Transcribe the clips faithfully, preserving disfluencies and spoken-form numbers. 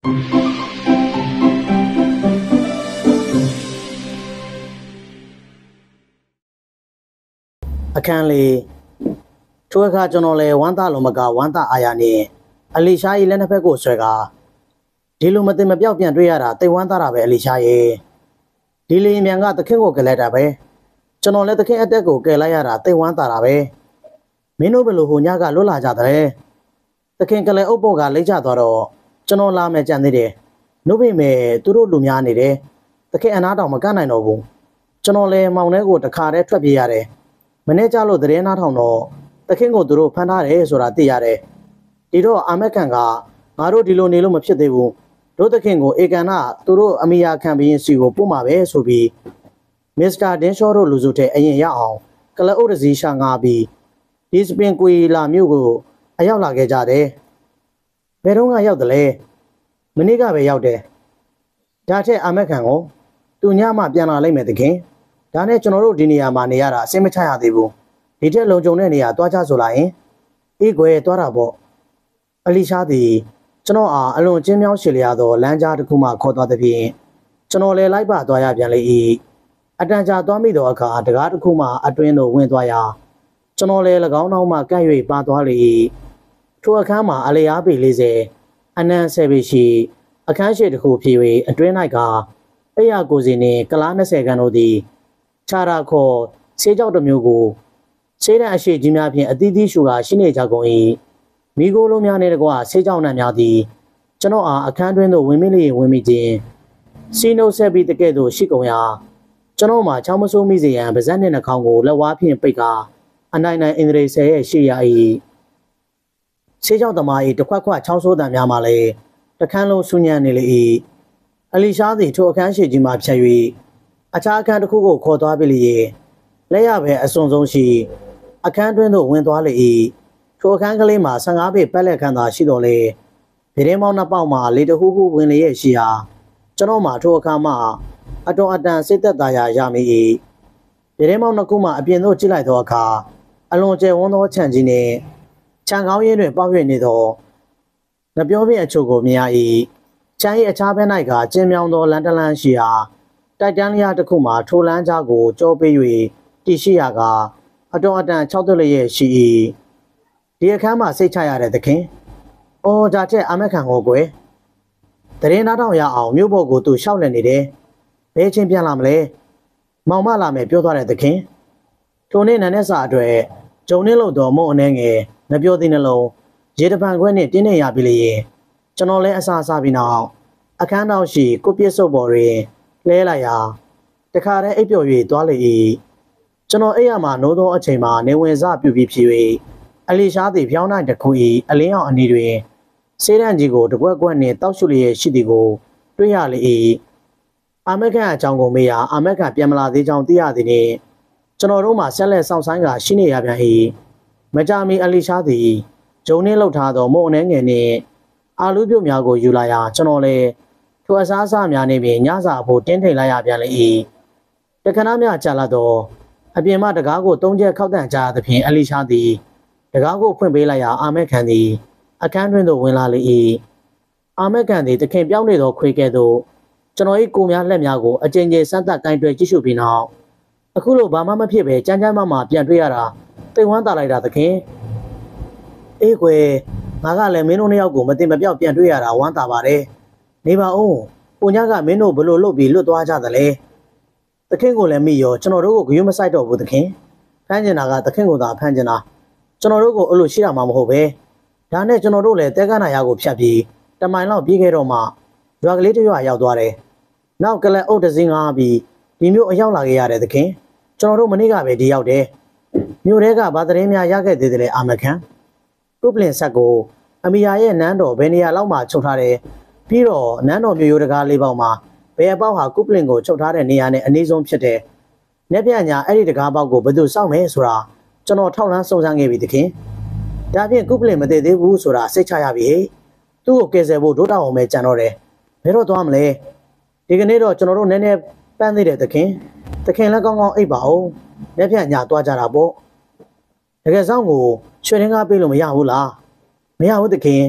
အခန်းလေးထိုအခါကျွန်တော်လည်းဝမ်းသာလုံးမကဝမ်းသာအာရနဲ့အလီရှာ၏လက်နှစ်ဖက်ကိုဆွဲကာဒီလိုမသိမပြောက်ပြန်တွေ့ရတာတိတ်ဝမ်းသာတာပဲအလီရှာရဲ့ဒီလီမြန်ကသခင်ကိုကလဲတာပဲကျွန်တော်လည်းသခင်အတက်ကိုကယ်လိုက်ရတာတိတ်ဝမ်းသာတာပဲမင်းတို့ဘယ်လိုဟိုညကလွတ်လာကြတဲ့သခင်ကလည်းအုပ်ပေါ်ကလိမ့်ချသွားတော့ကျွန်တော်လာမယ်ကြံသေးတယ်နှုတ်ပိမဲ့သူတို့လူများနေတယ်သခင်အနာတောင်မကနိုင်တော့ဘူးကျွန်တော်လည်းမောင်ထဲကိုတခါတည်းထွက်ပြေးရတယ်မနေ့ကျလို့သတင်းနားထောင်တော့သခင်ကိုသူတို့ဖမ်းထားတယ်ဆိုတာသိရတယ်ဒီတော့အာမက်ခံကငါတို့ဒီလိုနေလို့မဖြစ်သေးဘူးတို့သခင်ကိုအေကန်နာသူတို့အမိယာခံပြီးစီကိုပို့မှာပဲဆိုပြီးမစ္စတာဒင်းရှော့တို့လူစုတဲ့အရင်ရအောင်ကလအုပ်တစည်းရှာငါပြီးဒီစပင်ကွေလာမြို့ကိုအရောက်လာခဲ့ကြတယ်ဘယ်တော့ကရောက်တယ်လဲမနေ့ကပဲရောက်တယ်ဒါထက်အာမက်ခံကိုသူညမှပြန်လာလိုက်မယ်သခင်ဒါနဲ့ကျွန်တော်တို့ဒီနေရာမှာနေရတာအဆင်မချရသေးဘူးဒီထက်လုံခြုံတဲ့နေရာသွားကြဆိုလိုက်ရင်အေးကွယ်သွားတာပေါ့အလီရှာသည်ကျွန်တော်အားအလွန်ကျင်းမြောင်းရှည်လျားသောလမ်းကြားတစ်ခုမှခေါ်သွားသဖြင့်ကျွန်တော်လည်းလိုက်ပါသွားရပြန်လေ၏အတန်ကြာသွားမိသောအခါတကားတစ်ခုမှအတွင်းသို့ဝင်သွားရာကျွန်တော်လည်း၎င်းနောက်မှကန့်၍ပါသွားလေ၏ထိုအခန်းမှာအလျားပေလေးဆယ်အနံဆယ်ပေရှိအခန်းရှိတစ်ခုဖြစ်၍အတွင်း၌ကအိယာကိုစီနှင့်ကလားနှစ်ဆယ်ခန်းတို့သည်ခြာရာခေါ်ဆေးကြောက်တစ်မျိုးကိုဆေးတံအရှိကြီးများဖြင့်အသီးသီးရှူကာရှိနေကြကုန်၏မိโกလုံးများနှင့်တကွဆေးကြောက်နှံများသည်ကျွန်တော်အားအခန်းတွင်းသို့ဝင်မိလျင်ဝင်မိခြင်းစီနိုဆက်ပြီးတကဲ့သို့ရှိကုန်ရာကျွန်တော်မှာချောင်းမဆိုးမိစေရန်ပါးစပ်နှင့်နှာခေါင်းကိုလက်ဝါးဖြင့်ပိတ်ကာအနိုင်နိုင်အင်္ဂရိဆယ်ရဲ့ရှိရ၏ဆေးကြောက်သမား၏တခွက်ခွက်ချောင်းဆိုးတံများမှလည်းတခန်းလုံးဆူညံနေလေ၏အလီရှားသည်ထိုအခန်းရှိကြီးမှဖြတ်၍အခြားအခန်းတစ်ခုကိုခေါ်သွားပြီလျင်လက်ရပဲအစွန်ဆုံးရှိအခန်းတွင်းသို့ဝင်သွားလေ၏ထိုအခန်းကလေးမှာဆယ်ငါးပေပတ်လက်ခန်းသာရှိတော်လေဗီရင်မောင်းနှစ်ပေါက်မှာလေတဟူးဟူးဝင်လျက်ရှိရာကျွန်တော်မှာထိုအခါမှာအတော်အတန်စိတ်သက်သာရာရမိ၏ဗီရင်မောင်းနှစ်ခုမှအပြင်သို့ကြည့်လိုက်သောအခါအလွန်ကျယ်ဝန်းသောခြံကြီးနှင့်ခြံကောင်းရင်းတွင်ပေါက်၍နေသောငပြောပင်အချို့ကိုမြင်ရ၏ခြံ၏အခြားဘက်၌ကကျင်းမြောင်းသောလမ်းတစ်လမ်းရှိရာတိုက်တန်းလျားတစ်ခုမှာထိုလမ်းကြားကိုကြောပေး၍တည်ရှိရာကအတော်အတန်၆သွက်လျက်ရှိ၏ဒီအခန်းမှာစိတ်ချရတဲ့သခင်။အော်ဒါတဲ့အာမက်ခံကိုကွယ်။တရင်သားတောင်ရအောင်မြို့ပေါ်ကိုသူရှောက်လည်နေတယ်။ဘယ်ချင်းပြန်လာမလဲ။မောင်မလာမယ်ပြောသွားတဲ့သခင်။ထိုနေ့နန်းနဲ့စာအတွက်ဂျုံနှင်းလို့တော့မုံအနေငယ်မပြောသေးနှလုံးရေတပံခွဲနဲ့တင်းနေရပြီလေ။ကျွန်တော်လည်းအစားစားပြီးနောက်အခန်းတော်ရှိကိုပြစ်စုပ်ပေါ်တွင်လဲလိုက်ရာတခါတည်းအိပ်ပျော်၍သွားလေ၏ကျွန်တော်အိပ်ရမှာနိုးသောအချိန်မှာနေဝင်စပြုပြီးဖြစ်၍အလီရှားသည်ဖြောင်းနိုင်တစ်ခု၏အလင်းအောင်အနီးတွင်ဆေးရန်ကြီးကိုတကွက်ကွက်နှင့်တောက်ရှုလျက်ရှိသည်ကိုတွေ့ရလေ၏အာမက်ကန်အကြောင်းကိုမေးရာအာမက်ကန်ပြန်မလာသေးကြောင်းသိရသည်နှင့်ကျွန်တော်တို့မှဆက်လက်စောင့်ဆိုင်ကရှိနေရပြန်၏မကြမီအလီရှားသည်ဂျုံနှင်းလှုပ်ထားသောမုံအနေငယ်နှင့်အာလူးပြုတ်များကိုယူလာရာကျွန်တော်လည်းထိုအစားအစာများနေပြင်ညစာဖို့တင်းထိန်လိုက်ရပြန်လေ၏တခဏများကြာလာတော့အပြင်မှတကားကိုသုံးချက်ခောက်တန့်ကြသဖြင့်အလီရှားသည်တကားကိုဖွင့်ပေးလိုက်ရာအာမက်ခံသည်အခန်းတွင်သို့ဝင်လာလေ၏အာမက်ခံသည်တခင်ပြောင်းနေသောခွေကဲ့သို့ကျွန်တော်၏ကိုများလက်များကိုအကြိမ်ကြိမ်စမ်းသပ်ကင်တွယ်ကြည့်ရှုပြီးနောက်အခုလိုဘာမှမဖြစ်ပဲကြမ်းကြမ်းမမှပြန်တွေ့ရတာသိဝမ်းသာလိုက်တာသခင်အေးကွယ်ငါကလည်းမင်းတို့နှစ်ယောက်ကိုမတင်မပြောက်ပြန်တွေ့ရတာဝမ်းသာပါတယ်နေပါဦးကိုညကမင်းတို့ဘလို့လွတ်ပြီးလွတ်သွားကြသလဲသခင်ကိုလည်းမိရောကျွန်တော်တို့ကိုဂရုမစိုက်တော့ဘူးသခင်ဖမ်းကျင်တာကသခင်ကိုသာဖမ်းကျင်တာကျွန်တော်တို့ကိုအဲ့လိုရှိတာမှမဟုတ်ပဲဒါနဲ့ကျွန်တော်တို့လည်းတဲကနာရကိုဖြတ်ပြီးတမိုင်လောက်ပြေးခဲ့တော့မှရွာကလေးတစ်ရွာရောက်သွားတယ်နောက်ကလည်းအုတ်တစင်းငါပြီးဒီမျိုးအရောက်လာခဲ့ရတဲ့သခင်ကျွန်တော်တို့မနေ့ကပဲဒီရောက်တယ်မြို့ထဲကဗာသတင်းများရခဲ့သေးတယ်လေအာမက်ခံကုပလင်ဆက်ကိုအမီယာရဲ့နန်းတော်ဘယ်နေရာလောက်မှချုပ်ထားတယ်ပြီးတော့နန်းတော်မျိုးရိုးတကားလေးပေါက်မှာဘယ်အပေါက်ဟာကုပလင်ကိုချုပ်ထားတဲ့နေရာနဲ့အနည်းဆုံးဖြစ်တယ်။လက်ပြညာအဲ့ဒီတကားပေါက်ကိုဘယ်သူစောင့်မယ်ဆိုတာကျွန်တော်ထောက်လန်းစုံစမ်းခဲ့ပြီတခင်။ဒါဖြင့်ကုပလင်မတည်သေးဘူးဆိုတာစိတ်ချရပြီ။သူ့ကိုကယ်ဆယ်ဖို့ဒုတောင်းအောင်ပဲကြံတော့တယ်။ဘယ်တော့သွားမလဲ။ဒီကနေ့တော့ကျွန်တော်တို့နည်းနည်းပန်းသေးတယ်တခင်။တခင်လည်းကောင်းကောင်းအိပ်ပါဦး။လက်ပြညာသွားကြတာပေါ့။တကယ်ဆောင်ကိုရွှေရင်းကားပေးလို့မရဘူးလား။မရဘူးတခင်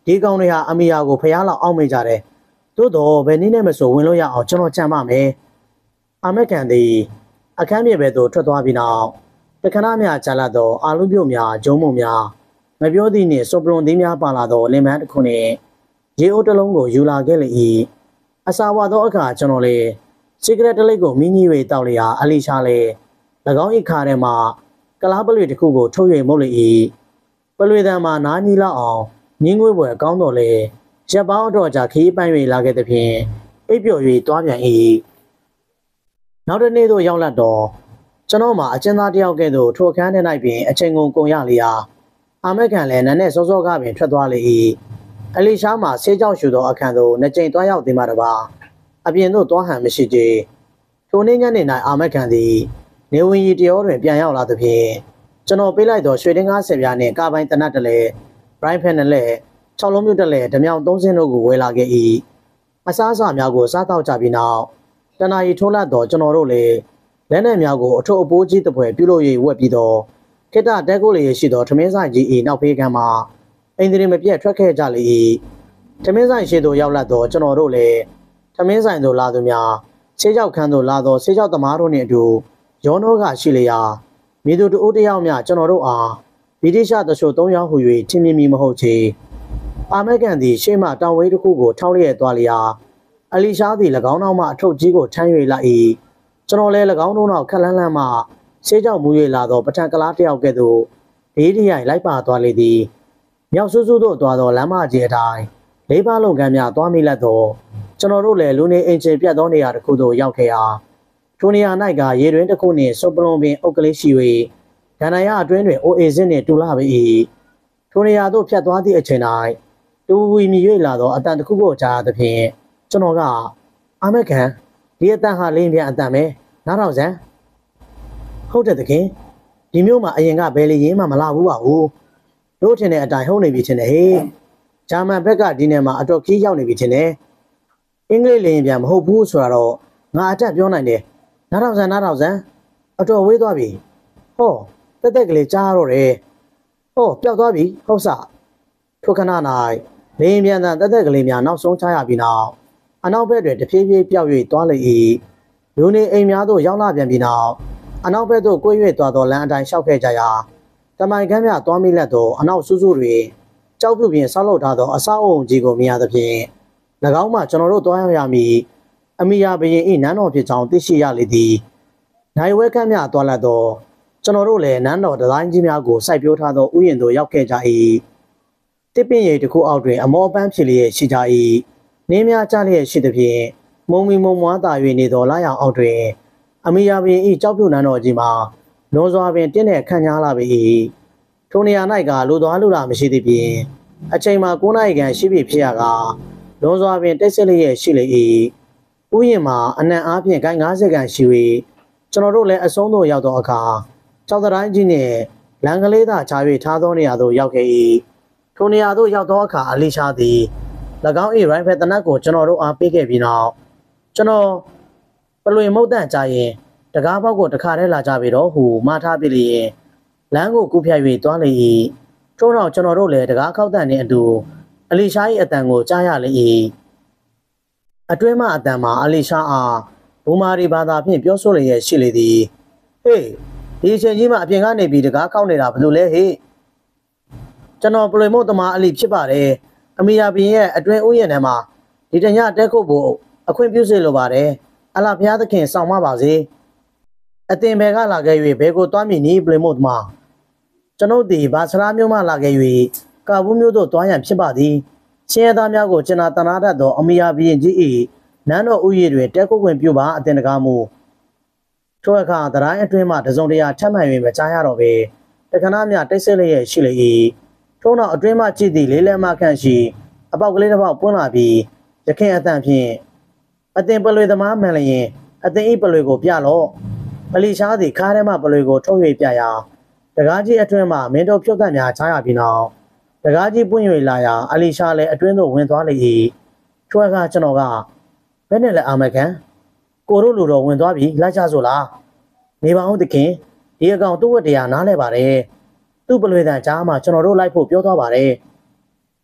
ဒီကောင်တွေဟာအမိယာကိုဖျားလောက်အောင်မိကြတယ်သို့တော့ဘယ်နည်းနဲ့မဆိုဝင်လို့ရအောင်ကျွန်တော်ကြံပါမယ်အာမက်ကန်သည်အခန်းမြေဘက်သို့ထွက်သွားပြီးနောက်တခဏမြကြာလာသောအာလူပြုတ်များဂျုံမုံများမပြောသည့်နှင့်စုံပလွန်သည်များပါလာသောလင်မန်းတစ်ခုနှင့်ရေအိုးတစ်လုံးကိုယူလာခဲ့လေ၏အစာဝါသောအခါကျွန်တော်လည်းစီဂရက်တစ်လိပ်ကိုမြင်းကြီး၍တောက်လျာအလီရှာလည်း၎င်း၏ခါထဲမှကလားပလွေတစ်ခုကိုထုတ်၍မုတ်လေ၏ပလွေတံမှာနားကြီးလောက်အောင်ငင်းငွေ့ပွဲကောင်းတော်လေရက်ပေါင်းတော့ကြာခီးပန်း၍လာခဲ့သဖြင့်အိပ်ပျော်၍တွားပြန်၏နောက်တစ်နေ့သို့ရောက်လာတော့ကျွန်တော်မှာအကျဉ်းသားတယောက်ကဲ့သို့ထိုအခန်းထဲ၌ပင်အချိန်ကုန်ကုန်ရလျာအာမက်ကန်လည်းနန်းနဲ့စောစောကပင်ထွက်သွားလေ၏အလီရှားမှာဆေးကြောက်ရှူသောအခန်းသို့နှစ်ကြိမ်တွားရောက်သည်မှာတပါအပြင်သို့တွားဟန်မရှိကြထိုနေ့ညနေ၌အာမက်ကန်သည်နေဝင်ရီတရောတွင်ပြန်ရောက်လာသဖြင့်ကျွန်တော်ပေးလိုက်သောရွှေတင်းကားဆယ်ပြားနှင့်ကာပိုင်းတနတ်တလဲဘရိုင်းဖက်နဲ့လည်း၆လုံးမြုပ်တလဲဓမြောင်သုံးစင်းတို့ကိုဝယ်လာခဲ့၏အစားအစာများကိုစားတော့ကြပြီးနောက်တနာရီထိုးလိုက်တော့ကျွန်တော်တို့လည်းလက်နက်များကိုအထုပ်အပိုးကြီးတစ်ပွဲပြုလုပ်၍ဝက်ပြီးတော့ခေတ္တတဲကိုလေးရှိသောထမင်းဆိုင်ကြီး၏နောက်ဖေးကမ်းမှာအိမ်သည်မပြတ်ထွက်ခဲ့ကြလေ၏ထမင်းဆိုင်ရှိသို့ရောက်လာတော့ကျွန်တော်တို့လည်းထမင်းဆိုင်သို့လာသူများဆေးကြောက်ခန်းသို့လာသောဆေးကြောက်သမားတို့နှင့်အတူရောနှောကရှိလျာမိသူတို့တယောက်များကျွန်တော်တို့အားဗြိတိရှသရှုသုံးယောက်ဟူ၍ထင်မြင်မိမဟုတ်ချေအာမက်ကန်သည်ရှေ့မှတောင်ဝေးတစ်ခုကိုထောင်းလျက်သွားလျာအလီရှားသည်၎င်းနောက်မှအထုပ်ကြီးကိုထမ်း၍လာ၏ကျွန်တော်လည်း၎င်းတို့နောက်ခက်လန်းလန်းမှဆေးကြောက်မူ၍လာသောပထန်ကလားတယောက်ကဲ့သို့ဘေးတရိုင်လိုက်ပါသွားလေသည်မြောက်ဆူးဆူးတို့သွားသောလမ်းမကြီးအတိုင်းလေးပါးလုံးကမ်းများသွားမိလက်သောကျွန်တော်တို့လည်းလူနေအိမ်ချင်းပြတ်သောနေရာတစ်ခုသို့ရောက်ခဲ့ရာထိုနေရာ၌ကရေတွင်တစ်ခုနှင့်စုပ်ပလွန်ပင်အုပ်ကလေးရှိ၍ဒဏ္ဍာရအတွင်းတွင်အိုအေစင်းနှင့်တူလာပေ၏ထိုနေရာသို့ဖြတ်သွားသည့်အချိန်၌တူဝီမြည်၍လာသောအတန်တစ်ခုကိုကြားသဖြင့်ကျွန်တော်ကအာမက်ကန်ဒီအတန်ဟာလင်းပြန်အတန်ပဲနားထောင်စမ်းဟုတ်တယ်တခင်ဒီမျိုးမှာအရင်ကဘယ်လေရင်းမှမလာဘူးပါဘူးတို့ထင်တဲ့အတိုင်းဟုတ်နေပြီထင်တယ်ဟေးဂျာမန်ဘက်ကဒီနယ်မှာအတော်ကြီးရောက်နေပြီထင်တယ်အင်္ဂလိပ်လေရင်ပြန်မဟုတ်ဘူးဆိုတော့ငါအတက်ပြောနိုင်တယ်နားထောင်စမ်းနားထောင်စမ်းအတော်ဝေးသွားပြီဟောတက်တက်ကလေးကြားတော့တယ်ဟောပျောက်သွားပြီဟုတ်စထိုခဏ၌လေရင်ပြန်တက်တက်ကလေးများနောက်ဆုံးချရပြီးနောက်အနောက်ဘက်တွင်တဖြည်းဖြည်းပျောက်၍သွားလေ၏လူနေအိမ်များသို့ရောက်လာပြန်ပြီးနောက်အနောက်ဘက်သို့ကွေး၍သွားသောလမ်းအတိုင်းလျှောက်ခဲ့ကြရာတမိုင်ကမ်းများသွားမိလက်သောအနောက်ဆူးဆူးတွင်ကြောက်ပြုပြင်ဆောက်လုပ်ထားသောအဆောက်အုံကြီးကိုမြင်ရသဖြင့်၎င်းမှကျွန်တော်တို့သွားရောက်ရမည်အမိယာဘရင်၏နန်းတော်ဖြစ်ကြောင်းသိရှိရလေသည်နိုင်ဝဲကမ်းများသွားလက်သောကျွန်တော်တို့လည်းနန်းတော်ဒီဇိုင်းကြီးများကိုစိုက်ပျိုးထားသောဥယျာဉ်သို့ရောက်ခဲ့ကြ၏တစ်ပင်ရည်တစ်ခုအောက်တွင်အမောပန်းဖြစ်လျက်ရှိကြ၏နင်းများကြလျက်ရှိသဖြင့်မုံမီမုံမွားသာ၍နေသောလာရောင်အောက်တွင်အမိယာဘရင်၏ကြောက်ပြုနန်းတော်ကြီးမှာလွန်စွာပင်တင်းနဲ့ခန့်ညားလာပေ၏ထိုနေရာ၌ကလူသွားလူလာမရှိသဖြင့်အချိန်မှာ၉နာရီခန့်ရှိပြီဖြစ်ရကလွန်စွာပင်တိတ်ဆိတ်လျက်ရှိလေ၏ဥယျာဉ်မှာအနံ့အားဖြင့်ဂိုင်း၅၀ခန့်ရှိ၍ကျွန်တော်တို့လည်းအဆုံးသို့ရောက်သောအခါကြောက်တိုင်းကြီးနှင့်လမ်းကလေးသာချာ၍ထားသောနေရာသို့ရောက်ခဲ့၏ထိုနေရာသို့ရောက်သောအခါအလီရှားသည်၎င်း၏ရိုင်ဖယ်တနတ်ကိုကျွန်တော်တို့အားပေးခဲ့ပြီးနောက်ကျွန်တော်ပလွင်မုတ်တန့်ကြရင်တကားပေါက်ကိုတခါတည်းလာကြပြီတော့ဟုမှားထားပြီလေလမ်းကိုကူးဖြတ်၍သွားလေ၏ထို့နောက်ကျွန်တော်တို့လည်းတကားခောက်တန့်နှင့်အတူအလီရှား၏အတန်ကိုကြားရလေ၏အတွင်းမှအတန်မှာအလီရှားအားဘူမာရီဘာသာဖြင့်ပြောဆိုလျက်ရှိလေသည်ဟေးဒီအချိန်ကြီးမှအပြင်ကနေပြီးတကားခောက်နေတာဘယ်လိုလဲဟေးကျွန်တော်ပလွင်မုတ်သမားအလီဖြစ်ပါတယ်အမီယာဘင်ရဲ့အတွင်းဥယျာဉ်ထဲမှာဒီတညတက်ခုတ်ဖို့အခွင့်ပြုစေလိုပါတယ်အလားဘုရားသခင်ဆောင်မပါစေအတင်ဘယ်ကလာခဲ့၍ဘယ်ကိုသွားမည်နည်းပလင်မို့မှာကျွန်ုပ်သည်ဘာစလားမျိုးမှလာခဲ့၍ကာဘူးမျိုးသို့သွားရန်ဖြစ်ပါသည်ချင်းရသားများကိုကျွန်တော်တနာတတ်သောအမီယာဘင်ကြီး၏နန်းတော်ဥယျာဉ်တွင်တက်ခုတ်ခွင့်ပြုပါအတင်တကားမှုထိုအခါသရိုင်းအတွင်းမှတစုံတရာထပ်မှန်၍မကြားရတော့ပေတခဏမျှတိတ်ဆိတ်လျက်ရှိလေ၏ထို့နောက်အတွင်းမှကြည့်သည့်လေးလက်မခန့်ရှိအပေါက်ကလေးတစ်ပေါက်ပွင့်လာပြီးရခင်အတန်ဖြင့်အတင်ပလွေသမားမှန်လျင်အတင်ဤပလွေကိုပြလော့အလီရှားသည်ခါးထဲမှပလွေကိုထုတ်၍ပြရာတကားကြီးအတွင်းမှမင်းတို့ဖြုတ်တတ်များချားရပြီးနောက်တကားကြီးပွင့်၍လာရာအလီရှားလည်းအတွင်းသို့ဝင်သွားလေ၏ထွက်ကကျွန်တော်ကဘယ်နဲ့လဲအာမကန်ကိုတို့လူတော်ဝင်သွားပြီလိုက်ကြစို့လားနေပါဦးတခင်ဒီအကောင်သူ့ဝတ်တရားနားလဲပါတယ်သူ့ပလွေတန်ကြားမှာကျွန်တော်တို့လိုက်ဖို့ပြောသွားပါတယ်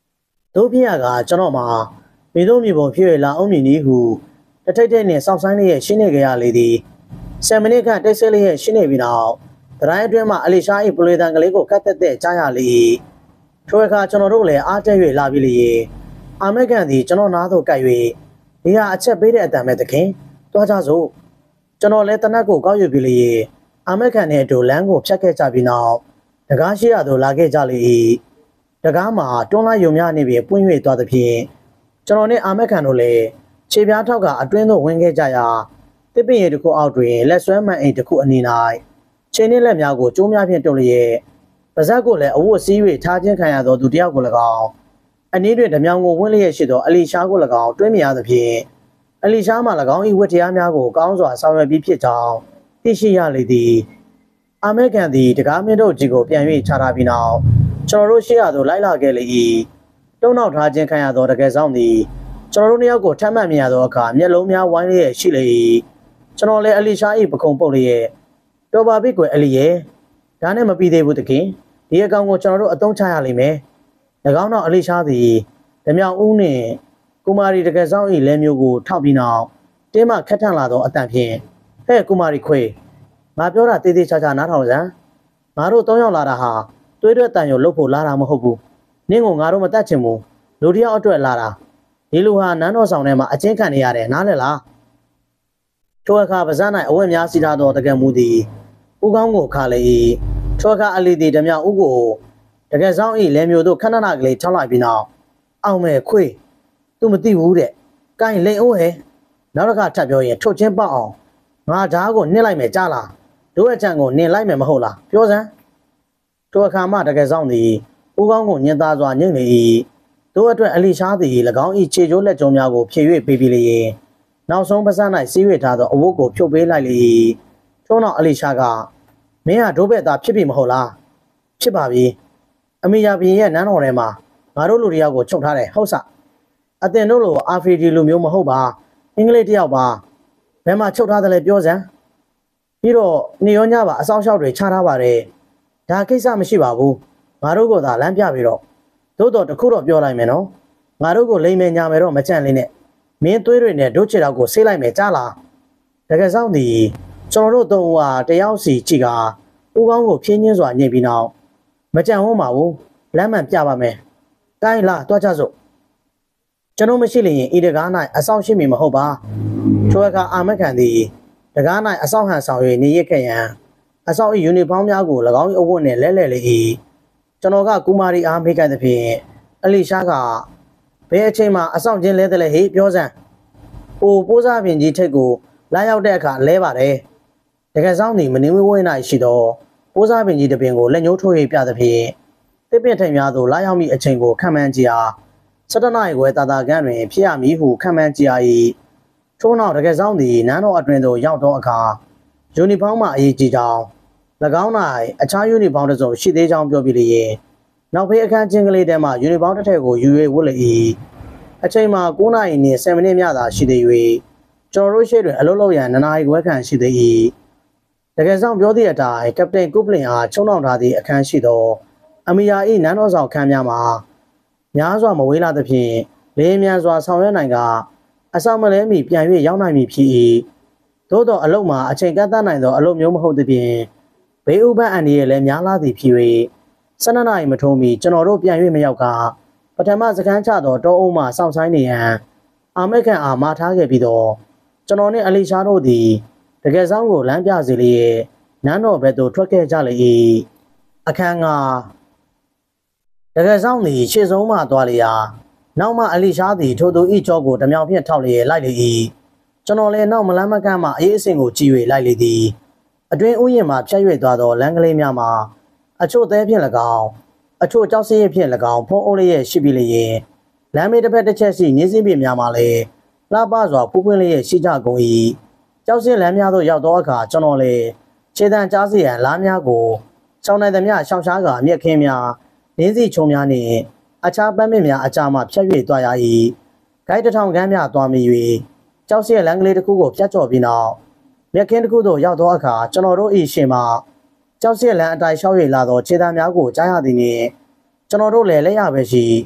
တို့ဖြစ်ရကကျွန်တော်မှာမိတို့မြေပေါ်ဖြစ်ရလာအောင်မြင်ဤဟုတထိတ်ထိတ်နဲ့စောင့်ဆိုင်လေးရဲ့ရှင်းနေကြရလေသည်ဆယ်မိနစ်ခန့်တိတ်ဆိတ်လေးရဲ့ရှင်းနေပြီးနောက်တိုင်းအတွင်းမှာအလီရှာ၏ပလွေတန်ကလေးကိုကတ်တက်တက်ကြားရလေထိုအခါကျွန်တော်တို့လည်းအားတက်၍လာပြီလေအာမက်ကန်သည်ကျွန်တော်နားသို့ကပ်၍ဒီဟာအချက်ပေးတဲ့အတန်မဲ့တခင်တွားကြစို့ကျွန်တော်လည်းတနက်ကိုကောက်ယူပြီလေအာမက်ကန်နဲ့အတူလမ်းကိုဖြတ်ခဲ့ကြပြီးနောက်တကားရှိရသို့လာခဲ့ကြလေတကားမှာတွန်းလိုက်ယုံများနေပြီးပွင့်၍သွားသဖြင့်ကျွန်တော်နဲ့အာမက်ကန်တို့လည်းခြေပြားထောက်ကအတွင်းသို့ဝင်ခဲ့ကြရာတစ်ပင်ရည်တစ်ခုအောက်တွင်လက်ဆွဲမှန်အိမ်တစ်ခုအနီး၌ခြေနှင့်လက်များကိုကျိုးများဖြင့်တုပ်လျက်ပါဇက်ကိုလည်းအဝတ်စည်း၍ထားခြင်းခံရသောသူတစ်ယောက်ကို၎င်းအနည်းတွင်ဓမြောင်ကိုဝင်းလျက်ရှိသောအလီရှားကို၎င်းတွင်းမြရသဖြင့်အလီရှားမှ၎င်း၏ဝတ်တရားများကိုကောင်းစွာဆောင်ရွက်ပြီးဖြစ်ကြောင်းသိရှိရလေသည်အာမက်ကန်သည်တကားမင်းတို့ကြီးကိုပြန်၍ချထားပြီးနောက်ကျွန်တော်တို့ရှေ့ရသို့လိုက်လာခဲ့လေ၏တုံ့နောက်ထားခြင်းခံရသောတကယ်ဆောင်သည်ကျွန်တော်တို့နှစ်ယောက်ကိုထပ်မံမြင်ရသောအခါမျက်လုံးများဝိုင်းလျက်ရှိလေ၏ကျွန်တော်လည်းအလီရှား၏ပခုံပုတ်လျက်တော်ပါပြီကွယ်အလီရဲ့ဒါနဲ့မပြီးသေးဘူးတခင်ဒီအကောင်ကိုကျွန်တော်တို့အသုံးချရလိမ့်မယ်၎င်းတော့အလီရှားသည်ဓမြောင်ဦးနှင့်ကုမာရီတကယ်ဆောင်၏လဲမျိုးကိုထောက်ပြီးနောက်တင်းမခက်ထန်လာသောအတန်ဖြင့်ဟဲ့ကုမာရီခွေငါပြောတာတေးသေးချာချာနားထောင်စမ်းငါတို့သုံးယောက်လာတာဟာသွေးထွက်တန်ရုံလှုပ်ဖို့လာတာမဟုတ်ဘူးနင့်ကိုငါတို့မတတ်ချင်ဘူးလူတယောက်အတွက်လာတာဒီလူဟာနန်းတော်ဆောင်ထဲမှာအချင်းခံနေရတယ်နားလည်လားထိုအခါပါဇက်၌အဝတ်များစီထားသောတကယ်မူသည်ဦးကောင်းကိုခါလေ၏ထိုအခါအလီသည်ဓမြောင်ဦးကိုတကယ်ဆောင်၏လဲမျိုးတို့ခဏနာကလေးထောက်လိုက်ပြီးနောက်အောင်မဲ့ခွေသူမသိဘူးတဲ့ကိုင်းလိန်အိုးဟဲနောက်တစ်ခါထပ်ပြောရင်ထုတ်ချင်းပေါက်အောင်ငါဓားကိုနစ်လိုက်မယ်ကြားလားတို့အချံကိုနင်လိုက်မယ်မဟုတ်လားပြောစမ်းထိုအခါမှတကယ်ဆောင်သည်ဦးကောင်းကိုညင်သားစွာညှိနေ၏တို့အတွက်အလီရှားသည်၎င်း၏ခြေကျိုးလက်ကျုံများကိုဖြည့်၍ပေးပြီးလျင်နောက်ဆုံးပါးစပ်၌စီး၍ထားသောအဝတ်ကိုဖြုတ်ပေးလိုက်လေ၏ထို့နောက်အလီရှားကမင်းဟာဒိုးဘက်သားဖြစ်ပြီမဟုတ်လားဖြစ်ပါပြီအမီယာဘီရဲ့နန်းတော်ထဲမှာငါတို့လူတယောက်ကိုချုပ်ထားတယ်ဟုတ်စအတင်တို့လိုအာဖရီဒီလူမျိုးမဟုတ်ပါအင်္ဂလိပ်တယောက်ပါဘယ်မှာချုပ်ထားတယ်လဲပြောစမ်းပြီးတော့နေရောညပါအဆောင်ရှောက်တွေချထားပါတယ်ဒါကိစ္စမရှိပါဘူးငါတို့ကသာလမ်းပြပြီးတော့သို့တော်တခုတော့ပြောလိုက်မယ်နော်ငါတို့ကိုလိမ်မယ်ညာမယ်တော့မကြံ့လေးနဲ့မင်းသွေးတွေနဲ့ဒုတ်ချေတော့ကိုဆေးလိုက်မယ်ကြားလားတကယ်ဆောင်သည်ကျွန်တော်တို့သုံးဦးဟာတယောက်စီကြည့်ကဦးကောင်းကိုဖြင်းချင်းစွာညှိပြီးနောက်မကြံဝန်းပါဘူးလမ်းမှန်ပြပါမယ်ကိုင်းလာတွားကြစို့ကျွန်တော်မရှိလျင်ဤတကား၌အဆောင်ရှိမည်မဟုတ်ပါထိုအခါအာမက်ခံသည်တကား၌အဆောင်ဟန်ဆောင်၍နေရခဲ့ရန်အဆောင်၏ယူနီဖောင်းများကို၎င်း၏အဝတ်နှင့်လဲလှယ်လေ၏ကျွန်တော်ကကူမာရီအားမေးကြသဖြင့်အလီရှားကဘယ်အချိန်မှအဆောင်ချင်းလဲတယ်လေဟေ့ပြောစမ်း။အိုပိုးစားပင်ကြီးထိတ်ကိုလာရောက်တဲ့အခါလဲပါတယ်။တကယ်ဆောင်သည်မနေဝဲဝဲ၌ရှိသောပိုးစားပင်ကြီးတစ်ပင်ကိုလက်ညှိုးထိုး၍ပြသဖြင့်တစ်ပင်ထိတ်များသို့လာရောက်မိအချိန်ကိုခံမှန်းကြည့်အားစတနာရီခွဲတာတာကန်းတွင်ဖြစ်ရမည်ဟုခံမှန်းကြည့်အား၏ထို့နောက်တကယ်ဆောင်သည်နန်းတော်အတွင်သို့ရောက်သောအခါယူနီဖောင်းမှအရေးကြီးကြောင်း၎င်း၌အခြားယူနီဖောင်းတစ်စုံရှိသေးကြောင်းပြောပြလျင်နောက်ဖေးအခန်းချင်းကလေးထဲမှယူနီဖောင်းတစ်ထည်ကိုယူ၍ဝတ်လေ၏အချိန်မှာ9နာရီနှင့်10မိနစ်မြသာရှိသေး၍ကျွန်တော်တို့ရှေ့တွင်အလုပ်လုပ်ရန်နှစ်နာရီခွဲခန့်ရှိသေး၏တကယ်ဆောင်ပြောသည့်အတိုင်းကပတိန်ကုပလင်အားချုံနှောင်ထားသည့်အခန်းရှိသောအမီယာ၏နန်းတော်ဆောင်ခန်းများမှာများစွာမဝေးလာသဖြင့်လေးမြန်စွာဆောင်ရွက်နိုင်ကအဆောင်မလဲမီပြန်၍ရောက်နိုင်မည်ဖြစ်၏သို့သောအလုပ်မှာအချိန်ကန့်သတ်နိုင်သောအလုပ်မျိုးမဟုတ်သဖြင့်ဘေးဥပန်းအန်ဒီရဲ့လည်းများလာသည်ဖြစ်၍ဆန္ဒနာရီမထုံးမီကျွန်တော်တို့ပြန်၍မရောက်ကပထမစခန်းချသောတောအုံးမှစောင့်ဆိုင်နေရန်အာမက်ကန်အားမာထားခဲ့ပြီးတော့ကျွန်တော်နှင့်အလီရှားတို့သည်တကယ်ဆောင်ကိုလမ်းပြစေလျက်နန်းတော်ဘက်သို့ထွက်ခဲ့ကြလေ၏အခန်းကတကယ်ဆောင်သည်ရှေ့ဆုံးမှသွားလျာနောက်မှအလီရှားသည်ထိုသူ၏ကြောကိုဓမြောင်ဖြင့်ထောက်လျက်လိုက်လေ၏ကျွန်တော်လည်းနောက်မလန်းမကန့်မှအေးအစင်ကိုကြည့်၍လိုက်လေသည်အတွင်းဥယျာဉ်မှဖြတ်၍သွားသောလမ်းကလေးများမှာအချို့သဲဖြင့်၎င်းအချို့ကြောက်စရည်ဖြင့်၎င်းဖုံးအုပ်လျက်ရှိပြီးလျင်လမ်းမေးတစ်ဖက်တစ်ချက်ရှိနေစင်းပြများမှာလည်းလှပစွာပူပွင့်လျက်ရှိကြကုန်၏ကြောက်စင်လမ်းများသို့ရောက်သောအခါကျွန်တော်လည်းခြေတံကြားစီရန်လားများကိုရှောင်းနိုင်သမျှရှောင်းရှားကအမျက်ခင်းများနင်းစီချုံများနှင့်အခြားပန်းမင်များအကြားမှဖြတ်၍သွားရ၏ဂိုက်တစ်ထောင်ခန်းများသွားမိ၍ကြောက်စရလမ်းကလေးတစ်ခုကိုဖြတ်ကျော်ပြီးနောက်မြက်ခင်းတစ်ခုသို့ရောက်သောအခါကျွန်တော်တို့၏ရှင်မှကြောက်စရလမ်းအတိုင်းရှောက်၍လာသောခြေတံများကိုကြားရသည်နှင့်ကျွန်တော်တို့လည်းလက်ရပဲရှိ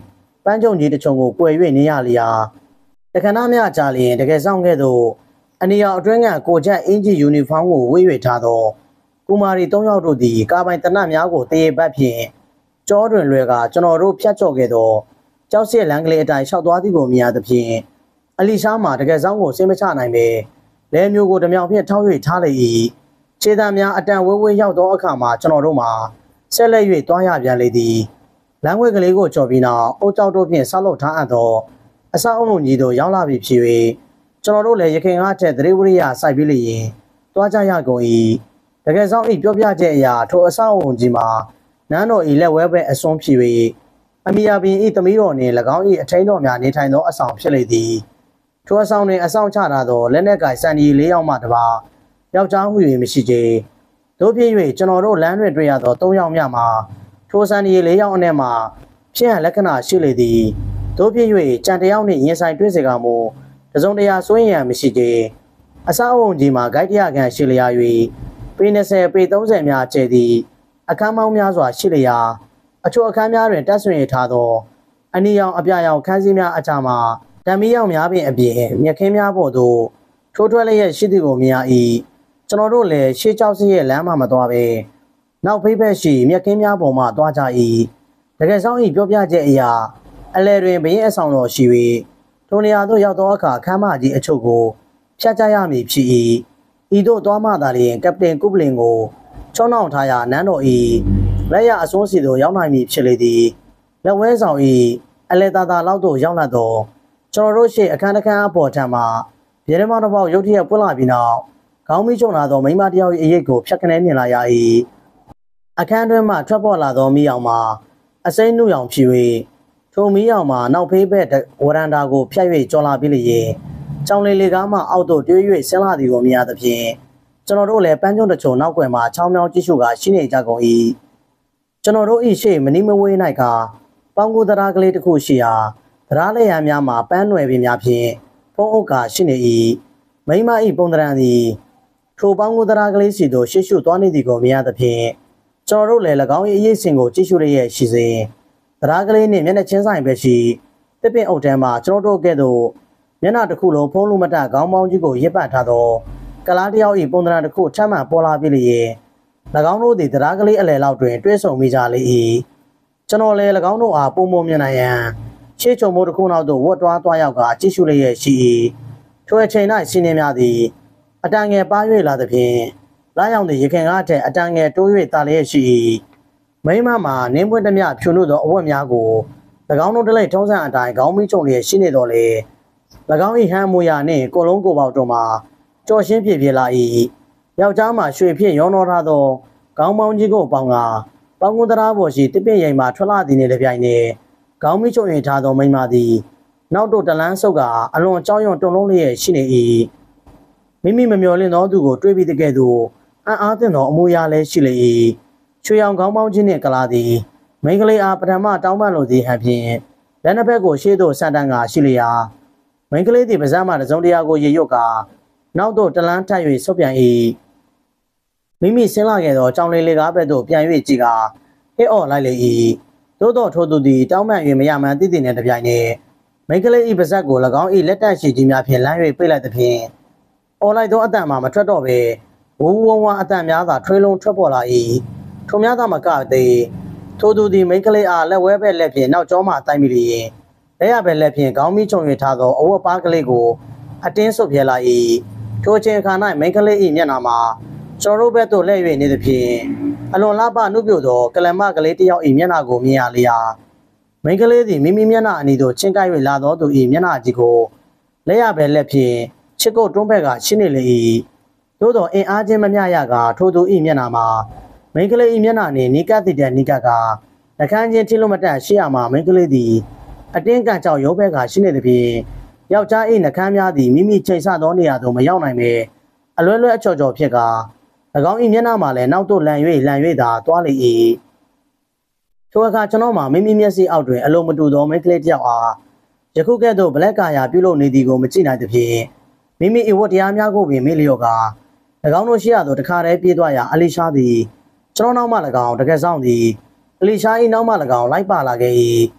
ပန်းကြုံကြီးတချုံကိုကွယ်၍နေရလျာတခဏများကြာလျင်တကယ်ဆောင်ခဲ့သောအနီရောင်အတွင်းကကိုချက်အင်ဂျီယူနီဖောင်းကိုဝေး၍ထားသောကုမာရီသုံးယောက်တို့သည်ကာပိုင်တနတ်များကိုတရေပတ်ဖြင့်ကြောတွင်လွယ်ကကျွန်တော်တို့ဖြတ်ကျော်ခဲ့သောကြောက်စစ်လမ်းကလေးအတိုင်းလျှောက်သွားသည်ကိုမြင်ရသဖြင့်အလီရှားမှာတကယ်ဆောင်ကိုစင်မချနိုင်ပဲလဲမျိုးကိုတမြောင်ဖြင့်ထောက်၍ထားလေ၏ခြေသားများအတန်ဝဲဝဲရောက်သောအခါမှာကျွန်တော်တို့မှာဆက်လက်၍တွားရပြန်လေသည်လမ်းဝဲကလေးကိုကြော်ပြီးနောက်အုတ်ကြောက်တို့ဖြင့်ဆောက်လုပ်ထားအပ်သောအဆောက်အုံကြီးတို့ရောက်လာပြီဖြစ်၍ကျွန်တော်တို့လည်းရခင်ကားထက်သတိဝရိယစိုက်ပြီးလျင်တွားကြရကုန်၏တကယ်ဆောင်၏ပြောပြချက်အရာထိုအဆောက်အုံကြီးမှာနန်းတော်၏လက်ဝဲပဲအစွန်းဖြစ်၍အမီယာပင်၏သမီးတော်နှင့်၎င်း၏အထိန်တော်များနေထိုင်သောအဆောင်ဖြစ်လေသည်ထိုအဆောင်တွင်အဆောင်ချထားသောလက်နက်ကိုင်စံဒီလေးယောက်မှတပါယောက်ျားဟု၍မရှိချေတို့ဖြစ်၍ကျွန်တော်တို့လမ်းတွင်တွေ့ရသောသုံးယောက်များမှာထိုစံဒီလေးယောက်အနက်မှဖြစ်ဟန်လက္ခဏာရှိလေသည်တို့ဖြစ်၍ကြံတယောက်နှင့်ရင်ဆိုင်တွေ့စေကမူတစုံတရာစွန့်ရန်မရှိချေအဆောက်အုံကြီးမှာဂိုက်တရကန်ရှိလျာ၍ပေ၂၀ပေ၃၀များကျဲသည့်အခန်းပေါင်းများစွာရှိလျာအချို့အခန်းများတွင်တပ်ဆွင်ထားသောအနီရောင်အပြရောင်ခန်းစည်းများအကြမှာဓာမီရောင်များပင်အပြင်မြက်ခင်းများပေါ်သို့ထိုးထွက်လျက်ရှိသည်ကိုမြင်ရ၏ကျွန်တော်တို့လည်းရှေးကြောက်စီရဲ့လမ်းမှမသွားပဲနောက်ဖိတ်ဖက်ရှိမြက်ခင်းများပေါ်မှသွားကြ၏တကယ်ဆောင်၏ပြောပြချက်အရာအလဲတွင်ဘရင်အဆောင်တော်ရှိ၍ထိုနေရာသို့ရောက်သောအခါခမ်းမကြီးအချို့ကိုဖြတ်ကြရမည်ဖြစ်၏ဤသို့သွားမှသာလျှင်ကပတိန်ကုပလင်ကိုချောင်းအောင်ထားရာနန်းတော်၏လက်ရအစွန်းစီသို့ရောက်နိုင်မည်ဖြစ်လေသည်လက်ဝဲဆောင်၏အလဲသာသာလောက်သို့ရောက်လာသောကျွန်တော်တို့ရှိအခန်းတစ်ခန်းအပေါ်ထံမှပြည်ထမောင်တစ်ပေါက်ရုတ်တရက်ပွင့်လာပြီးနောက်ခေါင်းမီးချုံလာသောမိန်းမတစ်ယောက်၏အရိပ်ကိုဖြတ်ခနဲမြင်လာရ၏အခန်းတွင်မှထွက်ပေါ်လာသောမီးရောင်မှာအစိမ်းနှုရောင်ဖြစ်၍ထိုမီးရောင်မှာနောက်ဖေးဘက်ဝရန်တာကိုဖြတ်၍ကျော်လာပြီးလျင်ကြောင်လေးလေးကားမှအောက်သို့တွဲ၍ဆင်းလာသည်ကိုမြင်ရသဖြင့်ကျွန်တော်တို့လည်းပန်းကျုံတချို့နောက်ွယ်မှာချောင်းမြောင်းကြည့်ရှုကာရှိနေကြကုန်၏ကျွန်တော်တို့၏ရှေ့မနီးမဝေး၌ကပေါင်းကူတရားကလေးတစ်ခုရှိရာတရားလက်ရန်များမှာပန်းနွယ်ပင်များဖြင့်ဖုံးအုပ်ကာရှိနေ၏မိမ၏ပုံတရံသည်ထိုပေါင်းကူတရားကလေးစီသို့ရှေ့ရှုသွားနေသည်ကိုမြင်ရသဖြင့်ကျွန်တော်တို့လည်း၎င်း၏အရေးစင်ကိုကြည့်ရှုလျက်ရှိစဉ်တရားကလေးနှင့်မျက်နှာချင်းဆိုင်ပဲရှိတစ်ပင်အုပ်တန်းမှာကျွန်တော်တို့ကဲ့သို့မျက်နှာတစ်ခုလုံးဖုံးလူမတခေါင်းပေါင်းကြီးကိုရစ်ပတ်ထားသောကလားတယောက်၏ပုံသဏ္ဍာန်တစ်ခုထပ်မံပေါ်လာပြီးလျင်၎င်းတို့သည်တရားကလေးအလယ်လောက်တွင်တွဲဆုံမိကြလေ၏ကျွန်တော်လည်း၎င်းတို့အားပုံမမြင်နိုင်ရန်ရှေ့ချုံမိုးတစ်ခုနောက်သို့ဝတ်တွားသွားရောက်ကကြည့်ရှုလျက်ရှိ၏ထိုအချိန်၌စီးနေများသည်အတန်ငယ်ပါ၍လာသဖြင့်လာရောက်သည့်ရခင်ကားထက်အတန်ငယ်တိုး၍တာလျက်ရှိ၏မိမမှာနင်းပွင့်သမျှဖြူလို့သောအဝတ်များကို၎င်းတို့တလိထုံးစံအတိုင်းခေါင်းမီးချုံလျက်ရှိနေတော်လေ၎င်း၏ဟမ်းမူရာနှင့်ကိုလုံးကိုပေါတို့မှာကြော်ရှင်းပြပြလာ၏ယောက်ျားမှာရွှေဖြင့်ရောနှောထားသောခေါင်းပေါင်းကြီးကိုပေါင်းကပေါင်းကုန်းတရားပေါ်ရှိတစ်ပင်ရိမ်မှထွက်လာသည်နှင့်လည်းပြိုင်နေခေါင်းမီးချုံရင်ထားသောမိန်းမသည်နောက်တို့တလန်းဆုပ်ကအလွန်ကြောက်ရွံ့တုန်လုံးလျက်ရှိနေ၏မိမိမမျှော်လင့်သောသူကိုတွေးပြီးတကယ်သို့အံ့အားသင့်သောအမူအရာလည်းရှိလေ၏ချွေရောင်ခေါင်းပေါင်းကြီးနှင့်ကလာသည်မိန်းကလေးအားပထမတောင်းပန်လိုသည်ဟန်ဖြင့်လက်နှစ်ဖက်ကိုရှေ့သို့ဆန်တန်းကရှိလျာမိန်းကလေးသည်ပါးစပ်မှတစုံတရာကိုရေရွတ်ကနောက်သို့တလန်းထပ်၍ဆုတ်ပြန်၏မိမိဆင်းလာခဲ့သောကြောင်လေးလေးကားဘက်သို့ပြန်၍ကြည့်ကဟစ်အော်လိုက်လေ၏သို့သောထိုသူသည်တောင်းပန်၍မရမှန်းသိသည်နှင့်တပြိုင်နက်မိန်းကလေး၏ပါးစပ်ကို၎င်း၏လက်တန့်ရှိကြီးများဖြင့်လမ်း၍ပိတ်လိုက်သဖြင့်အော်လိုက်သောအတန်မှမထွက်တော့ပဲဝူဝဝအတန်များသာထွေးလုံးထွက်ပေါ်လာ၏ထိုများသာမကသေးထိုသူသည်မိန်းကလေးအားလက်ဝဲဘက်လက်ဖြင့်နောက်ကျောမှတိုင်ပြီးလျင်လက်ရဘက်လက်ဖြင့်ခေါင်းမီးချုံ၍ထားသောအဝတ်ပါးကလေးကိုအတင်းဆုပ်ပြဲလာ၏ထိုချိန်ခါ၌မိန်းကလေး၏မျက်နှာမှာကျွန်တော်တို့ဘက်သို့လှည့်၍နေသဖြင့်အလွန်လှပနှုတ်ပြသောကလမကလေးတစ်ယောက်၏မျက်နှာကိုမြင်ရလျာမိန်းကလေးသည်မိမိမျက်နှာအနီးသို့ချင်းကိုက်၍လာသောသူ၏မျက်နှာကြီးကိုလက်ရဘက်လက်ဖြင့်ချစ်ကုတ်တွန်းဘက်ကရှင်းနေလေ၏သို့သောအင်အားချင်းမမျှရကထိုသူ၏မျက်နှာမှာမိန်းကလေး၏မျက်နှာနှင့်နီးကပ်တည်တဲ့နီးကပ်ကနှကန်းချင်းထိလို့မတန့်ရှိရမှာမိန်းကလေးသည်အတင်းကန်ကြောက်ရုံးဘက်ကရှင်းနေသဖြင့်ယောက်ျား၏နှကန်းများသည်မိမိချိန်ဆသောနေရာသို့မရောက်နိုင်ပဲအလွဲလွဲအချော်ချော်ဖြစ်က၎င်း၏မျက်နှာမှာလည်းနောက်သို့လန်၍လန်၍သာသွားလေ၏ထိုအခါကျွန်တော်မှာမိမိမျက်စိအောက်တွင်အလိုမတူသောမိန်းကလေးတစ်ယောက်အားယခုကဲ့သို့ဘလက်ကာယာပြုလုပ်နေသည်ကိုမကြည့်နိုင်သဖြင့်မိမိ၏ဝတ်တရားများကိုပင်မေ့လျော့က၎င်းတို့ရှိရသောတခါတည်းပြေးသွားရာအလီရှားသည်ကျွန်တော်နောက်မှ၎င်းတကယ်ဆောင်သည်အလီရှား၏နောက်မှ၎င်းလိုက်ပါလာခဲ့၏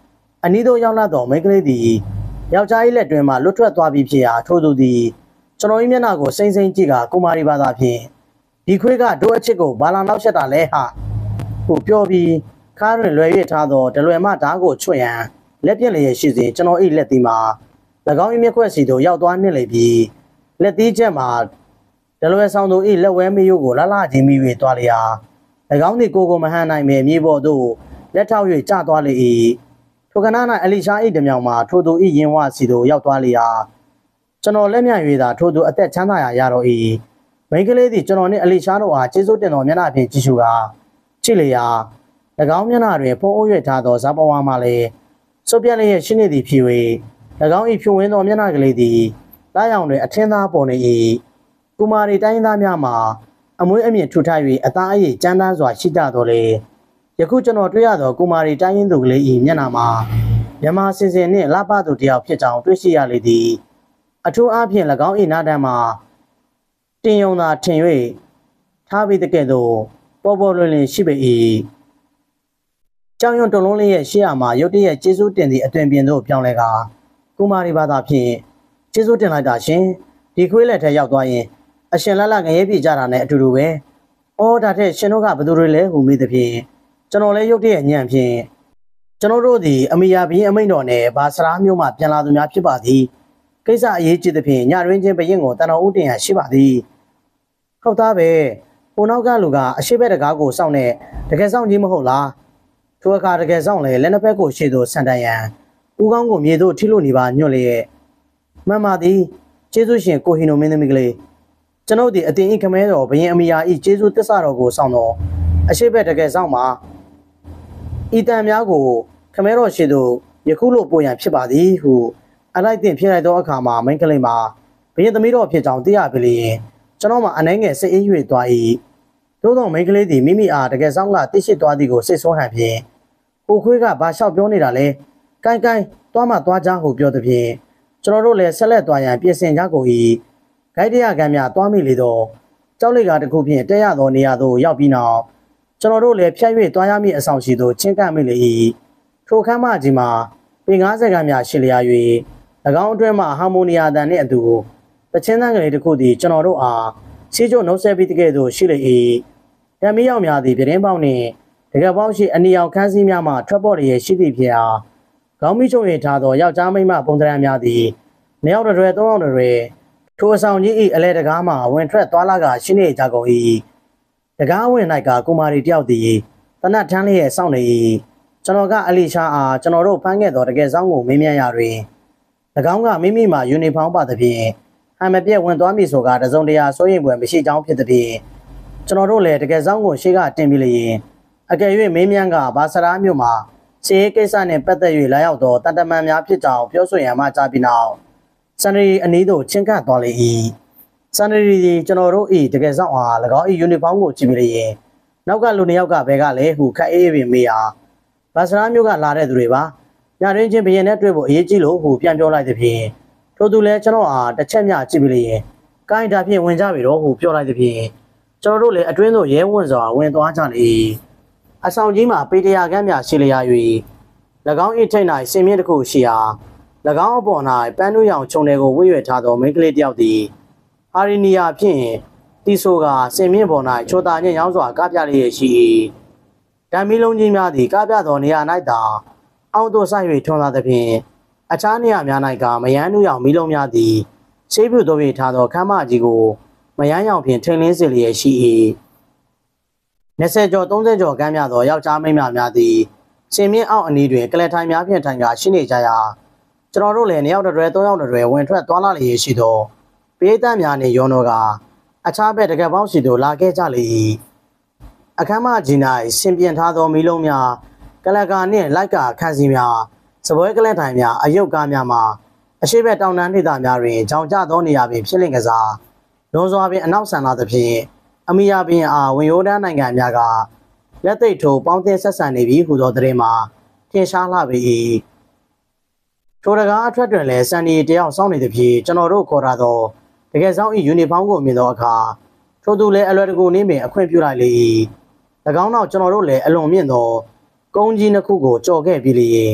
အနီးသို့ရောက်လာသောမိန်းကလေးသည်ယောက်ျား၏လက်တွင်မှလွတ်ထွက်သွားပြီးဖြစ်ရာထိုသူသည်ကျွန်တော်၏မျက်နှာကိုစိမ့်စိမ့်ကြည့်ကကုမာရီဘာသာဖြင့်ဒီခွေးကတို့အချစ်ကိုဘာလာနောက်ဆက်တာလဲဟာဟုပြောပြီးကားတွင်လွယ်၍ထားသောဒလွယ်မှဓာတ်ကိုချွတ်ရန်လက်ပြက်လျက်ရှိစဉ်ကျွန်တော်၏လက်သီးမှာ၎င်း၏မျက်ခွက်စီသို့ရောက်သွားနှင့်လေပြီးလက်သီးချက်မှာဒလွယ်ဆောင်သူ၏လက်ဝဲမယို့ကိုလှလှချင်းမိ၍သွားလျာ၎င်းသည်ကိုကိုမဟန်နိုင်ပေမြေပေါ်သို့လက်ထောက်၍ကျသွားလေ၏ထိုကဏ္ဍ၌အလီရှာ၏ဓမြောင်မှာထိုသူ၏ရင်ဝစီသို့ရောက်သွားလျာကျွန်တော်လက်မြ၍သာထိုသူအသက်ချမ်းသာရာရတော့၏မိန်းကလေးသည်ကျွန်တော်နှင့်အလီရှာတို့အားကျေးဇူးတင်တော်မျက်နှာဖြင့်ကြည့်ရှုကာချစ်လျာ၎င်းမျက်နှာတွင်ဖုံးအုပ်၍ထားသောဇာပဝါမှလည်းစုပ်ပြက်လျက်ရှိနေသည်ဖြစ်၍၎င်း၏ဖြူဝင်းသောမျက်နှာကလေးသည်လာရောင်တွင်အထင်းသားပေါ်နေ၏ကုမာရီတိုင်းသားများမှာအမွေးအမြင့်ထူထပ်၍အသားအရည်ကြမ်းတမ်းစွာရှိကြတော်လေယခုကျွန်တော်တွေ့ရသောကုမာရီတိုင်းရင်းသူကလေး၏မျက်နှာမှာမြန်မာစင်စင်နှင့်လှပသူတစ်ယောက်ဖြစ်ကြောင်းတွေ့ရှိရလေသည်အထူးအားဖြင့်၎င်း၏နားတန်းမှာတင်ယုံသာထင်၍ထားပြီးတကဲ့သို့ပေါ်ပေါ်လွင်လွင်ရှိပေ၏ကြောင်ရွံတုံလုံးလေးရဲ့ရှေ့အမှာရုတ်တရက်ကျေးဇူးတင်သည့်အတွင်ပြင်သို့ပြောင်းလဲကာကုမာရီဘာသာဖြင့်ကျေးဇူးတင်လိုက်တာရှင်ဒီခွေးလက်ထဲရောက်သွားရင်အရှင်လက်လက်ငရဲပြေကြတာနဲ့အတူတူပဲအော်ဒါထက်ရှင်တို့ကဘယ်သူတွေလဲဟူမိသဖြင့်ကျွန်တော်လည်းရုတ်တရက်ညံ့ဖြင့်ကျွန်တော်တို့သည်အမိယာဘင်းအမိန်တော်နဲ့ဘာစရာမျိုးမှပြန်လာသူများဖြစ်ပါသည်ကိစ္စအရေးကြီးသဖြင့်ညရင်းချင်းဘရင်ကိုတန်တော်ဦးတင်ရရှိပါသည်ဟုတ်သားပဲဟိုနောက်ကလူကအရှိဘက်တကားကိုစောင့်နေတကယ်စောင့်ကြီးမဟုတ်လားထိုအခါတကယ်စောင့်လေလက်နှစ်ဖက်ကိုရှေ့သို့ဆန်တန်ရန်ဦးကောင်းကိုမြေသို့ထိလို့နေပါညွှန်လျက်မှန်ပါသည်ကျေးဇူးရှင်ကိုဟီနိုမင်းသမီးကလေးကျွန်ုပ်သည်အတင်ဤခမဲတော်ဘရင်အမိယာဤကျေးဇူးတစ္ဆာတော်ကိုစောင့်တော်အရှိဘက်တကယ်စောင့်ပါဤတန်များကိုခမဲတော်ရှိသို့ယခုလိုပို့ရန်ဖြစ်ပါသည်ဟုအလိုက်တင်ဖြစ်လိုက်သောအခါမှာမိန်းကလေးမှာဘရင်သမီးတော်ဖြစ်ကြောင်းသိရပြီလျင်ကျွန်တော်မှအနှဲငယ်စိတ်အေး၍သွား၏သို့သောမိန်းကလေးသည်မိမိအားတကယ်စောင့်ကသိရှိသွားသည်ကိုစိတ်ဆိုးဟန်ဖြင့်ဟိုခွေးကဘာလျှောက်ပြောနေတာလဲကိုင်းကိုင်းသွားမှသွားကြဟုပြောသည်ဖြင့်ကျွန်တော်တို့လည်းဆက်လက်သွားရန်ပြင်ဆင်ကြကုန်၏ဂိုက်တရကံများသွားမိလေတော့ကြောက်လိတ်ကားတစ်ခုဖြင့်တက်ရသောနေရာသို့ရောက်ပြီးနောက်ကျွန်တော်တို့လည်းဖြတ်၍သွားရမည့်အဆောင်ရှိသို့ချင်းကပ်မိလေ၏ထိုခမ်းမကြီးမှာပေငါးဆယ်ခန်းများရှိလျာ၍၎င်းအတွင်းမှဟာမိုနီယာတန်နှင့်အတူတချင်းတန်းကလေးတစ်ခုသည်ကျွန်တော်တို့အားစီးကျိုးနှုတ်ဆက်ပြီးတကယ်သို့ရှိလေ၏တံမီးရောက်များသည်ပြတင်းပေါက်နှင့်တကယ်ပေါက်ရှိအနီအောင်ခန်းစည်းများမှထွက်ပေါ်လျက်ရှိသည့်ဖြစ်အားခေါင်းမီးချုံရထားသောယောက်ျားမိန်းမပုံသဏ္ဍာန်များသည်နှစ်ယောက်တစ်ရွယ်သုံးယောက်တစ်ရွယ်ထိုအဆောင်ကြီး၏အလဲတကားမှဝင်ထွက်သွားလာကရှိနေကြကုန်၏တကားဝင်၌ကကုမာရီတယောက်သည်တနတ်ထမ်းလျက်စောင့်နေ၏ကျွန်တော်ကအလီရှာအားကျွန်တော်တို့ဖမ်းခဲ့သောတကယ်ဆောင်ကိုမေးမြန်းရာတွင်၎င်းကမိမိမှာယူနီဖောင်းပါသဖြင့်ဟန်မပြည့်ဝင်သွားမည်ဆိုကတစုံတရာစိုးရိမ်ပွဲမရှိကြောင်းဖြစ်သဖြင့်ကျွန်တော်တို့လည်းတကယ်ဆောင်ကိုရှေ့ကတင်ပြီးလျင်အကယ်၍မေးမြန်းကဘာစရာမျိုးမှာစီရေးကိစ္စနှင့်ပတ်သက်၍လာရောက်သောတန်တမန်များဖြစ်ကြောင်းပြောဆိုရန်မှကြားပြီးနောက်စန္ဒရီအနီးသို့ချင်းကပ်သွားလေ၏စန္ဒရီသည်ကျွန်တော်တို့၏တကယ်ဆောင်အား၎င်း၏ယူနီဖောင်းကိုကြည့်ပြီးလျင်နောက်ကလူနှစ်ယောက်ကဘယ်ကလဲဟုခက်အေးပင်မေးအားဘာစရာမျိုးကလာတဲ့သူတွေပါညရင်းချင်းဘရင်နဲ့တွေ့ဖို့အရေးကြီးလို့ဟုပြန်ပြောလိုက်သည်ဖြင့်ထိုသူလည်းကျွန်တော်အားတစ်ချက်မျှကြည့်ပြီးလျင်ကိုင်းတာဖြင့်ဝင်ကြပြီတော့ဟုပြောလိုက်သည်ဖြင့်ကျွန်တော်တို့လည်းအတွင်းသို့ရဲဝံ့စွာဝင်သွားကြလေအဆောင်ကြီးမှာပေတရာကမ်းများရှိလျာ၍၎င်း၏ထိတ်၌စင်မြင့်တစ်ခုရှိရာ၎င်းအပေါ်၌ပန်းနူးရောင်ခြုံတွေကိုဝှေ့ရထားသောမိန်းကလေးတစ်ယောက်သည်ဟာရီနီယာဖြင့်တီဆိုကစင်မြင့်ပေါ်၌ချိုတာညံ့ရောင်းစွာကားပြလျက်ရှိ၏ဓာမီလုံးကြီးများသည်ကားပြသောနေရာ၌သာအောက်သို့ဆိုင်၍ထွန်းလာသည်ဖြင့်အခြားနေရာများ၌ကမယန်းနူးရောင်မီးလုံးများသည်ဆေးပြူသို့၍ထားသောခမ်းမကြီးကိုမယန်းရောင်ဖြင့်ထိန်လင်းစေလျက်ရှိ၏နှစ်ဆယ်ကျော်သုံးဆယ်ကျော်ကမ်းများသောယောက်ျားမိန်းမများသည်စင်မြင့်အောက်အနီးတွင်ကလထိုင်များဖြင့်ထိုင်ကာရှိနေကြရာကျွန်တော်တို့လည်းနှစ်ယောက်တစ်ရွယ်သုံးယောက်တစ်ရွယ်ဝင်ထွက်သွားလာလျက်ရှိသောပိဋကများနှင့်ရောတော့ကအခြားဘက်တကယ်ပေါင်းစီသို့လာခဲ့ကြလေ၏အခမ်းမကြီး၌ဆင်ပြင်ထားသောမီးလုံးများကလကာနှင့်လိုက်ကာခန်းစီများစပွဲကလထိုင်များအယုတ်ကားများမှာအရှိဘက်တောင်တန်းဒေသများတွင်ကြောင်ကျသောနေရာပင်ဖြစ်လင့်ကစားလွန်စွာပင်အနောက်ဆန်လာသဖြင့်အမီယာပင်အားဝင်ရိုးတန်းနိုင်ငံများကလက်သိပ်ထိုးပေါင်းသင်းဆက်ဆံနေပြီဟူသောသတင်းမှာထင်ရှားလှပေ၏ထိုတကားအထက်တွင်လည်းစန်ဒီတယောက်စောင့်နေသည်ဖြင့်ကျွန်တော်တို့ခေါ်ထားသောတကယ်ဆောင်၏ယူနီဖောင်းကိုမြင်သောအခါထိုသူလည်းအလွယ်တကူနည်းပင်အခွင့်ပြုလိုက်လေ၏၎င်းနောက်ကျွန်တော်တို့လည်းအလွန်မြင့်သောကုန်းကြီးနှစ်ခုကိုကြော်ခဲ့ပြီးလျင်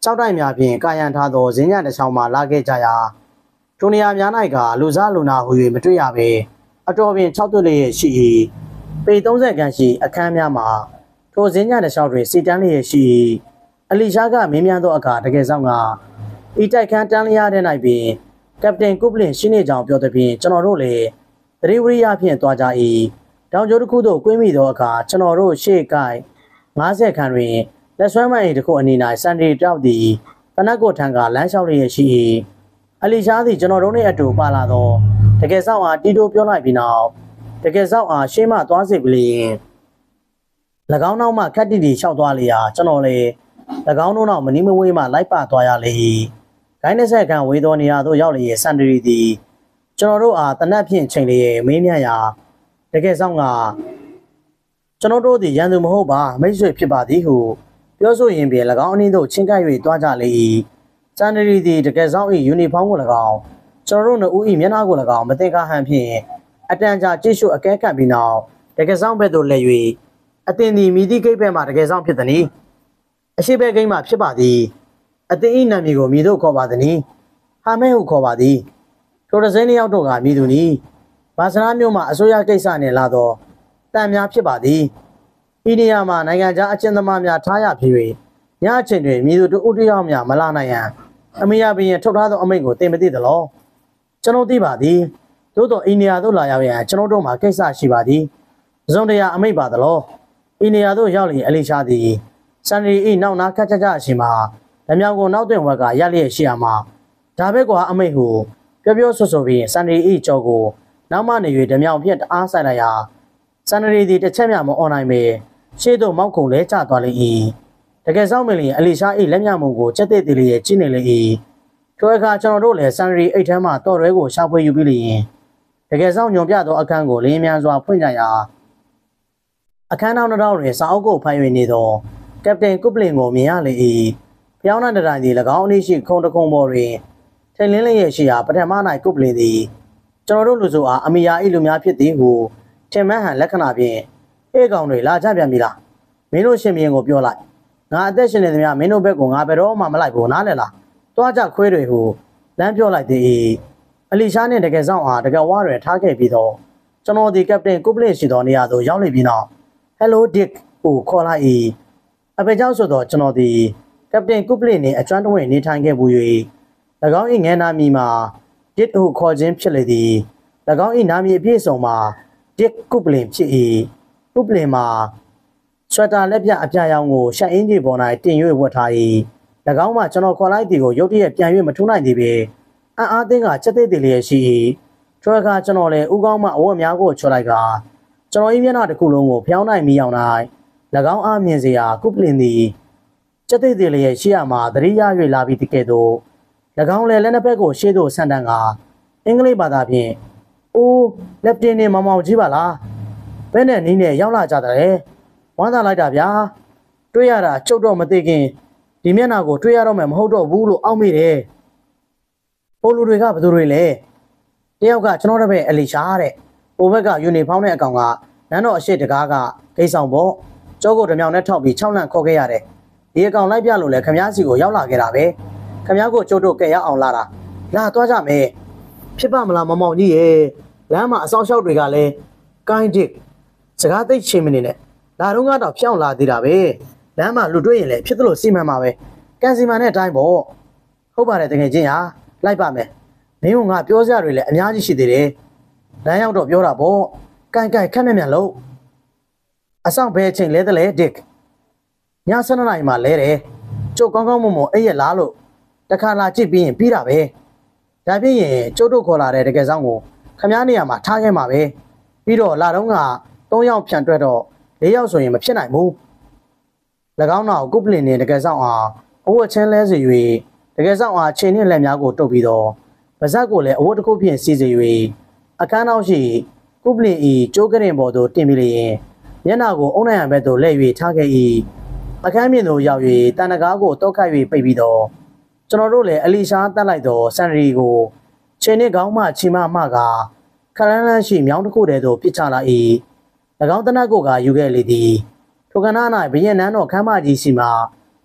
ကြောက်တိုင်များဖြင့်ကာယံထားသောဈဉ္ညာတစ်ချောင်းမှလာခဲ့ကြရာထိုနေရာများ၌ကလူစားလူနာဟူ၍မတွေ့ရပေအတော်ပင်၆သွက်လျက်ရှိ၏ပေ၃၀ခန့်ရှိအခန်းများမှာထိုဈဉ္ညာတစ်ချောင်းတွင်စီတန်းလျက်ရှိ၏အလီရှားကမင်းများသောအခါတကယ်ဆောင်ကဤတိုက်ခန်းတန်းလျားတဲ့၌ပင်ကပတိန်ကုပလင်ရှင်းနေကြောင်ပြောသည်ဖြင့်ကျွန်တော်တို့လည်းသတိဝရိယဖြင့်သွားကြ၏တောင်ကျိုးတစ်ခုသို့ကွင်းမိသောအခါကျွန်တော်တို့ရှေ့ကိုက်၅၀ခန်းတွင်လက်ဆွဲမိုင်တစ်ခုအနီး၌စန်ဒီတောက်သည်တနက်ကိုထံကလမ်းလျှောက်လျက်ရှိ၏အလီရှားသည်ကျွန်တော်တို့နှင့်အတူပါလာသောတကယ်ဆောင်အားတီတိုပြောလိုက်ပြီးနောက်တကယ်ဆောင်အားရှေ့မှသွားစေပလျင်၎င်းနောက်မှခက်တီတီလျှောက်သွားလျာကျွန်တော်လည်း၎င်းတို့နောက်မနီးမဝေးမှလိုက်ပါသွားရလေ၏ဂိုင်း၂၀ခန်းဝေသောနေရာသို့ရောက်လျက်စန်ဒီသည်ကျွန်တော်တို့အားတနက်ဖြင့်ချိန်လျက်မေးမြန်းရာတကယ်ဆောင်ကကျွန်တော်တို့သည်ရန်သူမဟုတ်ပါမိတ်ဆွေဖြစ်ပါသည်ဟုပြောဆိုရင်ပြင်၎င်းအနည်းသို့ချင်းကပ်၍တွားကြလေ၏စန်ဒီသည်တကယ်ဆောင်၏ယူနီဖောင်းကို၎င်းကျွန်တော်တို့နှစ်ဦး၏မျက်နှာကို၎င်းမသိကားဟန်ဖြင့်အတန်ကြာကြည့်ရှုအကဲခတ်ပြီးနောက်တကယ်ဆောင်ဘက်သို့လှည့်၍အတင်သည်မိသည့်ဂိတ်ဘက်မှတကယ်ဆောင်ဖြစ်သည်။အရှိဘက်ဂိတ်မှဖြစ်ပါသည်။အတင်၏နာမည်ကိုမိတို့ခေါ်ပါသည်။ဟာမဲဟုခေါ်ပါသည်။ထိုတစ်စင်းနှစ်ယောက်တို့ကမိသူနီ။ဘာစနာမျိုးမှအစိုးရကိစ္စနှင့်လာသောတန်များဖြစ်ပါသည်။ဤနေရာမှာနိုင်ငံခြားအကျဉ်းသမားများထားရဖြစ်၍ညအချိန်တွင်မိသူတို့ဥတယောက်များမလာနိုင်ရန်အမေရဘရင်ထုတ်ထားသောအမိန့်ကိုတင်မသိသလောကျွန်တော်သိပါသည်သို့သောဤနေရာသို့လာရောက်ရန်ကျွန်တော်တို့မှာကိစ္စရှိပါသည်စုံတရာအမိန့်ပါသလောဤနေရာသို့ရောက်လျင်အလီရှားသည်စန်ရီဤနောက်နာခက်ချကြအရှင်မှာဓမြောင်ကိုနောက်တွင်ဝက်ကရလျက်ရှိရမှာဒါပဲကွာအမိန့်ဟုပြောပြောဆိုဆိုပြီးစန်ရီဤကြောကိုနောက်မှနေ၍ဓမြောင်ဖြင့်တအားဆိုင်လိုက်ရာစန်ရီသည်တစ်ချက်မျှမအွန်နိုင်ပေရှေ့သို့မောက်ခုံလဲကျသွားလေ၏တကယ်ဆောင်မလျင်အလီရှားဤလက်မြမှုကိုစက်တဲ့သေးလေးရဲ့ကျင်းနေလေ၏ထိုအခါကျွန်တော်တို့လည်းစန်ရီအိတ်ထဲမှတော်ရဲကိုရှာဖွေယူပြီးလျင်တကယ်ဆောင်ညွန်ပြသောအခန်းကိုလင်းမြန်စွာဖွင့်ကြရာအခန်းနောက်တစ်ထောင်တွင်စာအုပ်ကိုဖတ်၍နေသောကပတိန်ကုပလင်ကိုမြင်ရလေ၏ဖျောင်းတဲ့တိုင်သည်၎င်းအနည်းရှိခုံတခုံပေါ်တွင်ထိန်လင်းလျက်ရှိရာပထမ၌ကုပလင်သည်ကျွန်တော်တို့လူစုအားအမီယာ၏လူများဖြစ်သည်ဟုထင်မှန်ဟန်လက္ခဏာဖြင့်အေးကောင်တွေလာကြပြန်ပြီလားမင်းတို့ရှင်ဘရင်ကိုပြောလိုက်ငါအသက်ရှင်နေသမျှမင်းတို့ဘက်ကိုငါဘယ်တော့မှမလိုက်ဘူးနားလည်လားတွားကြခွေးတွေဟုလမ်းပြောလိုက်သည်အလီရှားနှင့်တကယ်ဆောင်အားတကယ်ဝါတွင်ထားခဲ့ပြီးတော့ကျွန်တော်ဒီကပတိန်ကုပလင်ရှိသောနေရာသို့ရောက်နေပြီးနောက် Hello Dick ကိုခေါ်လိုက်၏အဖေကြောင့်ဆိုတော့ကျွန်တော်ဒီကပတိန်ကုပလင်နှင့်အကျွမ်းတဝင်နေထိုင်ခဲ့မှု၍၎င်း၏ငယ်နာမည်မှာ Dick ဟုခေါ်ခြင်းဖြစ်လေသည်၎င်း၏နာမည်အပြည့်စုံမှာ Dick ကုပလင်ဖြစ်၏ကုပလင်မှာဆွတ်တာလက်ပြအပြရောင်ကိုရှက်အင်းကြီးပေါ်၌တင်၍ဝတ်ထား၏၎င်းမှကျွန်တော်ခေါ်လိုက်သည်ကိုရုတ်တရက်ပြန်၍မထူးနိုင်သေးပေအံ့အားသင်းကစက်သေးသေးလျက်ရှိ၏ထိုအခါကျွန်တော်လည်းဥကောင်းမှအဝတ်များကိုချွတ်လိုက်ကကျွန်တော်၏မျက်နှာတစ်ခုလုံးကိုဖျောင်းနိုင်မိအောင်၌၎င်းအားမြင်စေရာကုပလင်သည်စက်သေးသေးလျက်ရှိရမှာသတိရ၍လာပြီးတကယ်တော့၎င်းလည်းလက်နှစ်ဖက်ကိုရှေ့သို့ဆန်တန်းကအင်္ဂလိပ်ဘာသာဖြင့်အိုးလက်တင်နေမောင်မောင်ကြီးပါလားဘယ်နဲ့နင်းနဲ့ရောက်လာကြတယ်ဝမ်းသာလိုက်တာဗျာတွေ့ရတာကျုပ်တော့မသိခင်ဒီမျက်နှာကိုတွေ့ရတော့မှမဟုတ်တော့ဘူးလို့အောက်မိတယ်ဟိုလူတွေကဘယ်သူတွေလဲတယောက်ကကျွန်တော်တပည့်အလီရှာတဲ့ဟိုဘက်ကယူနီဖောင်းတဲ့အကောင်ကနန်းတော်အရှိတကားကဂိတ်ဆောင်ပေါ့ကြောကိုတမြောင်နဲ့ထောက်ပြီး၆လန့်ခေါ်ခဲ့ရတယ်ဒီအကောင်လိုက်ပြလို့လဲခမားစီကိုရောက်လာခဲ့တာပဲခမားကိုကျုပ်တို့ကဲရောက်အောင်လာတာလာသွားကြမယ်ဖြစ်ပါမလားမမောင်ကြီးရဲ့လမ်းမှာအဆောင်လျှောက်တွေကလည်းကိုင်းဒစ်စကားသိချင်မနေနဲ့လာတော့ကတော့ဖြောင်းလာသေးတာပဲလမ်းမှာလူတွေ့ရင်လည်းဖြစ်သလိုစီမံမှာပဲကန်စီမာနဲ့အတိုင်းပေါ့ဟုတ်ပါတယ်တကယ်ချင်းဟာလိုက်ပါမယ်မင်းကငါပြောစရာတွေလည်းအများကြီးရှိသေးတယ်လမ်းရောက်တော့ပြောတာပေါ့ကိုင်ကိုင်ခက်မြက်မြက်လို့အဆောင်ဘဲအချိန်လဲတယ်လေဒစ်ညဆန္ဒနိုင်မှာလဲတယ်ကျုပ်ကောင်းကောင်းမွန်မွန်အဲ့ရလားလို့တခါလာကြည့်ပြီးရင်ပြီးတာပဲဒါဖြစ်ရင်ကျုပ်တို့ခေါ်လာတဲ့တကယ်ဆောင်ကိုခမားနေရာမှာထားခဲ့မှာပဲပြီးတော့လာတော့ကသုံးယောက်ဖြန်တွက်တော့လေးယောက်ဆိုရင်မဖြစ်နိုင်ဘူး၎င်းနောက်ကုပလင်နဲ့တကယ်ဆောင်အားအဝတ်ချင်းလဲစေ၍တကယ်ဆောင်အားခြေနှင့်လက်များကိုတုပ်ပြီးတော့ပါဇက်ကိုလည်းအဝတ်တစ်ခုဖြင့်စီစေ၍အခန်းနောက်ရှိကုပလင်ဤကျိုးကရင်ပေါ်သို့တင်ပြီးလျင်မျက်နှာကိုအုံနိုင်ရဘက်သို့လှည့်၍ထားခဲ့၏အခန်းပြင်သို့ရောက်၍တန်တကားကိုတောက်ခတ်၍ပိတ်ပြီးတော့ကျွန်တော်တို့လည်းအလီရှားတက်လိုက်သောစန်ရီကိုခြေနှင့်ခေါင်းမှချီမမှကခလန်းလန်းရှိမြောင်းတစ်ခုတည်းသို့ပစ်ချလာ၏၎င်းတနတ်ကိုကယူခဲ့လေသည်ထိုကဏ္ဍ၌ဘရင်နန်းတော်ခမ်းမကြီးစီမှာတ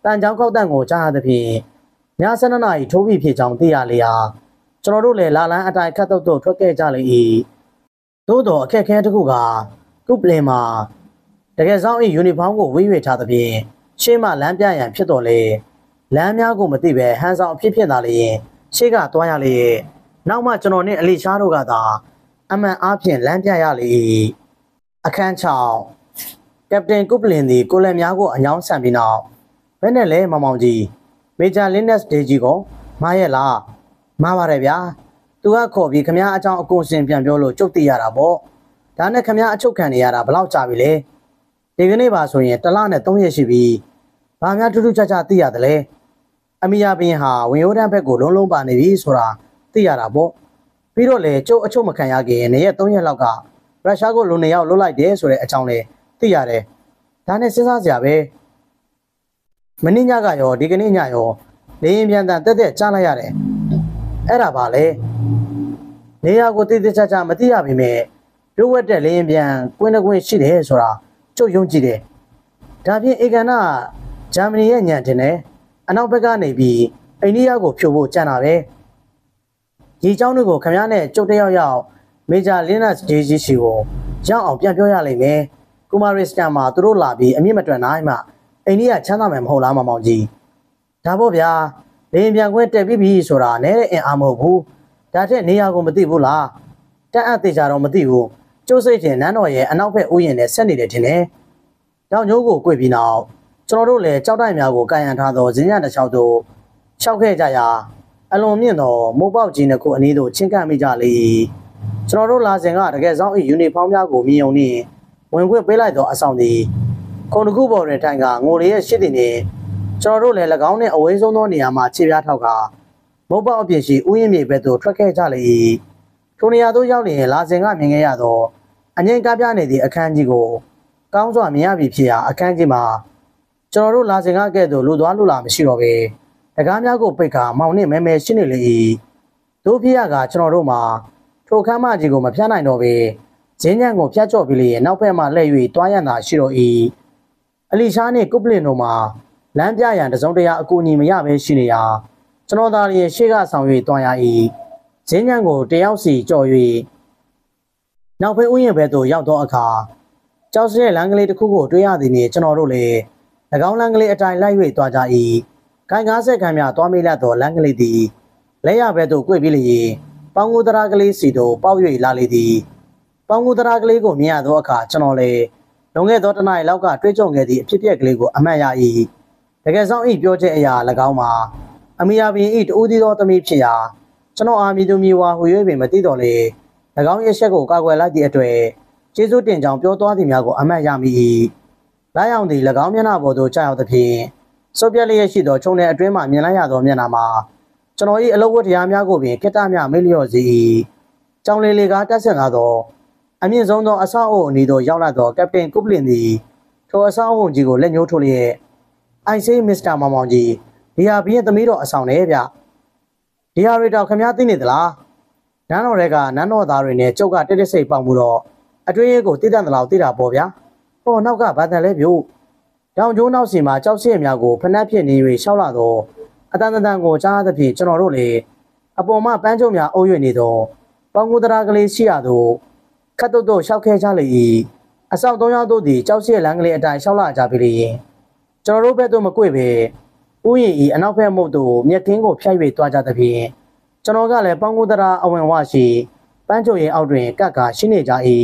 တန်ကြောင်းကောက်တန့်ကိုကြားရသဖြင့်ညဆန္ဒနာ၏ထိုးပြီးဖြစ်ကြောင်းသိရလေရာကျွန်တော်တို့လည်းလာလန်းအတိုင်းခတ်တုတ်တုတ်ထွက်ခဲ့ကြလေ၏သို့တော်အခက်ခဲတစ်ခုကကုပလင်မှာတကယ်ဆောင်၏ယူနီဖောင်းကိုဝေးရွေထားသဖြင့်ရှေ့မှလမ်းပြရန်ဖြစ်တော်လေလမ်းများကိုမသိပဲဟန်ဆောင်အဖြစ်ဖြစ်လာလေရင်ရှေ့ကသွားရလေနောက်မှကျွန်တော်နဲ့အလီရှားတို့ကသာအမှန်အားဖြင့်လမ်းပြရလေအခန်း၆ကပတိန်ကုပလင်သည်ကိုလန်များကိုအညောင်းဆန်ပြီးနောက်ဘယ်နဲ့လဲမောင်မောင်ကြီးမေဂျာလင်းနက်စ်ဒေဂျီကိုမှားရဲ့လားမှားပါတယ်ဗျာသူကခေါ်ပြီးခမ ्या အကြောင်းအကုန်စင်ပြန်ပြောလို့ကြုတ်သိရတာပေါ့ဒါနဲ့ခမ ्या အချုပ်ခံနေရတာဘယ်လောက်ကြာပြီလဲဒီကနေ့ပါဆိုရင်တစ်လနဲ့သုံးရက်ရှိပြီဘာများထူးထူးခြားခြားသိရတယ်လဲအမီယာဘင်းဟာဝင်ရိုးတန်းဘက်ကိုလုံးလုံးပါနေပြီဆိုတာသိရတာပေါ့ပြီးတော့လေကျုပ်အချုပ်မခံရခင်နေ့ရက်သုံးရက်လောက်ကရုရှားကိုလူနေရောက်လွတ်လိုက်တယ်ဆိုတဲ့အကြောင်းလေသိရတယ်ဒါနဲ့စဉ်းစားစရာပဲမင်းညကရောဒီကနေ့ညရောလေရင်ပြန်တန်တက်တက်ကြားလိုက်ရတယ်အဲ့ဒါပါလေနေရာကိုတိတိကျကျမသိရပါနဲ့တို့ဝက်တဲ့လေရင်ပြန်ကွင်းတကွင်းရှိတယ်ဆိုတာကျုပ်ယုံကြည်တယ်ဒါဖြင့်အေကန်နာဂျာမနီရဲ့ညံတင်တယ်အနောက်ဘက်ကနေပြီးအိန္ဒိယကိုဖြိုဖို့ကြံတာပဲဒီเจ้าတို့ကိုခမ ्या နဲ့ကျုပ်တယောက်ယောက်မေဂျာလင်းနက်စ်ဂျေဂျီစီကိုရောက်အောင်ပြန်ပြောရလိမ့်မယ်ကူမာရစ်စတန်မှာသူတို့လာပြီးအမြင့်မတွက်နိုင်မှအိန္ဒိယချမ်းသာမယ်မဟုတ်လားမောင်မောင်ကြီးဒါပေါ့ဗျာလေရင်ပြန်ခွင့်တက်ပြီးပြီဆိုတာနဲ့အင်အားမဟုတ်ဘူးဒါထက်နေရာကိုမသိဘူးလားတက်အပ်သေးကြတော့မသိဘူးကျုပ်စိတ်ထင်နန်းတော်ရဲ့အနောက်ဘက်ဥယျာဉ်နဲ့ဆက်နေတယ်ထင်တယ်တောင်ကျိုးကို꿰ပြီးနောက်ကျွန်တော်တို့လည်းကြောက်တိုက်များကိုကန်ရန်ထားသောဇင်းရတစ်ချောင်းတို့ရှောက်ခဲ့ကြရာအလွန်မြင့်သောမိုးပေါက်ကြီးနှစ်ခုအနည်းသို့ချင်းကပ်မိကြလေကျွန်တော်တို့လာစဉ်ကတကယ်ဆောင်၏ယူနီဖောင်းများကိုမြင်ုံနှင့်ဝင်ခွင့်ပေးလိုက်သောအဆောင်သည်ခုံတစ်ခုပေါ်တွင်ထိုင်ကငိုလေးရဲ့ရှစ်တင်နှင့်ကျွန်တော်တို့လည်း၎င်းနှင့်အဝေးဆုံးသောနေရာမှာခြေပြားထောက်ကမုတ်ပေါက်အပြင်ရှိဥယျာဉ်မြေဘက်သို့ထွက်ခဲ့ကြလေထိုနေရာသို့ရောက်လျင်လာစဉ်ကမြင်ခဲ့ရသောအငိမ့်ကားပြနေသည့်အခန်းကြီးကိုကောင်းစွာမြင်ရပြီဖြစ်ရာအခန်းကြီးမှာကျွန်တော်တို့လာစဉ်ကကဲ့သို့လူသွားလူလာမရှိတော့ပေတကားများကိုပိတ်ကာမောင်နှင့်မဲမဲရှင်းနေလေ၏တို့ဖြစ်ရကကျွန်တော်တို့မှာထိုခမ်းမကြီးကိုမဖျက်နိုင်တော့ပေဂျင်းညံကိုဖျက်ချော့ပြီးလေနောက်ဘက်မှလှည့်၍တွားရန်သာရှိတော့၏အလီရှားနှင့်ကုပလင်တို့မှာလမ်းပြရန်တစုံတရာအကူအညီမရဘဲရှိနေရာကျွန်တော်သားရဲ့ရှေ့ကဆောင်၍တွားရ၏ဂျင်းညံကိုတယောက်စီကြော်၍နောက်ဖေးဥယျာဉ်ဘက်သို့ရောက်သောအခါကျောက်စရဲ့လမ်းကလေးတစ်ခုကိုတွေ့ရသည်နှင့်ကျွန်တော်တို့လည်း၎င်းလမ်းကလေးအတိုင်းလိုက်၍တွားကြ၏ခိုင်ကားဆက်ခံများတွားမိလတ်သောလမ်းကလေးသည်လက်ရဘက်သို့꿰ပြီးလျင်ပေါင်းကူတရာကလေးစီတို့ပေါက်၍လာလေသည်ပေါင်းကူတရာကလေးကိုမြင်ရသောအခါကျွန်တော်လည်းလွန်ခဲ့သောတနအီလောက်ကတွေးကြုံခဲ့သည့်အဖြစ်အပျက်ကလေးကိုအမှတ်ရ၏တကယ်ဆောင်၏ပြောချက်အရာ၎င်းမှာအမီယာဘင်၏တူးသီးသောသမီးဖြစ်ရာကျွန်တော်အာမီသူမီဝါဟူ၍ပင်မသိတော့လေ၎င်းရဲ့ရှက်ကိုကာကွယ်လိုက်သည့်အတွက်ကျေးဇူးတင်ကြောင်းပြောသွားသည်များကိုအမှတ်ရမိ၏လာရောက်သည့်၎င်းမျက်နှာပေါ်သို့ကြာရောက်သဖြင့်စုပ်ပြက်လျက်ရှိသောခြုံနယ်အတွင်းမှမြင်လိုက်ရသောမျက်နှာမှာကျွန်တော်၏အလုပ်ဝတ္တရားများကိုပင်ကိတ္တများမေ့လျော့စေ၏ကြောင်လေးလေးကတက်ဆက်လာသောအမြင့်ဆုံးသောအဆောက်အုံအနီးသို့ရောက်လာသောကပတိန်ကုပလင်သည်ထိုအဆောက်အုံကြီးကိုလက်ညှိုးထိုးလျက်အိုင်ဆေးမစ္စတာမောင်မောင်ကြီးဒီဟာဘီရဲ့သမီးတော်အဆောင်နဲ့ဗျဒီဟာရီတော်ခမည်းသိနေသလားနန်းတော်တွေကနန်းတော်သားတွေနဲ့ကျုပ်ကတက်တက်စိတ်ပေါက်မှုတော့အတွင်းရဲကိုတိတတ်သလောက်တိတာပေါ့ဗျာဟောနောက်ကဘာတန်လဲဗျို့တောင်ကျိုးနောက်စီမှာကြောက်စရများကိုဖနှက်ဖြစ်နေ၍ရှောက်လာတော့အတန်တန်ကိုကြားသဖြင့်ကျွန်တော်တို့လေအပေါ်မှပန်းကျုံများအုပ်၍နေတော့ပေါင်းကူတရာကလေးရှိရသောခတ်တုတ်တုတ်ရှောက်ခဲကြလေ၏အဆောက်သုံးယောက်တို့သည်ကြောက်စရလမ်းကလေးအတိုင်းရှောက်လာကြပြီလေကျွန်တော်တို့ဘက်သို့မကွေ့ပဲဥယျာဉ်၏အနောက်ဘက်မုတ်သို့မြက်ကင်းကိုဖျက်၍တွားကြသဖြင့်ကျွန်တော်ကလည်းပေါင်းကူတရာအဝင်ဝရှိပန်းကျုံရင်အောက်တွင်ကတ်ကာရှိနေကြ၏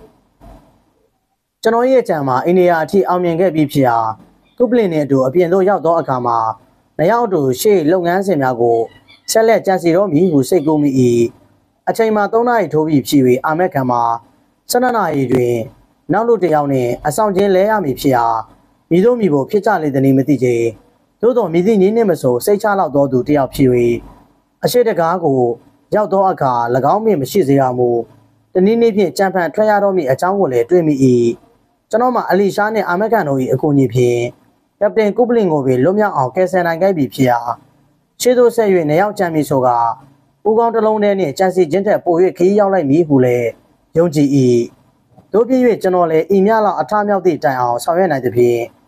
ကျွန်တော်ရဲ့ကြံမှာအိန္ဒိယအထိအောင်မြင်ခဲ့ပြီးဖြစ်ရာကုပလင်နှင့်အတူအပြင်သို့ရောက်သောအခါမှာနရောက်တူရှေ့လုပ်ငန်းစဉ်များကိုဆက်လက်ကြံစီတော်မူဟုစိတ်ကူးမိ၏အချိန်မှာသုံးနာရီထိုးပြီးဖြစ်၍အာမက်ခံမှာဆန္ဒနာရီတွင်နောက်လူတစ်ယောက်နှင့်အဆောင်ချင်းလဲရမည်ဖြစ်ရာမိတို့မိဖို့ဖြစ်ကြလေသည်မသိချေသို့တော်မိသည့်နည်းနှင့်မဆိုစိတ်ချလောက်သောသူတစ်ယောက်ဖြစ်၍အရှိတကားကိုရောက်သောအခါ၎င်းမြင်မရှိစေရမူတနည်းနည်းဖြင့်ကြံဖန်ထွက်ရတော်မူအကြောင်းကိုလည်းတွေ့မိ၏ကျွန်တော်မှအလီရှားနှင့်အာမက်ကန်တို့၏အကူအညီဖြင့်ကပတိန်ကုပလင်ကိုပင်လွတ်မြောက်အောင်ကယ်ဆယ်နိုင်ခဲ့ပြီဖြစ်ရာရှေ့သို့ဆက်၍နေရောက်ကြံမည်ဆိုကဦးကောင်းတစ်လုံးထဲနှင့်ကြံစီခြင်းထက်ပို၍ခရီးရောက်လိုက်မည်ဟုလည်းယုံကြည်၏တို့ဖြစ်၍ကျွန်တော်လည်းဤများလောက်အထမြောက်သည့်တိုင်အောင်ဆောင်ရွက်နိုင်သဖြင့်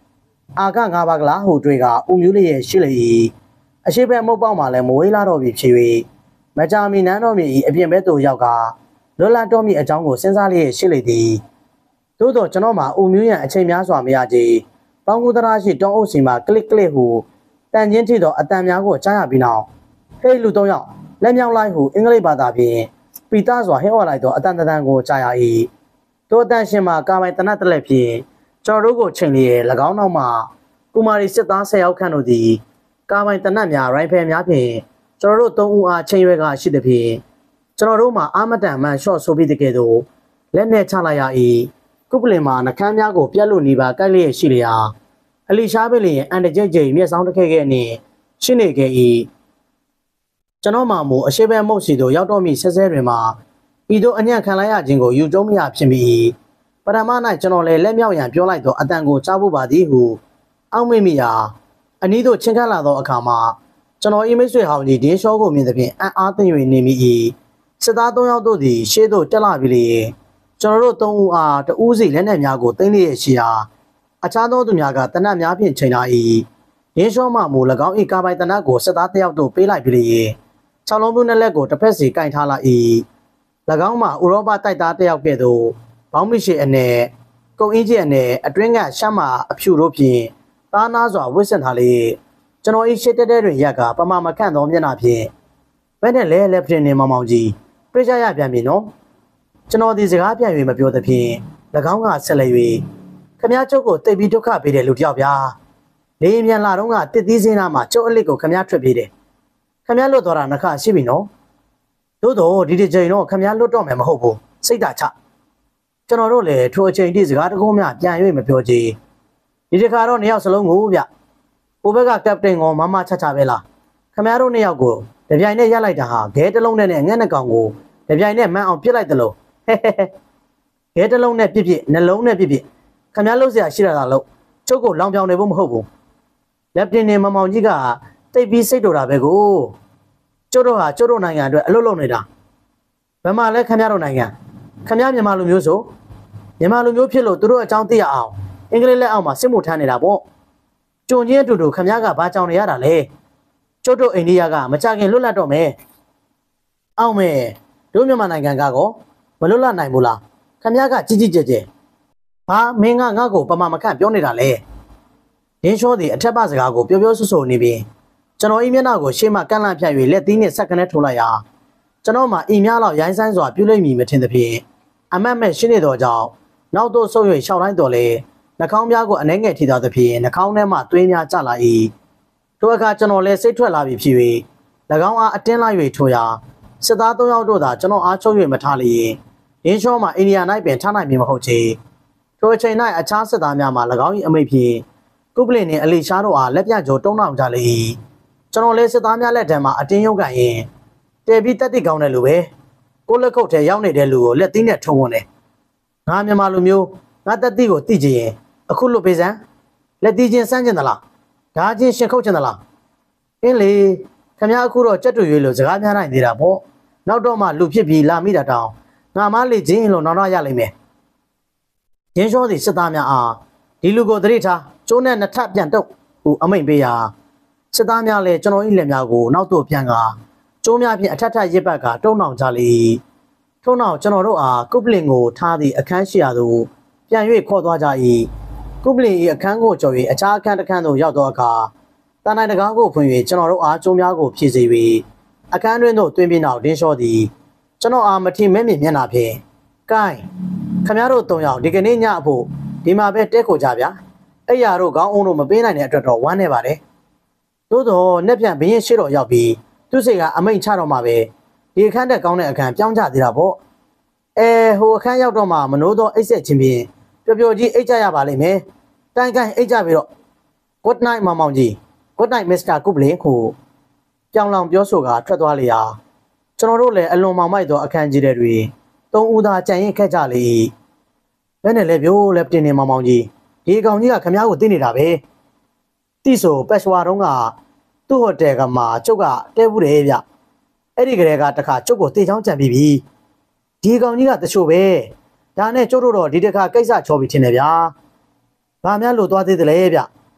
အာကငါးပါးကလားဟိုတွေကဦးမျိုးလေးရဲ့ရှိလေ၏အရှိဘက်မုတ်ပေါက်မှလည်းမဝေးလာတော့ပြီဖြစ်၍မကြာမီနန်းတော်မြစ်၏အပြင်ဘက်သို့ရောက်ကလွတ်လပ်တော်မြစ်အကြောင်းကိုစဉ်းစားလျက်ရှိလေသည်သို့တော့ကျွန်တော်မှာဦးမျိုးရန်အချိန်များစွာမရကြပေါင်းကူတရာရှိတောင်းအုပ်စီမှာကလစ်ကလစ်ဟုတန်ချင်းထိသောအတန်များကိုကြားရပြီးနောက်ဟေးလူသုံးယောက်လက်မြောက်လိုက်ဟုအင်္ဂလိပ်ဘာသာဖြင့်ပီတာစွာဟဲဝါလိုက်သောအတန်တန်ကိုကြားရ၏ထိုအတန်ရှင်မှာကာမိုင်တနတ်တလက်ဖြင့်ကျွန်တော်တို့ကိုချိန်လျက်၎င်းနောက်မှကုမာရီစစ်သားဆယ်ယောက်ခန့်တို့သည်ကာမိုင်တနတ်များရိုင်ဖယ်များဖြင့်ကျွန်တော်တို့သုံးဦးအားချိန်ရွယ်ကရှိသည်ဖြင့်ကျွန်တော်တို့မှာအာမတန်မှန်ရှော့ဆိုပြီးတကယ်တော့လက်နဲ့ချလိုက်ရ၏ကုပလင်မှာနှကမ်းများကိုပြက်လို့နေပါကိုက်လျက်ရှိလျာအလီရှားပင်လျင်အန်တကြိတ်ကြိတ်မျက်စောင်းတစ်ခဲခဲနှင့်ရှင်းနေခဲ့၏ကျွန်တော်မှမူအရှိဘဲမုတ်စီတို့ရောက်တော့မိဆဲဆဲတွင်မှာဤသို့အညံ့ခံလိုက်ရခြင်းကိုယူကျုံးမရဖြစ်မိ၏ပထမ၌ကျွန်တော်လည်းလက်မြောက်ရန်ပြောလိုက်သောအတန်ကိုကြားဖို့ပါသည်ဟုအောက်မေ့မိရာအနီးသို့ချင်းခတ်လာသောအခါမှာကျွန်တော်ဤမိတ်ဆွေဟောင်းကြီးဒင်းရှောကိုမြင်သဖြင့်အံ့အားသင့်၍နေမိ၏စစ်သားသုံးယောက်တို့သည်ရှေ့သို့တက်လာပြီလေကျွန်တော်တို့သုံးဦးအားတဦးစီလက်နက်များကိုတင်းလျက်ရှိရာအခြားသောသူများကတနတ်များဖြင့်ချိန်လာ၏ဒင်းရှောမှမူ၎င်း၏ကာပိုင်တနတ်ကိုစစ်သားတစ်ယောက်တို့ပေးလိုက်ပြီလေ၆လုံးပြနှစ်လက်ကိုတစ်ဖက်စီကင်ထားလာ၏၎င်းမှာဥရောပတိုက်သားတစ်ယောက်ကဲ့သို့ဘောင်းမရှိအနဲ့ကုံအင်းကြီးအနဲ့အတွင်းကရှမ်းမာအဖြူတို့ဖြင့်သားနာစွာဝစ်ဆင်ထားလေကျွန်တော်ဤရှစ်တဲတဲတွင်ရက်ကပမာမခန့်သောမျက်နှာဖြင့်ဘယ်နဲ့လဲလက်ပြင်းနေမောင်မောင်ကြီးတွေ့ကြရပြန်ပြီနော်ကျွန်တော်ဒီစကားပြန်၍မပြောသဖြင့်၎င်းကဆက်လက်၍ခမည်းကျုပ်ကိုတိတ်ပြီးဒုက္ခပေးတယ်လူတယောက်ဗျာလေမြန်လာတော့ကတစ်သီးစင်းသားမှာကျုပ်အလစ်ကိုခမည်းထွက်ပြေးတယ်ခမည်းလွတ်သွားတာနှခရှိပြီနော်သို့တော့ဒီဒီချိန်တော့ခမည်းလွတ်တော့မယ်မဟုတ်ဘူးစိတ်ဓာတ်ချကျွန်တော်တို့လည်းထိုအချိန်ဒီစကားတကုံးများပြန်၍မပြောချေဒီတစ်ခါတော့နှစ်ယောက်စလုံးကိုဗျဟိုဘက်ကကပတိန်ကမမချချပဲလားခမည်းတို့နှစ်ယောက်ကိုတပြိုင်နဲ့ရက်လိုက်တာဟာဂဲတစ်လုံးနဲ့ငှက်နှကောင်ကိုတပြိုင်နဲ့မှန်းအောင်ပြစ်လိုက်တယ်လို့ဟဲဟဲဟဲဂဲတစ်လုံးနဲ့ပြစ်ပြစ်နှလုံးနဲ့ပြစ်ပြစ်ခမည်းလို့ဆရာရှိတာလားလို့ကျုပ်ကိုလောင်ပြောင်နေဖို့မဟုတ်ဘူးလက်ပြင်းနေမမောင်ကြီးကတိတ်ပြီးစိတ်တော်တာပဲကိုကျုပ်တို့ဟာကျုပ်တို့နိုင်ငံအတွက်အလုပ်လုပ်နေတာဘယ်မှာလဲခမည်းတို့နိုင်ငံခမည်းမြန်မာလူမျိုးဆိုမြန်မာလူမျိုးဖြစ်လို့သူတို့အကြောင်းသိရအောင်အင်္ဂလိပ်လက်အောက်မှာစစ်မှုထမ်းနေတာပေါ့ကြုံချင်းအတူတူခမည်းကဘာကြောင်နေရတာလဲကျုပ်တို့အိန္ဒိယကမကြခင်လွတ်လပ်တော့မယ်အောက်မဲ့တို့မြန်မာနိုင်ငံကကောမလွတ်လပ်နိုင်ဘူးလားခမည်းကကြီးကြီးကျယ်ကျယ်ဟာမင်းကငါ့ကိုပမာမခန့်ပြောနေတာလေဒင်းရှောသည်အထက်ပစကားကိုပြောပြောဆူဆူနေပြီးကျွန်တော်ဤမျက်နှာကိုရှေ့မှကန့်လန့်ဖြတ်၍လက်သီးနှင့်ဆက်ကနေထိုးလိုက်ရာကျွန်တော်မှဤများလောက်ရိုင်းဆိုင်စွာပြုလိမ့်မည်မထင်သဖြင့်အမတ်မဲ့ရှင်းနေသောကြောင့်နောက်သို့ဆုပ်၍ရှောက်တိုင်းတော်လေနှာခေါင်းများကိုအနှဲငယ်ထိသွားသဖြင့်နှာခေါင်းထဲမှသွေးများကျလာ၏ထိုအခါကျွန်တော်လည်းစိတ်ထွက်လာပြီဖြစ်၍၎င်းအားအတင်းလိုက်၍ထိုရာစစ်သားသုံးယောက်တို့သာကျွန်တော်အားချုပ်၍မထားလျင်ဒင်းရှောမှအိန္ဒိယ၌ပင်ထားနိုင်မည်မဟုတ်ချေထိုအချိန်၌အခြားစစ်သားများမှ၎င်း၏အမိန့်ဖြင့်ကုပလင်နှင့်အလီရှားတို့အားလက်ပြကြိုတုံးတောင်ကြလေ၏ကျွန်တော်လည်းစစ်သားများလက်ထံမှအတင်းရုံးကန်ရင်တဲပြီးတက်တိကောင်းတဲ့လူပဲကိုလက်ခုပ်ထဲရောက်နေတဲ့လူကိုလက်သီးနဲ့ထုံဝင်တယ်ငါမြန်မာလူမျိုးငါတက်တိကိုတိကြရင်အခုလွတ်ပေးစမ်းလက်သီးချင်းစမ်းကျင်သလားဓာချင်းရှင်ခုတ်ကျင်သလားအင်းလေခမည်းအခုတော့ကြက်တူရွေးလို့စကားများနိုင်သေးတာပေါ့နောက်တော့မှလူဖြစ်ပြီးလာမိတာတောင်ငါမလေးချင်းလို့နောက်တော့ရလိမ့်မယ်ရင်းရှောသည်စစ်သားများအားဒီလူကိုသတိထားကျိုးနဲ့နှစ်ထပ်ပြန်တုပ်ဟုအမိန့်ပေးရာစစ်သားများလည်းကျွန်တော်၏လက်များကိုနောက်သို့ပြန်ကာကျိုးများဖြင့်အထက်ထပ်ရစ်ပတ်ကတုံးအောင်ကြလေထို့နောက်ကျွန်တော်တို့အားကုပလင်ကိုထားသည့်အခန်းရှိရာသို့ပြန်၍ခေါ်သွားကြ၏ကုပလင်၏အခန်းကိုကျော်၍အခြားအခန်းတစ်ခန်းသို့ရောက်သောအခါတန်တိုင်းတကားကိုဖွင့်၍ကျွန်တော်တို့အားကျိုးများကိုဖြည့်စေ၍အခန်းတွင်သို့တွင်ပြီးနောက်ဒင်းလျှောသည်ကျွန်တော်အားမထီမဲမြင်မျက်နှာဖြင့်ကိုင်းခမရတို့သုံးယောက်ဒီကနေ့ညအဖို့ဒီမှာပဲတဲခိုကြဗျာအဲ့ရတို့ခေါင်းအုံးတို့မပေးနိုင်တဲ့အတွက်တော့ဝမ်းနေပါတယ်သို့တော့နှစ်ပြန်ဘင်းရင်ရှိတော်ရောက်ပြီးသူစိတ်ကအမိန့်ချတော့မှပဲဒီအခန်းတက်ကောင်းတဲ့အခန်းပြောင်းကြသေးတာပေါ့အဲဟိုအခန်းရောက်တော့မှမနိုးသောအိတ်ဆက်ချင်းဖြင့်ပျော်ပျော်ကြီးအိတ်ကြရပါလိမ့်မယ်တိုင်ကိုင်းအိတ်ကြပြီးတော့ good night မောင်မောင်ကြီး good night Mister ကုပလင်ကိုပြောင်းလောင်ပြောဆိုကထွက်သွားလေရာကျွန်တော်တို့လည်းအလွန်မောင်မိုက်သောအခန်းကြီးတွေသုံးဦးသာကြံရင်ခက်ကြလေဘယ်နဲ့လဲပြိုးလဲတင်နေမောင်မောင်ကြီးဒီအကောင်ကြီးကခမ ्या ကိုသိနေတာပဲတိဆိုပက်ရှ်ဝါတုံးကသူ့ဟိုတယ်ကမှကျုပ်ကတဲဘူးတယ်ဗျအဲ့ဒီကလေးကတခါကျုပ်ကိုတေချောင်းကြံပြီးပြီဒီကောင်ကြီးကတချို့ပဲဒါနဲ့ကျုပ်တို့တော့ဒီတခါကိစ္စချော်ပြီးထင်တယ်ဗျာဘာများလို့သွားသေးတယ်လဲဗျ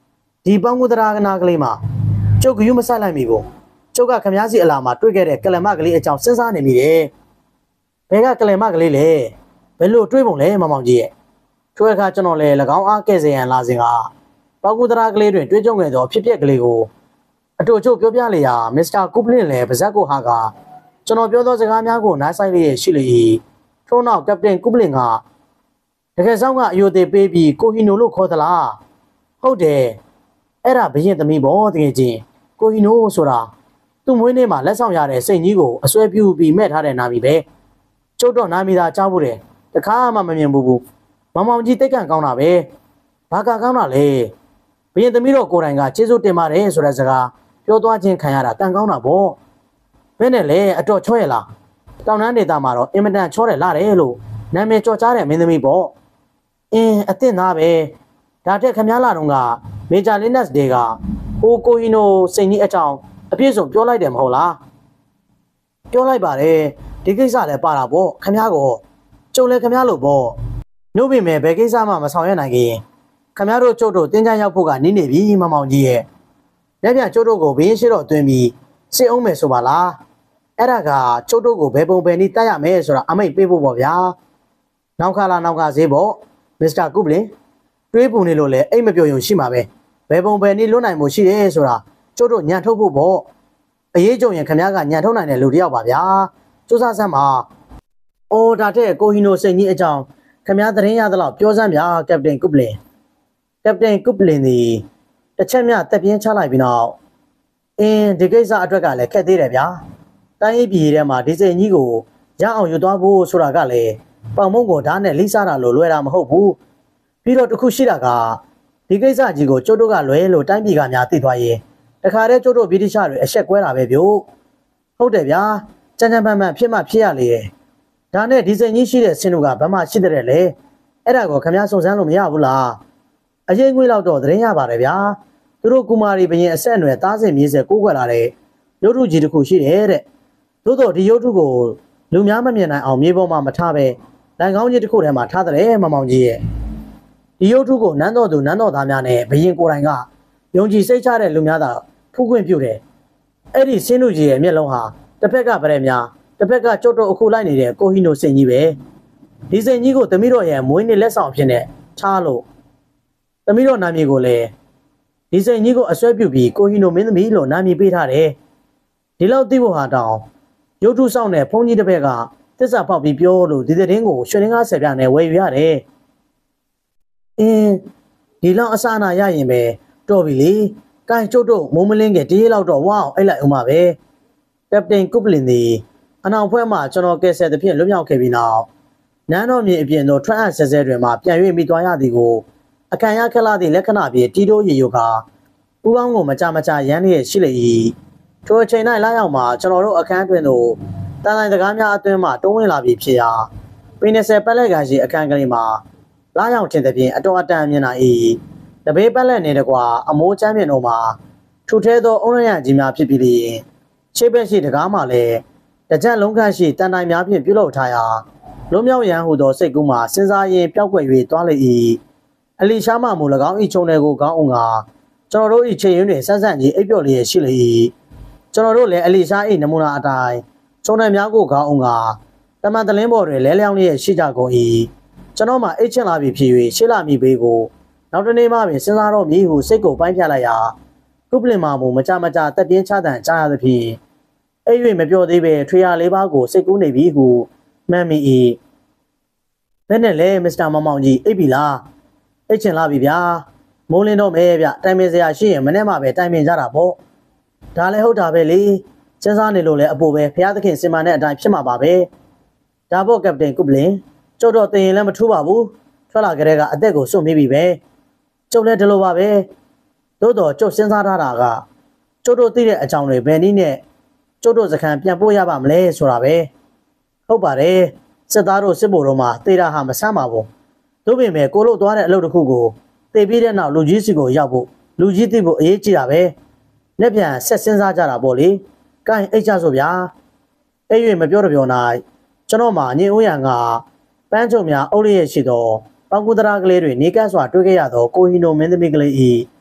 ဒီပေါင်းကူတရာကနာကလေးမှာကျုပ်ကယူမဆိုင်လိုက်မိဘူးကျုပ်ကခမားစီအလာမှာတွေ့ခဲ့တဲ့ကလမကလေးအကြောင်းစဉ်းစားနေမိတယ်ဘယ်ကကလမကလေးလဲဘယ်လိုတွေးပုံလဲမမောင်ကြီးရဲ့ထိုအခါကျွန်တော်လည်း၎င်းအားကဲ့စေရန်လာစဉ်ကပေါင်းကူတရာကလေးတွင်တွေးကြုံခဲ့သောဖြစ်ပျက်ကလေးကိုအတူချို့ပြောပြလေရာမစ္စတာကုပလင်လည်းပါဇက်ကိုဟာကကျွန်တော်ပြောသောစကားများကိုနားဆိုင်လျက်ရှိလေ၏ထို့နောက်ကပတိန်ကုပလင်ကတကယ်ဆောင်ကအယိုသေးပေးပြီးကိုဟီနိုလို့ခေါ်သလားဟုတ်တယ်အဲ့ဒါဘရင်သမီးပေါ့တကယ်ချင်းကိုဟီနိုဆိုတာသူ့မွေးနေ့မှာလက်ဆောင်ရတဲ့စိတ်ကြီးကိုအစွဲပြုပြီးမဲ့ထားတဲ့နာမည်ပဲကျုပ်တော့နာမည်သာကြားဖို့တယ်တခါမှမမြင်ဘူးဘူးမောင်မောင်ကြီးတိတ်ကန်ကောင်းတာပဲဘာကကောင်းတာလဲဘရင်သမီးတော့ကိုယ်တိုင်ကကျေးဇူးတင်ပါတယ်ဆိုတဲ့စကားပြောသွားခြင်းခံရတာတန်ကောင်းတာပေါ့ဘယ်နဲ့လဲအတော်ချောရလားတောင်တန်းဒေသမှာတော့အင်မတန်ချောတယ်လာတယ်လို့နာမည်ကြော်ကြားတဲ့မင်းသမီးပေါ့အင်းအစ်စ်သားပဲဒါတက်ခမားလာတော့ကမေဂျာလင်းနက်စ်ဒေကဟိုကိုဟီနိုစိန်ကြီးအကြောင်းအပြည့်စုံပြောလိုက်တယ်မဟုတ်လားပြောလိုက်ပါတယ်ဒီကိစ္စလည်းပါတာပေါ့ခမားကိုကျုံလဲခမားလို့ပေါ့နှုတ်ပေမဲ့ဘယ်ကိစ္စမှမဆောင်ရနိုင်ခင်ခမားတို့ကျုပ်တို့တင်းချမ်းရောက်ဖို့ကနီးနေပြီမမောင်ကြီးရဲ့လက်ပြကျုပ်တို့ကိုဘင်းရှိတော့တွင်ပြီးစစ်အောင်မယ်ဆိုပါလားအဲ့ဒါကကျုပ်တို့ကိုဘယ်ပုံဘယ်နည်းတတ်ရမယ်ဆိုတာအမိတ်ပေးဖို့ပေါ့ဗျာနောက်ခါလာနောက်ကဈေးပေါ့မစ္စတာကုပလင်တွေးပူနေလို့လေအိတ်မပြောရုံရှိမှာပဲဘယ်ပုံဘယ်နည်းလွတ်နိုင်မှုရှိတယ်ဆိုတာကျုပ်တို့ညံထုတ်ဖို့ပေါ့အရေးကြုံရင်ခမားကညံထုတ်နိုင်တဲ့လူတယောက်ပါဗျာစူးစမ်းစမ်းပါအော်ဒါတဲ့ကိုဟီနိုစိန်ကြီးအကြောင်းခမားသတင်းရသလောက်ပြောစမ်းဗျာကပတိန်ကုပလင်ကပတိန်ကုပလင်ဒီတစ်ချက်မြတက်ပြင်းချလိုက်ပြီးတော့အင်းဒီကိစ္စအတွက်ကလည်းခက်သေးတယ်ဗျာတိုင်းရေးပြည်ထဲမှာဒီစိန်ကြီးကိုရအောင်ယူသွားဖို့ဆိုတာကလည်းပေါင်မုံကိုဓာတ်နဲ့လိစားတာလို့လွယ်တာမဟုတ်ဘူးပြီးတော့တခုရှိတာကဒီကိစ္စကြီးကိုကျုပ်တို့ကလွယ်လို့တိုင်းပြည်ကများသိသွားရင်တခါတည်းကျုပ်တို့ဗြိတိရှတွေအဆက်ကွဲတာပဲဗျို့ဟုတ်တယ်ဗျာကြမ်းကြမ်းပန်းပန်းဖြစ်မှဖြစ်ရလေရဲ့ဒါနဲ့ဒီစိန်ကြီးရှိတဲ့ဆင်းတို့ကဘာမှရှိတဲ့လေအဲ့ဒါကိုခမားစုံစမ်းလို့မရဘူးလားအရင်ငွေလောက်တော့သတင်းရပါတယ်ဗျာသူတို့ကူမာရီဘရင်အဆက်အနွယ်သားစင်မြေးဆက်ကိုးကွယ်လာတဲ့ရုပ်ထုကြီးတစ်ခုရှိတယ်တဲ့သို့တော့ဒီရုပ်ထုကိုလူများမမြင်နိုင်အောင်မြေပေါ်မှာမထားပဲလန်ကောင်းကြီးတစ်ခုထဲမှာထားတယ်မမောင်ကြီးရဲ့ဒီရုပ်ထုကိုနန်းတော်သူနန်းတော်သားများနဲ့ဘရင်ကိုယ်တိုင်ကယုံကြည်စိတ်ချတဲ့လူများသာဖူးခွင့်ပြုတယ်အဲ့ဒီစင်းလူကြီးရဲ့မျက်လုံးဟာတစ်ဖက်ကဗရဲများတစ်ဖက်ကကျုပ်တို့အခုလိုက်နေတဲ့ကိုဟီနိုစိန်ကြီးပဲဒီစိန်ကြီးကိုသမီးတော်ရဲ့မွေးနေ့လက်ဆောင်အဖြစ်နဲ့ထားလို့သမီးတော်နာမည်ကိုလည်းဒီစိန်ကြီးကိုအစွဲပြုပြီးကိုဟီနိုမင်းသမီးလို့နာမည်ပေးထားတယ်ဒီလောက်သိဖို့ဟာတောင်ရုပ်ထုဆောင်တဲ့ဘုန်းကြီးတစ်ဖက်ကသစ္စာပေါက်ပြီးပြောလို့ဒီသတင်းကိုရွှေရင်းကားဆယ်ပြားနဲ့ဝယ်ယူရတယ်အင်းဒီလောက်အစအနာရရင်ပဲတော်ပြီလေကိုင်ကျုပ်တို့မိုးမလင်းကတည်းလောက်တော့ဝအောင်အိတ်လိုက်အောင်ပါပဲကပတိန်ကုပလင်ဒီအနောက်ဖွဲ့မှာကျွန်တော်ကဲဆယ်တဲ့ဖြင့်လွတ်မြောက်ခဲ့ပြီးနောက်နန်းတော်မြေအပြင်တော်ထွက်အပ်ဆဲဆဲတွေမှာပြန်၍မိသွားရသည်ကိုအခံရခက်လာသည့်လက္ခဏာဖြင့်တီတိုးရီယိုကပူပေါင်းကိုမကြမကြရမ်းလျက်ရှိလေ၏ထိုအချိန်၌လာရောက်မှာကျွန်တော်တို့အခန်းတွင်သို့တန်တိုင်းစကားများအတွင်းမှတုံးဝင်လာပြီးဖြစ်ရာပင်၂၀ပတ်လက်ကရှိအခန်းကလေးမှာလာရောက်ခြင်းသဖြင့်အတော်အတန်မြင်လာ၏တဘေးပတ်လက်နေတကွာအမိုးချမ်းမြင်တို့မှာထူထဲသောအုံရရကြီးများဖြစ်ပြီးလျင်ရှေ့ဘက်ရှိတကားမှာလည်းတကြက်လုံးခန့်ရှိတန်တိုင်းများဖြင့်ပြုလုပ်ထားရာလွံ့မြောက်ရန်ဟူသောစိတ်ကူးမှာစဉ်းစားရင်းပျောက်ကွယ်၍သွားလေ၏အလီရှားမှမူ၎င်း၏ခြုံတွေကိုကောင်းအောင်ကကျွန်တော်တို့၏ခြေရင်းတွင်ဆန်းဆန်းကြီးအိပ်ပျော်လျက်ရှိလေ၏ကျွန်တော်တို့လည်းအလီရှား၏နမူနာအတိုင်းခြုံတွေများကိုကောင်းအောင်ကတမန်တလင်းပေါ်တွင်လဲလျောင်းလျက်ရှိကြကုန်၏ကျွန်တော်မှအိတ်ချင်လာပြီဖြစ်၍ရှေ့လာမိဘေးကိုနောက်တနေ့မှပင်စဉ်းစားတော့မည်ဟုစိတ်ကိုပိုင်းဖြတ်လိုက်ရာကုပလင်မာမူမကြမကြတက်ပြင်းချတန်ကြားရသဖြင့်အိပ်၍မပြောသေးပဲထွေရလေးပါးကိုစိတ်ကူးနေပြီဟုမှန်မိ၏ဘယ်နဲ့လဲမစ္စတာမောင်မောင်ကြီးအိပ်ပြီလားအိတ်ချင်လာပြီဗျာမိုးလင်းတော့မဲဗျတိုင်ပင်စရာရှိရင်မနေ့မှပဲတိုင်ပင်ကြတာပေါ့ဒါလည်းဟုတ်တာပဲလေစဉ်းစားနေလို့လည်းအပိုပဲဖျားသခင်စင်မာတဲ့အတိုင်းဖြစ်မှာပါပဲဒါပေါ့ကပတိန်ကုပလင်ကျုပ်တော့တင်ရင်လည်းမထူးပါဘူးထွက်လာကြတဲ့ကအသက်ကိုစွန့်မိပြီပဲကျုပ်လည်းဒီလိုပါပဲသို့တော့ကျုပ်စဉ်းစားထားတာကကျုပ်တို့သိတဲ့အကြောင်းတွေဘယ်နည်းနဲ့ကျုပ်တို့စခန်းပြန်ပို့ရပါမလဲဆိုတာပဲဟုတ်ပါတယ်စစ်သားတို့စစ်ဗိုလ်တို့မှတေတာဟာမဆမ်းပါဘူးတို့ပင်ပဲကိုလို့သွားတဲ့အလုပ်တစ်ခုကိုတေပြီးတဲ့နောက်လူကြီးစီကိုရောက်ဖို့လူကြီးသိဖို့အရေးကြီးတာပဲလက်ပြန်ဆက်စဉ်းစားကြတာပေါ့လေကိုင်းအိတ်ကြဆိုဗျာအဲ့၍မပြောတော့ပြောနိုင်ကျွန်တော်မှညင်ဦးရန်ကပန်းချုံများအုပ်လျက်ရှိသောပေါင်ကူတရာကလေးတွေနေကတ်စွာတွေ့ခဲ့ရသောကိုဟီနိုမင်းသမီးကလေး၏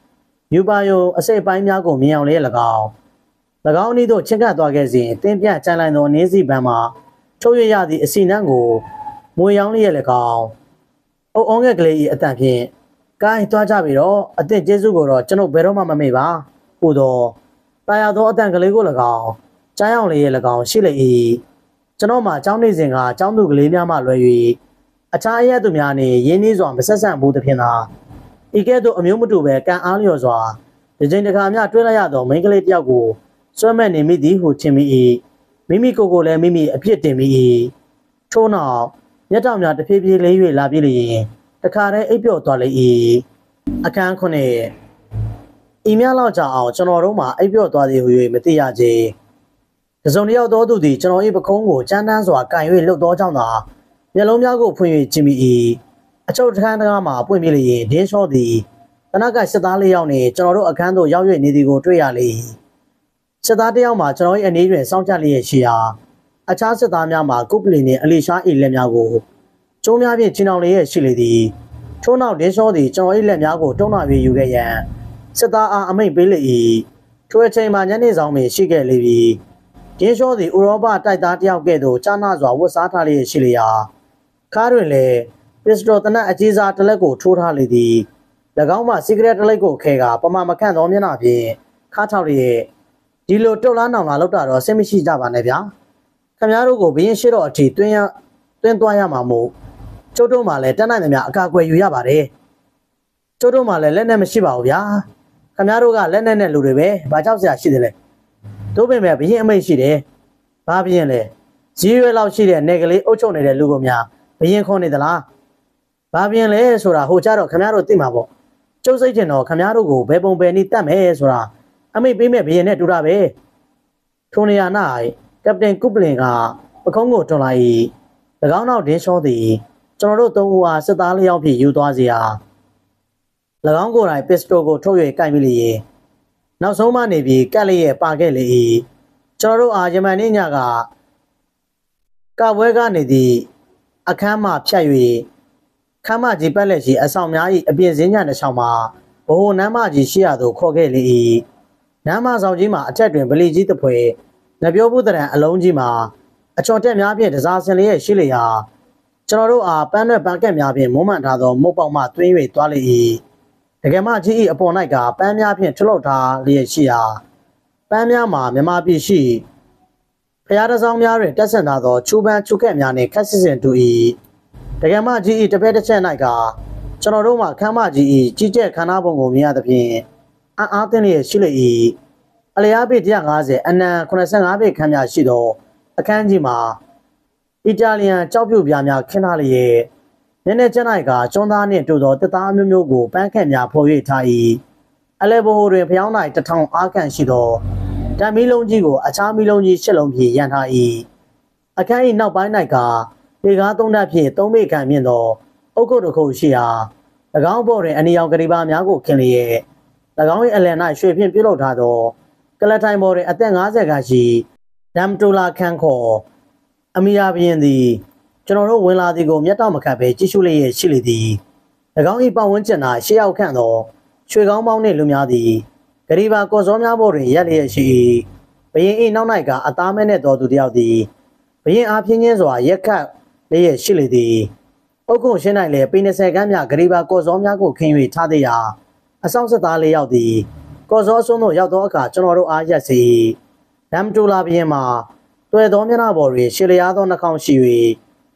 ယူပါယိုအစိတ်ပိုင်းများကိုမြင်အောင်လေး၎င်း၎င်းဤသို့ချင့်ကပ်သွားခဲ့စဉ်တင်းပြန့်ကြမ်းလိုက်သောနင်းစီပန်းမှာထုတ်ရရသည့်အစီနှံကိုမွေရောင်းလျက်၎င်းအုံအောင်ငယ်ကလေး၏အတန်ဖြင့်ကိုင်းသွားကြပြီတော့အသင့်ကျေးဇူးကိုတော့ကျွန်ုပ်ဘယ်တော့မှမမေ့ပါဟူသောတာယာသောအတန်ကလေးကို၎င်းကြားအောင်လေး၎င်းရှိလေ၏ကျွန်တော်မှအကြောင်းနေစဉ်ကအကြောင်းသူကလေးများမှလွယ်၍အခြားအရက်သူများနှင့်ရင်းနှီးစွာမဆက်ဆံဘူးသဖြင့်သာဤကဲ့သို့အမျိုးမတူပဲကံအားလျော်စွာဒီချိန်တခါမျှတွေ့လိုက်ရသောမိန်းကလေးတစ်ယောက်ကိုစွဲမဲ့နေမိသည်ဟုထင်မိ၏မိမိကိုယ်ကိုလည်းမိမိအပြစ်တင်မိ၏ထို့နောက်မျက်တောင်များတဖြည်းဖြည်းလေး၍လာပြေးလျင်တခါတည်းအိပ်ပျော်သွားလေ၏အခန်းခုနှစ်ဤများလောက်ကြအောင်ကျွန်တော်တို့မှအိပ်ပျော်သွားသည်ဟု၍မသိရကြတစုံတစ်ယောက်သောသူသည်ကျွန်တော်၏ပခုံးကိုကြမ်းတမ်းစွာကန်၍လှုပ်သောကြောင့်သာမျက်လုံးများကိုဖွင့်၍ကြည့်မိ၏အချုပ်တစ်ခန်းတစ်ခါမှပွင့်ပြလျင်ဒင်းလျှော့သည်တနက်ကစစ်သားလေးယောက်နှင့်ကျွန်တော်တို့အခန်းသို့ရောက်၍နေသည်ကိုတွေ့ရလေ၏စစ်သားတစ်ယောက်မှကျွန်တော်၏အနေတွင်စောင့်ကြလျက်ရှိရာအခြားစစ်သားများမှကုပလီနှင့်အလီရှား၏လက်များကိုကျုံးများဖြင့်ချီနှောင်လျက်ရှိလေသည်ထို့နောက်ဒင်းလျှော့သည်ကျွန်တော်၏လက်များကိုတုံးနှောင်၍ယူခဲ့ရန်စစ်သားအားအမိန့်ပေးလေ၏ထိုအချိန်မှာညနေဆောင်ပင်ရှိခဲ့လေပြီဒင်းလျှော့သည်ဥရောပတိုက်သားတစ်ယောက်ကဲ့သို့ကြားနာစွာဝတ်စားထားလျက်ရှိလျာခါတွင်လည်းပစ္စတိုတနက်အကြီးစားတစ်လက်ကိုထိုးထားလေသည်၎င်းမှစီဂရက်တစ်လက်ကိုခဲကပမာမခန့်သောမျက်နှာဖြင့်ခါထောက်လျက်ဒီလိုတုတ်လားနောင်လာလောက်တာတော့စိတ်မရှိကြပါနဲ့ဗျာခင်ဗျားတို့ကိုဘရင်ရှိတော့အထိတွင်းရတွင်းသွားရမှာမို့ကျုပ်တို့မှလည်းတက်နိုင်သမျှအကာအကွယ်ယူရပါတယ်ကျုပ်တို့မှလည်းလက်နဲ့မရှိပါဘူးဗျာခင်ဗျားတို့ကလက်နဲ့နဲ့လူတွေပဲဘာကြောက်စရာရှိတယ်လဲတို့ပင်ပဲဘရင်အမိတ်ရှိတယ်ဘာဘရင်လဲဇီးရွယ်လောက်ရှိတဲ့နေကလေးအုပ်ချုပ်နေတဲ့လူကောင်များဘရင်ခေါ်နေသလားဘာဘရင်လဲဆိုတာဟိုကြတော့ခင်ဗျားတို့သိမှာပေါ့ကျုပ်စိတ်ထင်တော့ခင်ဗျားတို့ကိုဘယ်ပုံဘယ်နည်းတတ်မယ်ဆိုတာအမိတ်ပေးမဲ့ဘရင်နဲ့တူတာပဲထိုနေရာ၌ကပတိန်ကုပလင်ကပခုံးကိုတွန်းလိုက်၏၎င်းနောက်ဒင်းလျှောသည်ကျွန်တော်တို့သုံးဦးအားစစ်သားလျောက်ဖြင့်ယူသွားစေရာ၎င်းကိုယ်တိုင်ပစ္စတိုကိုထုတ်၍ကိုင်မိလျင်နောက်ဆုံးမှနေပြီးကတ်လျက်ပါခဲ့လေ၏ကျွန်တော်တို့အားယမန်နေ့ညကကဝဲကနေသည့်အခန်းမှဖြတ်၍ခမ်းမကြီးပတ်လက်ရှိအဆောင်များ၏အပြင်စင်းညံတစ်ချောင်းမှာဘိုးနမ်းမကြီးရှိရသို့ခေါ်ခဲ့လေ၏နမ်းမဆောင်ကြီးမှာအထက်တွင်ဗလီကြီးတစ်ဖွဲနပြောဘူးတရံအလုံးကြီးမှာအချော်တက်များဖြင့်တစားဆင်လျက်ရှိလျာကျွန်တော်တို့အားပန်းနဲ့ပန်းကက်များဖြင့်မုံမှန်ထားသောမုတ်ပေါက်မှတွင်း၍သွားလေ၏တကယ်မှကြီး၏အပေါ်၌ကပန်းများဖြင့်ထုတ်လုပ်ထားလျက်ရှိရာပန်းများမှာမြမပြည့်ရှိဖျားတစောင်းများတွင်တက်ဆင်ထားသောချူပန်းချူခက်များနှင့်ခက်စစ်စင်တူ၏တကယ်မှကြီး၏တစ်ဖက်တစ်ချက်၌ကကျွန်တော်တို့မှခမ်းမကြီး၏ကြီးကျယ်ခန္ဓာပုံကိုမြင်ရသဖြင့်အံ့အားသင့်လျက်ရှိလေ၏အလျားပေone fiftyအနံeighty-fiveပေခန်းများရှိသောအခန်းကြီးမှာအီတာလီယန်ကြောက်ပြုတ်ပြားများခင်းထားလျက်နည်းနည်းကျ၌ကကျွန်းသားနှင့်တူသောတစ်သားမျိုးမျိုးကိုပန်းခက်များဖော်၍ထား၏အလဲဘိုတွင်ဖျောင်း၌တစ်ထောင်အားခန့်ရှိသောဓာတ်မီးလုံးကြီးကိုအခြားမီးလုံးကြီးရှစ်လုံးဖြင့်ရန်ထား၏အခန်း၏နောက်ပိုင်း၌ကလေကားသုံးဓာတ်ဖြင့်သုံးပေခန့်မြင့်သောအုတ်ကုတ်တစ်ခုရှိရာ၎င်းပေါ်တွင်အနီရောင်ကလေးပါများကိုခင်းလျက်၎င်း၏အလယ်၌ရွှေဖြင့်ပြုလုပ်ထားသောကလထိုင်ပေါ်တွင်အသက်fiftyခန့်ရှိဒမ်တိုလာခန်းခေါ်အမီယာဘရင်သည်ကျွန်တော်တို့ဝင်လာသည်ကိုမျက်တောင်မခတ်ဘဲကြည့်ရှုလျက်ရှိလေသည်၎င်း၏ပတ်ဝန်းကျင်၌ရှေ့ရောက်ခန့်သောရွှေကောင်းပေါင်းနှင့်လူများသည်ဂရီဘာကော်စောများပေါ်တွင်ရက်လျက်ရှိ၏ဘရင်၏နောက်၌ကအသားမဲနှင့်သောသူတစ်ယောက်သည်ဘရင်အားဖြင်းချင်းစွာရက်ခတ်လျက်ရှိလေသည်အုတ်ကုန်းရှင်း၌လည်းပေtwentyခန်းများဂရီဘာကော်စောများကိုခင်း၍ထားသည်ရာအဆောင်စစ်သားလေးယောက်သည်ကော်စောဆုံးသို့ရောက်သောအခါကျွန်တော်တို့အားရက်စီဒမ်တူလာဘရင်မှာတွေ့သောမျက်နှာပေါ်တွင်ရှေလျားသောနှာခေါင်းရှိ၍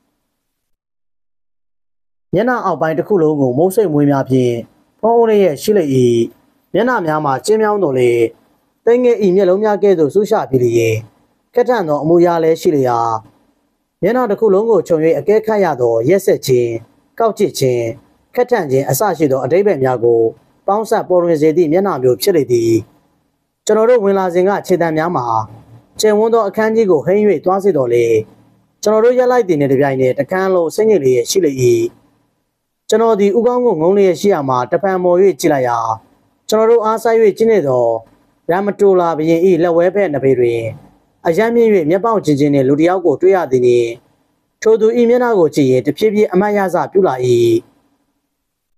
မျက်နှာအောက်ပိုင်းတစ်ခုလုံးကိုမုတ်စိတ်မွေးများဖြင့်ဖုံးအုပ်လျက်ရှိလေ၏မျက်နှာများမှာကျင်းမြောင်းတော်လေသိငယ်ဤမျက်လုံးများကဲ့သို့ဆူရှာပြလျက်ခက်ထန်သောအမူအရာလည်းရှိလျာမျက်နှာတစ်ခုလုံးကိုခြုံ၍အကဲခတ်ရသောရက်ဆက်ခြင်းကောက်ကျစ်ခြင်းခက်ထန်ခြင်းအစရှိသောအဓိပ္ပာယ်များကိုပေါင်းစပ်ပေါ်တွင်စေသည့်မျက်နှာမျိုးဖြစ်လေသည်ကျွန်တော်တို့ဝင်လာစဉ်ကခြေတံများမှာကျင်ဝန်းသောအခန်းကြီးကိုဟိမ့်၍သွားစေတော်လေကျွန်တော်တို့ရက်လိုက်တည်နေတပြိုင်နက်တကန်းလုံးစိတ်ညစ်လျက်ရှိလေ၏ကျွန်တော်ဒီဥကောင်းကိုငုံလျက်ရှိရမှာတပံမော်၍ကြည့်လိုက်ရာကျွန်တော်တို့အားဆိုင်၍ကျင်းနေသောရမတိုလာဘရင်၏လက်ဝဲဖက်နှစ်ပေတွင်အယမ်းမြင့်၍မျက်ပေါက်ချင်းချင်းနှင့်လူတစ်ယောက်ကိုတွေ့ရသည်နှင့်ထိုသူ၏မျက်နှာကိုကြည့်ရင်တဖြည်းဖြည်းအမတ်ရစပြုလာ၏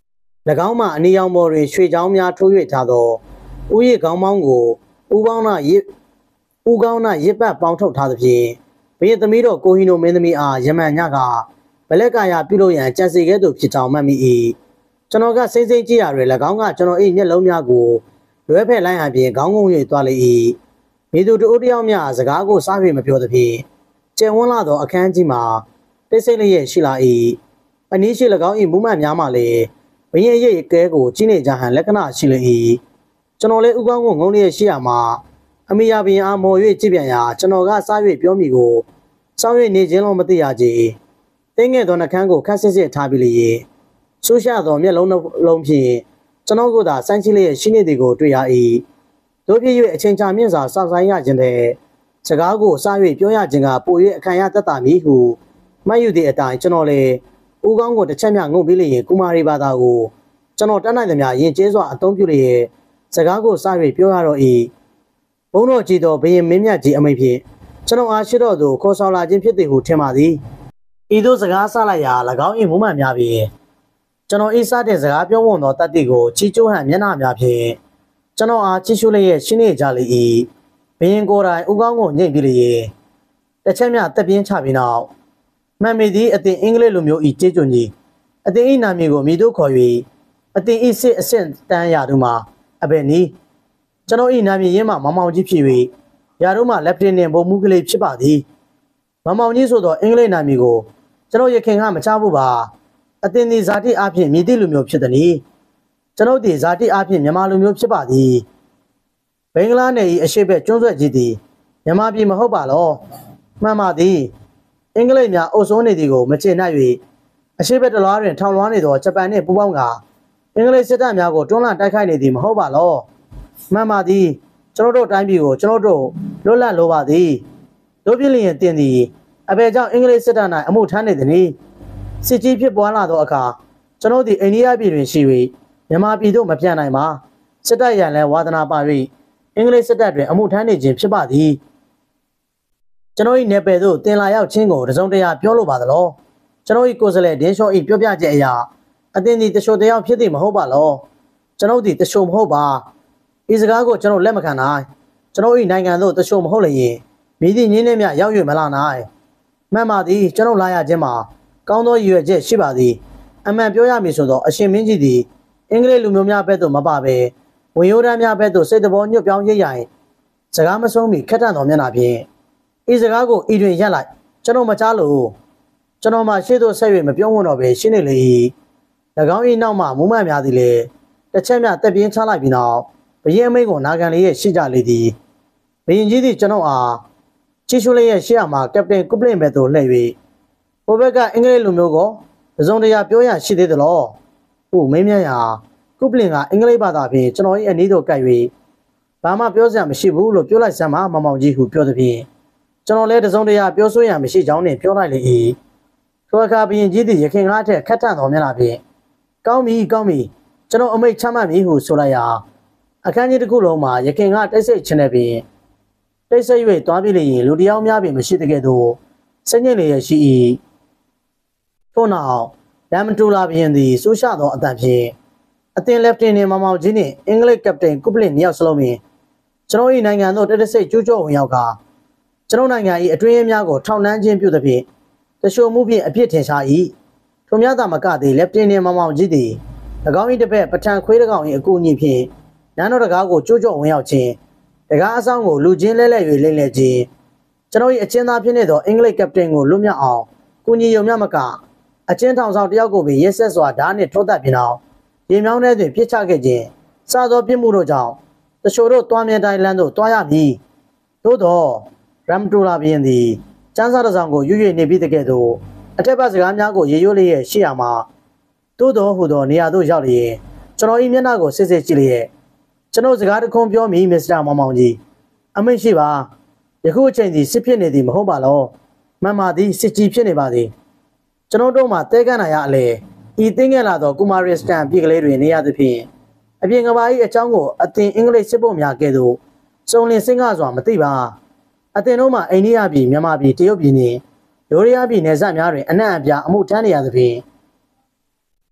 ၎င်းမှအနီရောင်ပေါ်တွင်ရွှေချောင်းများထိုး၍ထားသောဥယျာဉ်ခေါင်းပေါင်းကိုဥပေါင်းနာရစ်ဥကောင်းနာရစ်ပတ်ပေါင်းထုတ်ထားသဖြင့်ဘုရင်သမီးတော်ကိုဟီနိုမင်းသမီးအားယမန်ညကဗလက်ကာယာပြုလုပ်ရန်ကြံစီခဲ့သူဖြစ်ကြောင်းမှတ်မိ၏ကျွန်တော်ကစိမ့်စိမ့်ကြည့်ရတွင်၎င်းကကျွန်တော်၏မျက်လုံးများကိုလွဲဖက်လိုက်ဟန်ဖြင့်ခေါင်းငုံ၍သွားလေ၏မိသူတို့တယောက်များစကားကိုစား၍မပြောသဖြင့်ကျယ်ဝန်းလာသောအခန်းကြီးမှာတိတ်ဆိတ်လျက်ရှိလာ၏အနည်းရှိ၎င်း၏မူမှန်များမှလည်းဘရင်ရဲ့ကဲကိုကြီးနေကြဟန်လက္ခဏာရှိလေ၏ကျွန်တော်လည်းဥကောင်းကိုငုံလျက်ရှိရမှာအမိယာဘရင်အားမော်၍ကြည့်ပြန်ရာကျွန်တော်ကစား၍ပြောမိကိုစောင်း၍နေခြင်းလုံးမသိရကြတင်းငယ်သောနှကန်းကိုခက်ဆစ်ဆစ်ထားပြီးလေဆူးရှသောမျက်လုံးလုံးဖြင့်ကျွန်တော်ကသာစိုင်းချိလျက်ရှိနေသည်ကိုတွေ့ရ၏တို့ဖြစ်၍အချိန်ကြာမြင့်စွာစောင့်ဆိုင်ရခြင်းတဲ့စကားကိုစား၍ပြောရခြင်းကပို၍အခမ်းရတတ်တာမည်ဟုမှတ်ယူသည့်အတိုင်းကျွန်တော်လည်းဦးကောင်းကိုတစ်ချက်မျှငုံပြီးလျင်ကုမာရီဘာသာကိုကျွန်တော်တတ်နိုင်သမျှယဉ်ကျေးစွာအသုံးပြုလျက်စကားကိုစား၍ပြောရတော့၏ဘုန်းတော်ကြီးတော်ဘုရင်မင်းမြတ်ကြီးအမိန့်ဖြင့်ကျွန်တော်အားရှိတော်သူခေါ်ဆောင်လာခြင်းဖြစ်သည်ဟုထင်ပါသည်ဤသို့စကားဆလိုက်ရာ၎င်း၏မူမှန်များဖြင့်ကျွန်တော်ဤစတဲ့စကားပြောဝန်သောတတ်သည့်ကိုချီကျိုးဟန်မျက်နှာများဖြင့်ကျွန်တော်အားချီးရှုလျက်ရှင်းနေကြလေ၏ဘုရင်ကိုယ်တိုင်ဦးကောင်းကိုညှိပြီးလျက်တစ်ချက်မျှတက်ပြင်းချပြီးနောက်မှန်မိသည်အတင်အင်္ဂလိပ်လိုမျိုးဤကျေးကျွန်ကြီးအတင်ဤနာမည်ကိုမိတို့ခေါ်၍အတင်ဤစစ်အဆင့်တန်းရာတို့မှာအဘယ်နည်းကျွန်တော်ဤနာမည်ရင်းမှာမမောင်ကြီးဖြစ်၍ရာတို့မှာလက်ပတင်နှင့်ဘုံမှုကလေးဖြစ်ပါသည်မမောင်ကြီးဆိုသောအင်္ဂလိပ်နာမည်ကိုကျွန်တော်ရခင်ကမချဖို့ပါအတင်ဒီဇာတိအဖြစ်မြည်သည့်လူမျိုးဖြစ်သည်ကျွန်ုပ်ဒီဇာတိအဖြစ်မြန်မာလူမျိုးဖြစ်ပါသည်ဘင်္ဂလားနယ်၏အရှိတ်ကျွန်းဆွဲကြီးသည်မြန်မာပြည်မဟုတ်ပါလောမှန်ပါသည်အင်္ဂလိပ်များအုပ်စိုးနေသည်ကိုမကျေနပ်၍အရှိတ်တလွားတွင်ထောင်လွှားနေသောဂျပန်နှင့်ပူးပေါင်းကအင်္ဂလိပ်စစ်တပ်များကိုတွန်းလှန်တိုက်ခိုက်နေသည်မဟုတ်ပါလောမှန်ပါသည်ကျွန်တော်တို့တိုင်းပြည်ကိုကျွန်တော်တို့လွတ်လပ်လိုပါသည်တို့ပြလျင်တင်သည်အဘယ်ကြောင့်အင်္ဂလိပ်စစ်တပ်၌အမှုထမ်းနေသည်စစ်ကြီးဖြစ်ပွားလာသောအခါကျွန်တော်သည်အိန္ဒိယပြည်တွင်ရှိ၍မြန်မာပြည်သို့မပြန်နိုင်ပါစစ်တပ်ရန်လည်းဝါသနာပါ၍အင်္ဂလိပ်စစ်တပ်တွင်အမှုထမ်းနေခြင်းဖြစ်ပါသည်ကျွန်တော်၏နယ်ပယ်သို့တင်လာရောက်ခြင်းကိုတစုံတရာပြောလိုပါသလောကျွန်တော်၏ကိုယ်စားလှယ်ဒင်းရှော့၏ပြောပြချက်အရာအသင်သည်တချို့တယောက်ဖြစ်သည်မဟုတ်ပါလောကျွန်တော်သည်တချို့မဟုတ်ပါဤစကားကိုကျွန်တော်လက်မခံနိုင်ကျွန်တော်၏နိုင်ငံသို့တချို့မဟုတ်လျင်မိသည့်ညင်းနဲ့မြရောက်၍မလာနိုင်မှန်ပါသည်ကျွန်တော်လာရခြင်းမှာကောင်းသောရည်ရွယ်ချက်ရှိပါသည်အမှန်ပြောရမည်ဆိုသောအရှင်မင်းကြီးသည်အင်္ဂလိပ်လူမျိုးများဘက်သို့မပါဘဲဝင်ရိုးတန်းများဘက်သို့စိတ်တဘောညွတ်ပြောင်းရိပ်ရိုင်စကားမဆုံးမီခက်ထန်သောမျက်နှာဖြင့်ဤစကားကိုဤတွင်ရက်လိုက်ကျွန်တော်မချလို့ကျွန်တော်မှရှေ့သို့ဆက်၍မပြောဝန်တော့ဘဲရှင်းနေလေ၏၎င်း၏နောက်မှမူးမှန်များသည်လေတစ်ချက်မျှတက်ပြင်းချလိုက်ပြီးနောက်ဘရင်အမိန့်ကိုနာခံလေးရဲ့ရှိကြလေသည်ဘရင်ကြီးသည်ကျွန်တော်အားချီရှုလေးရဲ့ရှေ့မှာကပတိန်ကုပလင်ဘက်သို့လှည့်၍ဟိုဘက်ကအင်္ဂလိပ်လူမျိုးကိုတစုံတရာပြောရရှိသေးသလားဟုတ်မင်းမြတ်ရာကုပလင်ကအင်္ဂလိပ်ဘာသာဖြင့်ကျွန်တော်၏အနည်းတို့ကပ်၍ဘာမှပြောစရာမရှိဘူးလို့ပြောလိုက်စမ်းပါမမောင်ကြီးဟုပြောသည်ဖြင့်ကျွန်တော်လည်းတစုံတရာပြောဆိုရမရှိကြောင်းနှင့်ပြောလိုက်လေ၏ထိုအခါဘရင်ကြီးသည်ရခင်ကားထက်ခက်ထန်သောမျက်နှာဖြင့်ကောင်းပြီကောင်းပြီကျွန်တော်အမိတ်ချမှတ်မည်ဟုဆိုလိုက်ရာအခန်းကြီးတစ်ခုလုံးမှာရခင်ကတိတ်ဆိတ်ခြင်းနဲ့ပင်တိတ်ဆိတ်၍သွားပြီးလျင်လူတယောက်များပင်မရှိတဲ့ကဲ့သို့စိတ်ညစ်လျက်ရှိ၏ထို့နောက်လမ်မတူလာဘရင်သည်ဆူရှသောအတန်ဖြင့်အသင်လက်တင်နှင့်မမောင်ကြီးနှင့်အင်္ဂလိပ်ကပတိန်ကုပလင်နှစ်ယောက်စလုံးပင်ကျွန်တော်၏နိုင်ငံသို့တိတ်ဆိတ်ကျူးကျော်ဝင်ရောက်ကကျွန်တော်နိုင်ငံ၏အတွင်းရေးများကိုထောက်နှမ်းခြင်းပြုသဖြင့်တရှို့မှုဖြင့်အပြစ်ထင်ရှား၏ထိုများသာမကသည်လက်တင်နှင့်မမောင်ကြီးသည်၎င်း၏တစ်ဖက်ပထန်ခွေးတကောင်၏အကူအညီဖြင့်နန်းတော်တကားကိုကျိုးကျော်ဝင်ရောက်ခြင်းတကားအဆောင်ကိုလူချင်းလဲလဲ၍လိမ့်လဲခြင်းကျွန်တော်၏အချင်းသားဖြစ်နေသောအင်္ဂလိပ်ကပတိန်ကိုလွတ်မြောက်အောင်ကူညီရုံမျှမကအချင်းထောင်ဆောင်တယောက်ကိုပင်ရက်ဆက်စွာဓာတ်နှင့်ထိုးသတ်ပြီးနောက်ရေမြောင်းထဲတွင်ပြစ်ချခဲ့ခြင်းစသောပြစ်မှုတို့ကြောင့်တချို့တို့တွားမြဲတိုင်းလမ်းသို့တွားရမည်သို့သောရမ်တူလာဘရင်သည်ကျန်းစာတစ်ဆောင်ကိုရွရွနေပြီးတကယ်သို့အထက်ဘက်စကားများကိုရေရွလျက်ရှိရမှာသို့သောဟူသောနေရာသို့ရောက်လျင်ကျွန်တော်၏မျက်နှာကိုစစ်စစ်ကြည့်လျက်ကျွန်တော်စကားတစ်ခွန်းပြောမိမစ္စတာမောင်မောင်ကြီးအမိန့်ရှိပါယခုအချိန်ဒီစစ်ဖြစ်နေသည်မဟုတ်ပါလောမှန်ပါသည်စစ်ကြီးဖြစ်နေပါသည်ကျွန်တော်တို့မှတဲကန်းနိုင်ရအလေဤသိငယ်လာသောကုမာရီစတန်ပြည်ကလေးတွင်နေရသည်ဖြင့်အပြင်ကဘာ၏အကြောင်းကိုအသင်အင်္ဂလိပ်စစ်ဖို့များကဲ့သို့စုံလင်စင်ကားစွာမသိပါအသင်တို့မှအိန္ဒိယပြည်မြန်မာပြည်တရုတ်ပြည်နှင့်ဒိုရီးယားပြည်နယ်စပ်များတွင်အနှံ့အပြားအမှုထမ်းနေရသည်ဖြင့်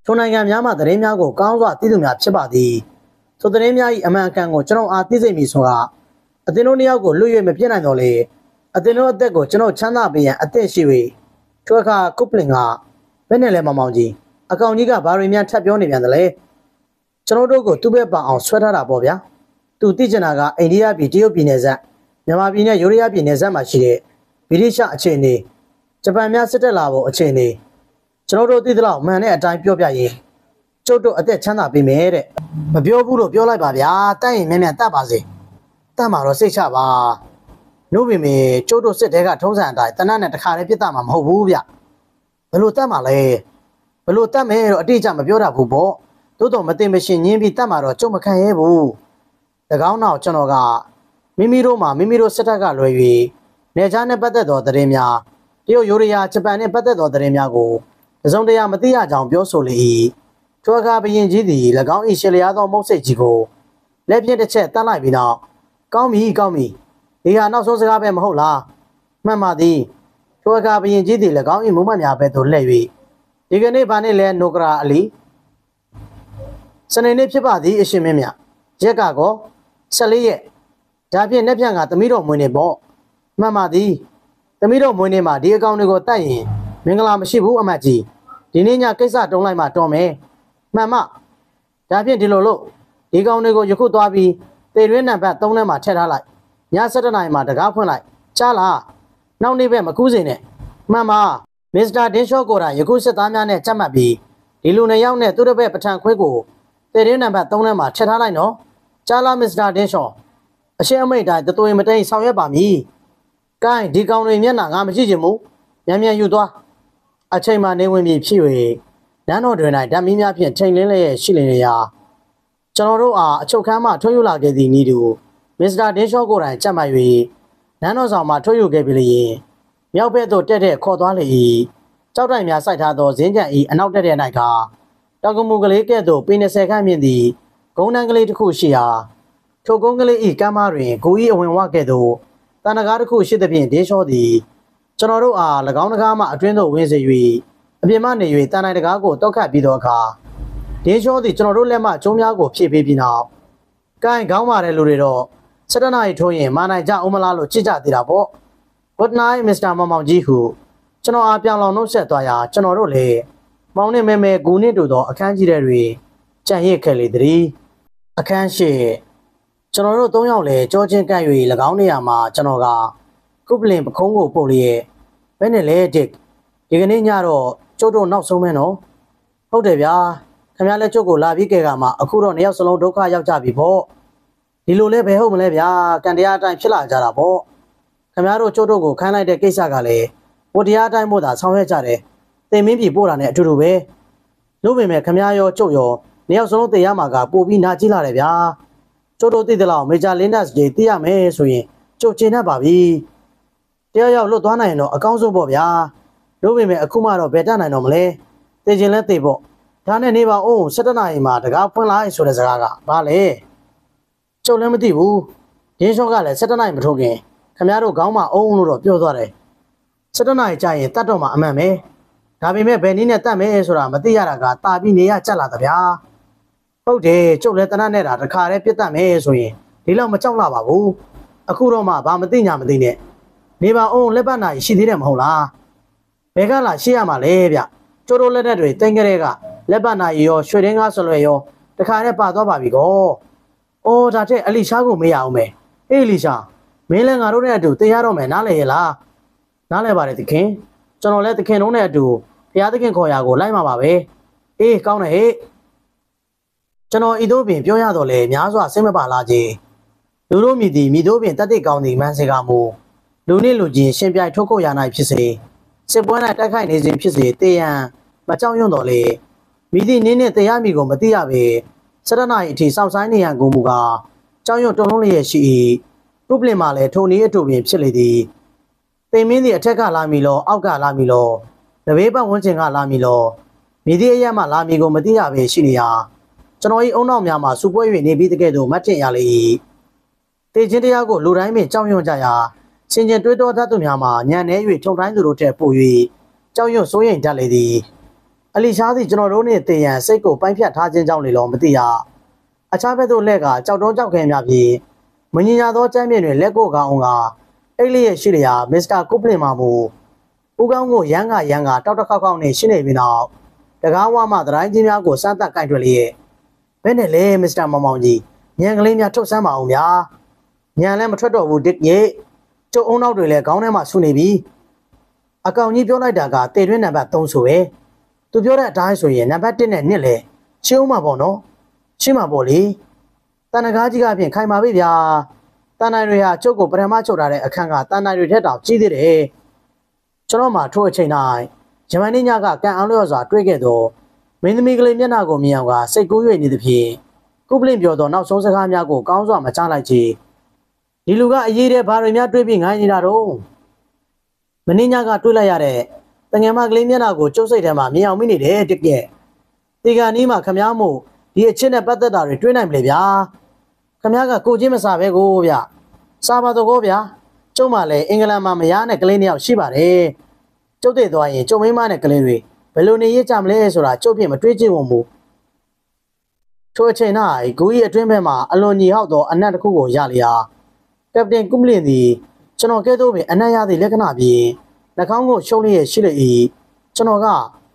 ထိုနိုင်ငံများမှသတင်းများကိုကောင်းစွာသိသူများဖြစ်ပါသည်ထိုသတင်းများ၏အမှန်အကန်ကိုကျွန်တော်အားသိစေမည်ဆိုတာအသင်တို့နှစ်ယောက်ကိုလွတ်၍မပြစ်နိုင်တော့လေအသင်တို့အသက်ကိုကျွန်တော်ချမ်းသာပေးရန်အသင့်ရှိ၍ထိုအခါကုပလင်ကဘယ်နဲ့လဲမောင်မောင်ကြီးအကောင်ကြီးကဘာတွေများထပ်ပြောနေပြန်တယ်လဲကျွန်တော်တို့ကိုသူ့ဘက်ပအောင်ဆွဲထားတာပေါ့ဗျာသူသိချင်တာကအိန္ဒိယပြည်တရုတ်ပြည်နယ်စပ်မြန်မာပြည်နဲ့ယူရီးယားပြည်နယ်စပ်မှာရှိတဲ့ဗြိတိရှအခြေအနေဂျပန်များစစ်တက်လာဖို့အခြေအနေကျွန်တော်တို့သိသလောက်မှန်တဲ့အတိုင်းပြောပြရင်ကျုပ်တို့အသက်ချမ်းသာပေးမယ်တဲ့မပြောဘူးလို့ပြောလိုက်ပါဗျာတိုက်ရင်မြန်မြန်တတ်ပါစေတတ်မှာတော့စိတ်ချပါနို့ပေမဲ့ကျုပ်တို့စစ်တဲကထုံးစံအတိုင်းတနတ်နဲ့တခါတည်းပြတ်တာမှာမဟုတ်ဘူးဗျဘယ်လိုတတ်မှာလဲဘယ်လိုတတ်မယ်တော့အတိအကျမပြောတတ်ဘူးပေါ့သို့တော်မသိမရှင်ညင်းပြီးတတ်မှာတော့ကျုပ်မခံရဲဘူး၎င်းနောက်ကျွန်တော်ကမိမိတို့မှာမိမိတို့စစ်တပ်ကလွယ်၍နေချားနဲ့ပတ်သက်သောသတင်းများတရုတ်ယူရီးယားဂျပန်နဲ့ပတ်သက်သောသတင်းများကိုတစုံတရာမသိရကြောင်းပြောဆိုလေ၏ထိုအခါဘရင်ကြီးသည်၎င်း၏ရှေလျားသောမုတ်စိတ်ကြီးကိုလက်ပြင်းတစ်ချက်တတ်လိုက်ပြီးနောက်ကောင်းပြီကောင်းပြီဒီဟာနောက်ဆုံးစကားပဲမဟုတ်လားမှန်ပါသည်ထိုအခါဘရင်ကြီးသည်၎င်း၏မုံမများဘက်သို့လှည့်၍ဒီကနေ့ဘာနေ့လဲနိုကရာအလီစနေနေ့ဖြစ်ပါသည်အရှင်မင်းမြတ်ရက်ကကောဆယ်လေးရက်ဒါဖြင့်နေ့ပြန်ကသမီးတော်မွေးနေ့ပေါ့မှန်ပါသည်သမီးတော်မွေးနေ့မှာဒီအကောင်တွေကိုတတ်ရင်မင်္ဂလာမရှိဘူးအမတ်ကြီးဒီနေ့ညကိစ္စတုံးလိုက်မှတော်မယ်မှန်မဒါဖြင့်ဒီလိုလို့ဒီကောင်တွေကိုယခုသွားပြီးတေရွင်းနံပါတ်သုံးထဲမှာထည့်ထားလိုက်ညဆယ်တနာရီမှာတကားဖွင့်လိုက်ကြားလားနောက်နေ့ပဲမကူးစေနဲ့မှန်ပါမစ္စတာဒင်းရှော့ကိုတာယခုစစ်သားများနဲ့ကြက်မှတ်ပြီးဒီလူနှစ်ယောက်နဲ့သူတို့ဘက်ပထန်ခွေးကိုတေရွင်းနံပါတ်သုံးထဲမှာထည့်ထားလိုက်နော်ကြားလားမစ္စတာဒင်းရှော့အရှင်းအမိတ်တိုင်းတသွေးမတိန်ဆောင်ရွက်ပါမည်။ကိုင်းဒီကောင်တွေမျက်နှာငါမရှိချင်ဘူး။မြန်မြန်ယူသွား။အချိန်မှနေဝင်ပြီဖြစ်၍နန်းတော်တွင်၌ဓာတ်မီးများဖြင့်ထိန်လင်းလျက်ရှိလျင်ရာကျွန်တော်တို့အားအချုပ်ခန်းမှထွှယူလာခဲ့သည့်ဤသူမစ္စတာဒင်းရှော့ကိုတိုင်ကြက်မှတ်၍နန်းတော်ဆောင်မှထွှယူခဲ့ပြီလျင်မြောက်ဘက်သို့တက်တဲ့ခေါ်သွားလေ၏ကြောက်တိုင်များစိုက်ထားသောဇင်းကြံ၏အနောက်တက်တဲ့၌ကတောင်ကမူကလေးကဲ့သို့ပေနှစ်ဆယ်ခန့်မြင့်သည့်ဂုံးတန်းကလေးတစ်ခုရှိရာထိုကုန်းကလေးဤကမ်းမတွင်ကိုကြီးအဝင်ဝကဲ့သို့တန်တကားတစ်ခုရှိသဖြင့်ဒင်းလျှောသည်ကျွန်တော်တို့အား၎င်းတကားမှအတွင်းသို့ဝင်စေ၍အပြင်မှနေ၍တန်တိုင်းတကားကိုတောက်ခတ်ပြီးသောအခါဒင်းလျှောသည်ကျွန်တော်တို့လက်မှကျုံးများကိုဖြည့်ပေးပြီးနောက်ကိုင်းခေါင်းမာတဲ့လူတွေတော့စတနာရီထိုးရင်မာနိုင်ကြအောင်မလားလို့ကြည့်ကြသေးတာပေါ့ Good night မစ္စတာမောင်မောင်ကြီးဟုကျွန်တော်အားပြောင်းလောင်နှုတ်ဆက်သွားရာကျွန်တော်တို့လည်းမောင်နဲ့မဲမဲဂူနစ်တို့သောအခန်းကြီးတွေကြံ့ရစ်ခဲ့လေသည်အခန်းရှိကျွန်တော်တို့သုံးယောက်လည်းကြောချင်းကန့်၍၎င်းနေရာမှာကျွန်တော်ကကုပလင်ပခုံးကိုပုတ်လျက်ဘယ်နဲ့လဲတစ်ဒီကနေ့ညတော့ကျုပ်တို့နောက်ဆုံးမဲနော်ဟုတ်တယ်ဗျာခင်ဗျားလည်းကျုပ်ကိုလာပြီးကြကမှအခုတော့နှစ်ယောက်စလုံးဒုက္ခရောက်ကြပြီပေါ့ဒီလိုလဲဘယ်ဟုတ်မလဲဗျာကန်တရားအတိုင်းဖြစ်လာကြတာပေါ့ခင်ဗျားတို့ကျုပ်တို့ကိုခန်းလိုက်တဲ့ကိစ္စကလည်းဝတရားအတိုင်းမို့သာဆောင်ရွက်ကြတယ်တင်မင်းပြည်ပို့တာနဲ့အတူတူပဲလို့ပေမဲ့ခင်ဗျားရောကျုပ်ရောနှစ်ယောက်စလုံးတရားမှာကပို့ပြီးနာကြည့်လာတယ်ဗျာကျုပ်တို့သိတဲ့လောက်မေဂျာလင်းဒတ်စ်ကြီးသိရမယ်ဆိုရင်ကျုပ်ကျင်တတ်ပါပြီတရားရောက်လွတ်သွားနိုင်ရင်တော့အကောင်းဆုံးပေါ့ဗျာလို့ပေမဲ့အခုမှတော့ဘယ်တတ်နိုင်တော့မလဲသိချင်လဲသိပေါ့ဒါနဲ့နေပါဦးစက်တနာရီမှာတကားဖွင့်လိုက်ဆိုတဲ့စကားကဘာလဲကျုပ်လည်းမသိဘူးဒင်းရှော့ကလည်းစက်တနာရီမထိုးခင်ခင်ဗျားတို့ခေါင်းမအုံးလို့တော့ပြောသွားတယ်စက်တနာရီကြာရင်တတ်တော့မှအမှန်ပဲဒါပေမဲ့ဘယ်နည်းနဲ့တတ်မယ်ဆိုတာမသိရတာကတာပြီးနေရကြက်လာတာဗျာဟုတ်တယ်ကျုပ်လည်းတနတ်နဲ့တာတခါတည်းပြတ်တတ်မယ်ဆိုရင်ဒီလောက်မကြောက်လာပါဘူးအခုတော့မှဘာမသိညာမသိနဲ့နေပါအောင်လက်ပတ်နာရှိသေးတယ်မဟုတ်လားဘယ်ကလာရှိရမှာလဲဗျကျိုးတို့လက်တက်တွေတင်ကြတဲ့ကလက်ပတ်နာရောရွှေတင်းကားဆွလွယ်ရောတခါတည်းပါသွားပါပြီကောအော်ဒါတဲ့အလီရှားကိုမေးရအောင်မယ်အေးအလီရှားမင်းလည်းငါတို့နဲ့အတူတင်ရတော့မယ်နားလေရဲ့လားနားလဲပါတယ်သခင်ကျွန်တော်လည်းသခင်တို့နဲ့အတူဘုရားသခင်ခေါ်ရာကိုလိုက်မှာပါပဲအေးကောင်းတယ်ဟဲ့ကျွန်တော်ဤသို့ပင်ပြောရတော့လေများစွာစိတ်မပါလားကြီးလူတို့မြည်သည်မြည်တို့ပင်တတ်တဲ့ကောင်းသည်မှန်စေကမူလူနှင့်လူချင်းရှင်ပြိုင်ထုတ်ခုတ်ရနိုင်ဖြစ်စေစစ်ပွဲ၌တိုက်ခိုက်နေခြင်းဖြစ်စေတေးရန်မကြောက်ရွံ့တော်လေမိသည့်နင်းနှင့်တရားမိကိုမသိရပေစရနာ၏အထိစောင့်ဆိုင်နေရန်ကိုမူကားကြောက်ရွံ့တုံလုံးလျက်ရှိ၏ပုပလင်မှလည်းထိုနည်းအတူပင်ဖြစ်လေသည်တိမ်မင်းသည်အထက်ကလာမီလောအောက်ကလာမီလောတဘေးပတ်ဝန်းကျင်ကလာမီလောမိသည့်အရက်မှလာမီကိုမသိရပေရှိနေရာကျွန်တော်၏အုံနောက်များမှာစူပွဲ၍နေပြီးတကယ်တော့မတ်တင်ရလေ၏တေချင်းတရားကိုလူတိုင်းပင်ကြောက်ရွံ့ကြရာစင်ကြင်တွေးတောတတ်သူများမှာညံနေ၍ထုံတိုင်းသူတို့ထက်ပို၍ကြောက်ရွံ့စိုးရိမ်တတ်လေသည်အလီရှားသည်ကျွန်တော်တို့နှင့်တည်ရန်စိတ်ကိုပိုင်းဖြတ်ထားခြင်းကြောင့်လေလောမသိရအခြားဘက်သို့လက်ကကြောက်တုံးကြောက်ခဲများပြီးမငြင်းညာသောကျမ်းမြေတွင်လက်ကိုကောင်းအောင်ကအိတ်လျက်ရှိလျာမစ္စတာကုပလင်မာမူဦးကောင်းကိုရန်ကရန်ကတောက်တခေါက်ခေါက်နှင့်ရှင်းနေပြီးနောက်တကားဝမှသတိုင်းကြီးများကိုစမ်းသပ်ကင်တွယ်လျက်ဘယ်နဲ့လဲမစ္စတာမောင်မောင်ကြီးညံကလေးများထုတ်ဆမ်းပါအောင်ဗျာညံလည်းမထွက်တော့ဘူးဒစ်ရဲ့ကျုပ်အုံနောက်တွေလည်းခေါင်းထဲမှာဆူနေပြီအကောင်ကြီးပြောလိုက်တာကတေတွင်းနံပါတ်သုံးဆိုပဲသူပြောတဲ့အတိုင်းဆိုရင်နံပါတ်တစ်နဲ့နှစ်လဲရှင်းဦးမှာပေါ့နော်ရှင်းမှာပေါ့လေတန်တကားကြီးကဖြင့်ခိုင်ပါပြီဗျာတန်နိုင်တွေဟာကျုပ်ကိုပထမချုပ်ထားတဲ့အခန်းကတန်နိုင်တွေထက်တောင်ကြီးသေးတယ်ကျွန်တော်မှထိုးအချိန်တိုင်းဂျမန်နီညကကန်အောင်လျော့စွာတွေးခဲ့သောမင်းသမီးကလေးမျက်နှာကိုမြင်အောင်ကစိတ်ကူး၍နေသဖြင့်ကုပလင်ပြောသောနောက်ဆုံးစကားများကိုကောင်းစွာမချလိုက်ချေဒီလူကအရေးတဲ့ဘာတွေများတွေးပြီးငိုင်းနေတာတော့မင်းညကတွေးလိုက်ရတဲ့တငယ်မကလေးမျက်နှာကိုကျုပ်စိတ်ထဲမှာမြင်အောင်မိနေတယ်တကယ်ဒီကနေ့မှခမားမို့ဒီအချက်နဲ့ပတ်သက်တာတွေတွေးနိုင်မလဲဗျာခမားကကိုချင်းမစားပဲကိုဗျစားပါတော့ကိုဗျာကျုံမှလည်းအင်္ဂလန်မှာမရတဲ့ကလေးနှစ်ယောက်ရှိပါတယ်ကျုပ်တည်သွားရင်ကျုံမိမနဲ့ကလေးတွေဘယ်လိုနေရကြမလဲဆိုတာကျုပ်ပြင်မတွေးကြည့်ဝမို့ထိုအချိန်၌ဂူကြီးအတွင်းဘက်မှာအလွန်ညီဟောက်သောအနက်တစ်ခုကိုရလျာကပတိန်ကုမလင်သည်ကျွန်တော်ကဲသို့ပင်အနက်ရသည့်လက္ခဏာဖြင့်နှာခေါင်းကိုရှုံးလျက်ရှိလေ၏ကျွန်တော်က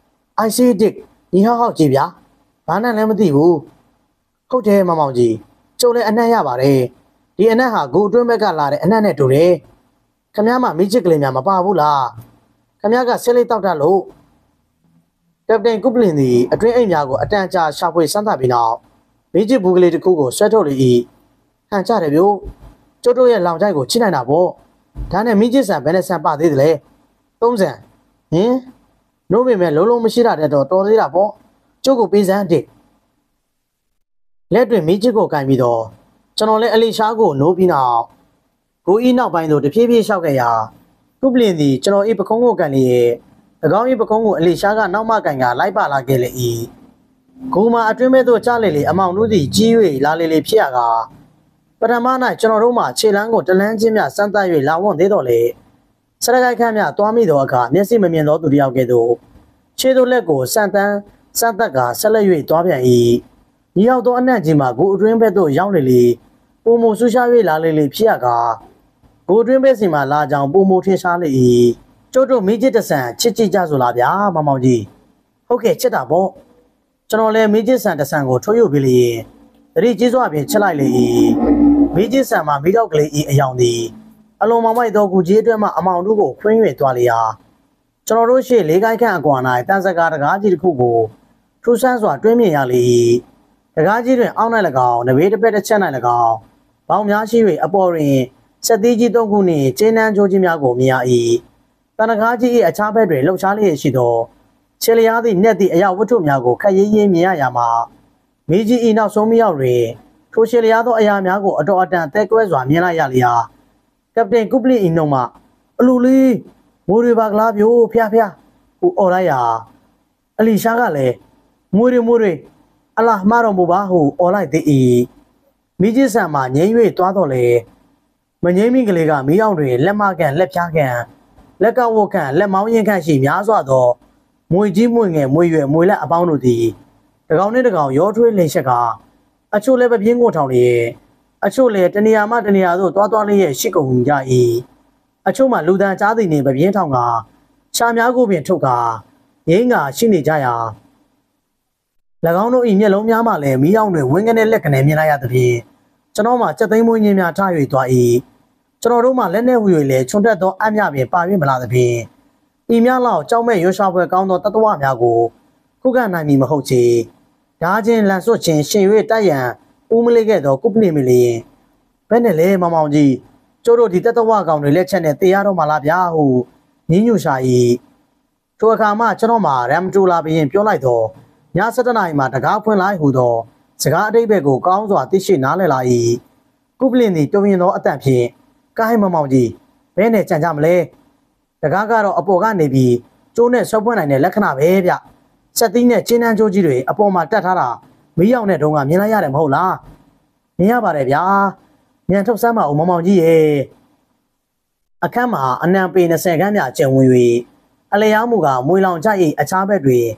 I see Dick ညီဟောက်ဟောက်ကြည့်ဗျာဘာနဲ့လည်းမသိဘူးဟုတ်တယ်မောင်မောင်ကြီးကျုပ်လည်းအနက်ရပါတယ်ဒီအနက်ဟာဂူအတွင်းဘက်ကလာတဲ့အနက်နဲ့တူတယ်ခမည်းမမိချစ်ကလေးများမပါဘူးလားခမည်းကဆဲလေးတောက်တတ်လို့ကပတိန်ကုပလင်သည်အတွင်းအိမ်များကိုအတန်ကြာရှာဖွေစမ်းသပ်ပြီးနောက်မိချစ်ဘူးကလေးတစ်ခုကိုဆွဲထုတ်လေ၏ဟန်ကြတယ်ဗျို့ကျုပ်တို့ရဲ့လောင်ချိုက်ကိုချိနိုင်တာပေါ့ဒါနဲ့မိချစ်ဆန်ဘယ်နဲ့ဆန်ပါသေးသလဲသုံးဆန်ဟင်နိုးပေမဲ့လုံးလုံးမရှိတာတဲ့တော့တော်သေးတာပေါ့ကျုပ်ကိုပေးစမ်းတစ်လက်တွင်မိချစ်ကိုကင်ပြီးတော့ကျွန်တော်လည်းအလီရှားကိုနိုးပြီးနောက်ကိုအီနောက်ပိုင်းသို့တဖြည်းဖြည်းလျှောက်ခဲ့ရာကုပလင်သည်ကျွန်တော်ဤပကုံးကိုကန်လျက်၎င်းဤပကုံးကိုအလီရှားကနောက်မှကန်ကလိုက်ပါလာခဲ့လေ၏ဂူမှာအတွင်းမဲ့သို့ကြားလေလေအမောင်တို့သည်ကြီး၍လာလေလေဖြစ်ရကာပထမ၌ကျွန်တော်တို့မှခြေလမ်းကိုတလန်းချင်းများစမ်းသပ်၍လာဝွန်သေးတော်လေစရကိုက်ခန့်များသွားမိသောအခါမျက်စိမမြင်သောသူတစ်ယောက်ကဲ့သို့ခြေသို့လက်ကိုစမ်းတန်းစမ်းသက်ကဆက်လက်၍သွားပြန်၏ညီရောက်သောအနံ့ကြီးမှာဂူအတွင်းဘက်သို့ရောက်လေလေပုံမဆူရှား၍လာလေလေဖြစ်ရကာဂိုတွင်းပဲစီမှာလာကြောင်ပုံမထင်ရှားလေ၏ကျုပ်တို့မိချစ်တဆန်ချစ်ကြည့်ကြဆိုလားဗျာမောင်မောင်ကြီးဟုတ်ကဲ့ချစ်တာပေါ့ကျွန်တော်လည်းမိချစ်ဆန်တဆန်ကိုထိုးရုပ်ပြီးလေတတိကြီးစွာဖြင့်ချစ်လိုက်လေ၏မိချစ်ဆန်မှာမိတော့ကလေး၏အယောင်သည်အလုံးမောင်မိုက်သောကူကြီးအတွက်မှအမောင်တို့ကိုခွင်း၍သွားလေရာကျွန်တော်တို့ရှေ့လေးကိုင်းခန့်အကွာ၌တန်စကားတကားကြီးတစ်ခုကိုထူဆန်းစွာတွင်းမြင်ရလေ၏တကားကြီးတွင်အောင်း၌၎င်းနဘေးတစ်ဖက်တစ်ချက်၌၎င်းဘောင်များရှိ၍အပေါ်တွင်ဆက်သီးကြီးသုံးခုနှင့်ကျင်းနှန်းကြိုးကြီးများကိုမြင်ရ၏တန်တကားကြီး၏အခြားဘက်တွင်လှုပ်ရှားလျက်ရှိသောခြေလျားသည့်နှက်သည့်အရာဝတ္ထုများကိုခက်ရေးရေးမြင်ရရာမှာမိကြီး၏နောက်ဆုံးမရောက်တွင်ထိုခြေလျားသောအရာများကိုအတော်အတန်သဲကွဲစွာမြင်လိုက်ရလျာကပတိန်ကုပလင်၏နှုတ်မှအလူလေးမိုးတွေပါကလားပြို့ဖျားဖျားဟူအော်လိုက်ရာအလီရှားကလည်းမိုးတွေမိုးတွေအလားမှားတော်မူပါဟုအော်လိုက်သည်၏မိကြီးဆန်မှငြိမ်း၍သွားတော့လေမငြိမ်းမိကလေးကမိအောင်တွင်လက်မကန်လက်ဖြားကန်လက်ကဝတ်ကန်လက်မောင်းရင်ခန့်ရှိများစွာသောမွေကြီးမွေငယ်မွေရွယ်မွေလက်အပေါင်းတို့သည်တကောင်နှင့်တကောင်ရောထွေးလင်ချက်ကအချို့လည်းပပြင်းကိုထောင်လျက်အချို့လည်းတနေရာမှတနေရာသို့တွားတွားလျက်ရှိကုန်ကြ၏အချို့မှလူတန်းကြားသည်နှင့်ပပြင်းထောင်ကရှားများကိုပင်ထုတ်ကာငိမ့်ကရှိနေကြရာ၎င်းတို့၏မျက်လုံးများမှလည်းမီးအောင်တွင်ဝင်းကနေလက်ကနေမြင်လိုက်ရသဖြင့်ကျွန်တော်မှစက်သိမ်းမွေးခြင်းများထား၍သွား၏ကျွန်တော်တို့မှလက်နဲ့ဝီ၍လည်းခြုံတက်သောအမြပင်ပါ၍မလာသဖြင့်ဤများလောက်ကြောက်မဲ့ရွှေရှာပွဲကောင်းသောတတဝများကိုခုခံနိုင်မည်မဟုတ်ချေဓာချင်းလန်စွတ်ခြင်းရှင်၍တိုက်ရန်ဦးမလေးခဲ့သောကုပလင်မီလျင်ဘယ်နဲ့လဲမောင်မောင်ကြီးကျို့တို့ဒီတတဝကောင်တွေလက်ချက်နဲ့တေးရတော့မှလားဗျာဟုညင်းညူရှာ၏ထိုအခါမှကျွန်တော်မှရမ်တူလာဘရင်ပြောလိုက်တော့ညစတနာရီမှာတကားဖွင့်လိုက်ဟူသောစကားအတိတ်ဘက်ကိုကောင်းစွာသိရှိနားလည်လာ၏ကုပလင်သည်ပြုံရင်သောအတန်ဖြင့်ကိုင်းမောင်မောင်ကြီးဘဲနဲ့ကြံကြမလဲတကားကတော့အပေါ်ကနေပြီးကျိုးနဲ့ဆွဲဖွင့်နိုင်တဲ့လက္ခဏာပဲဗျဆက်သီးနဲ့ကျင်းနှန်းကြိုးကြီးတွေအပေါ်မှာတက်ထားတာမီးရောင်တဲ့တုံးကမြင်လိုက်ရတယ်မဟုတ်လားမြင်ရပါတယ်ဗျာညံထုတ်စမ်းပါဦးမောင်မောင်ကြီးရဲ့အခန်းမှာအနံပေ၂၀ခန်းများကျန်ဝင်၍အလျောင်းမူကမွေလောင်ကြ၏အခြားဘက်တွင်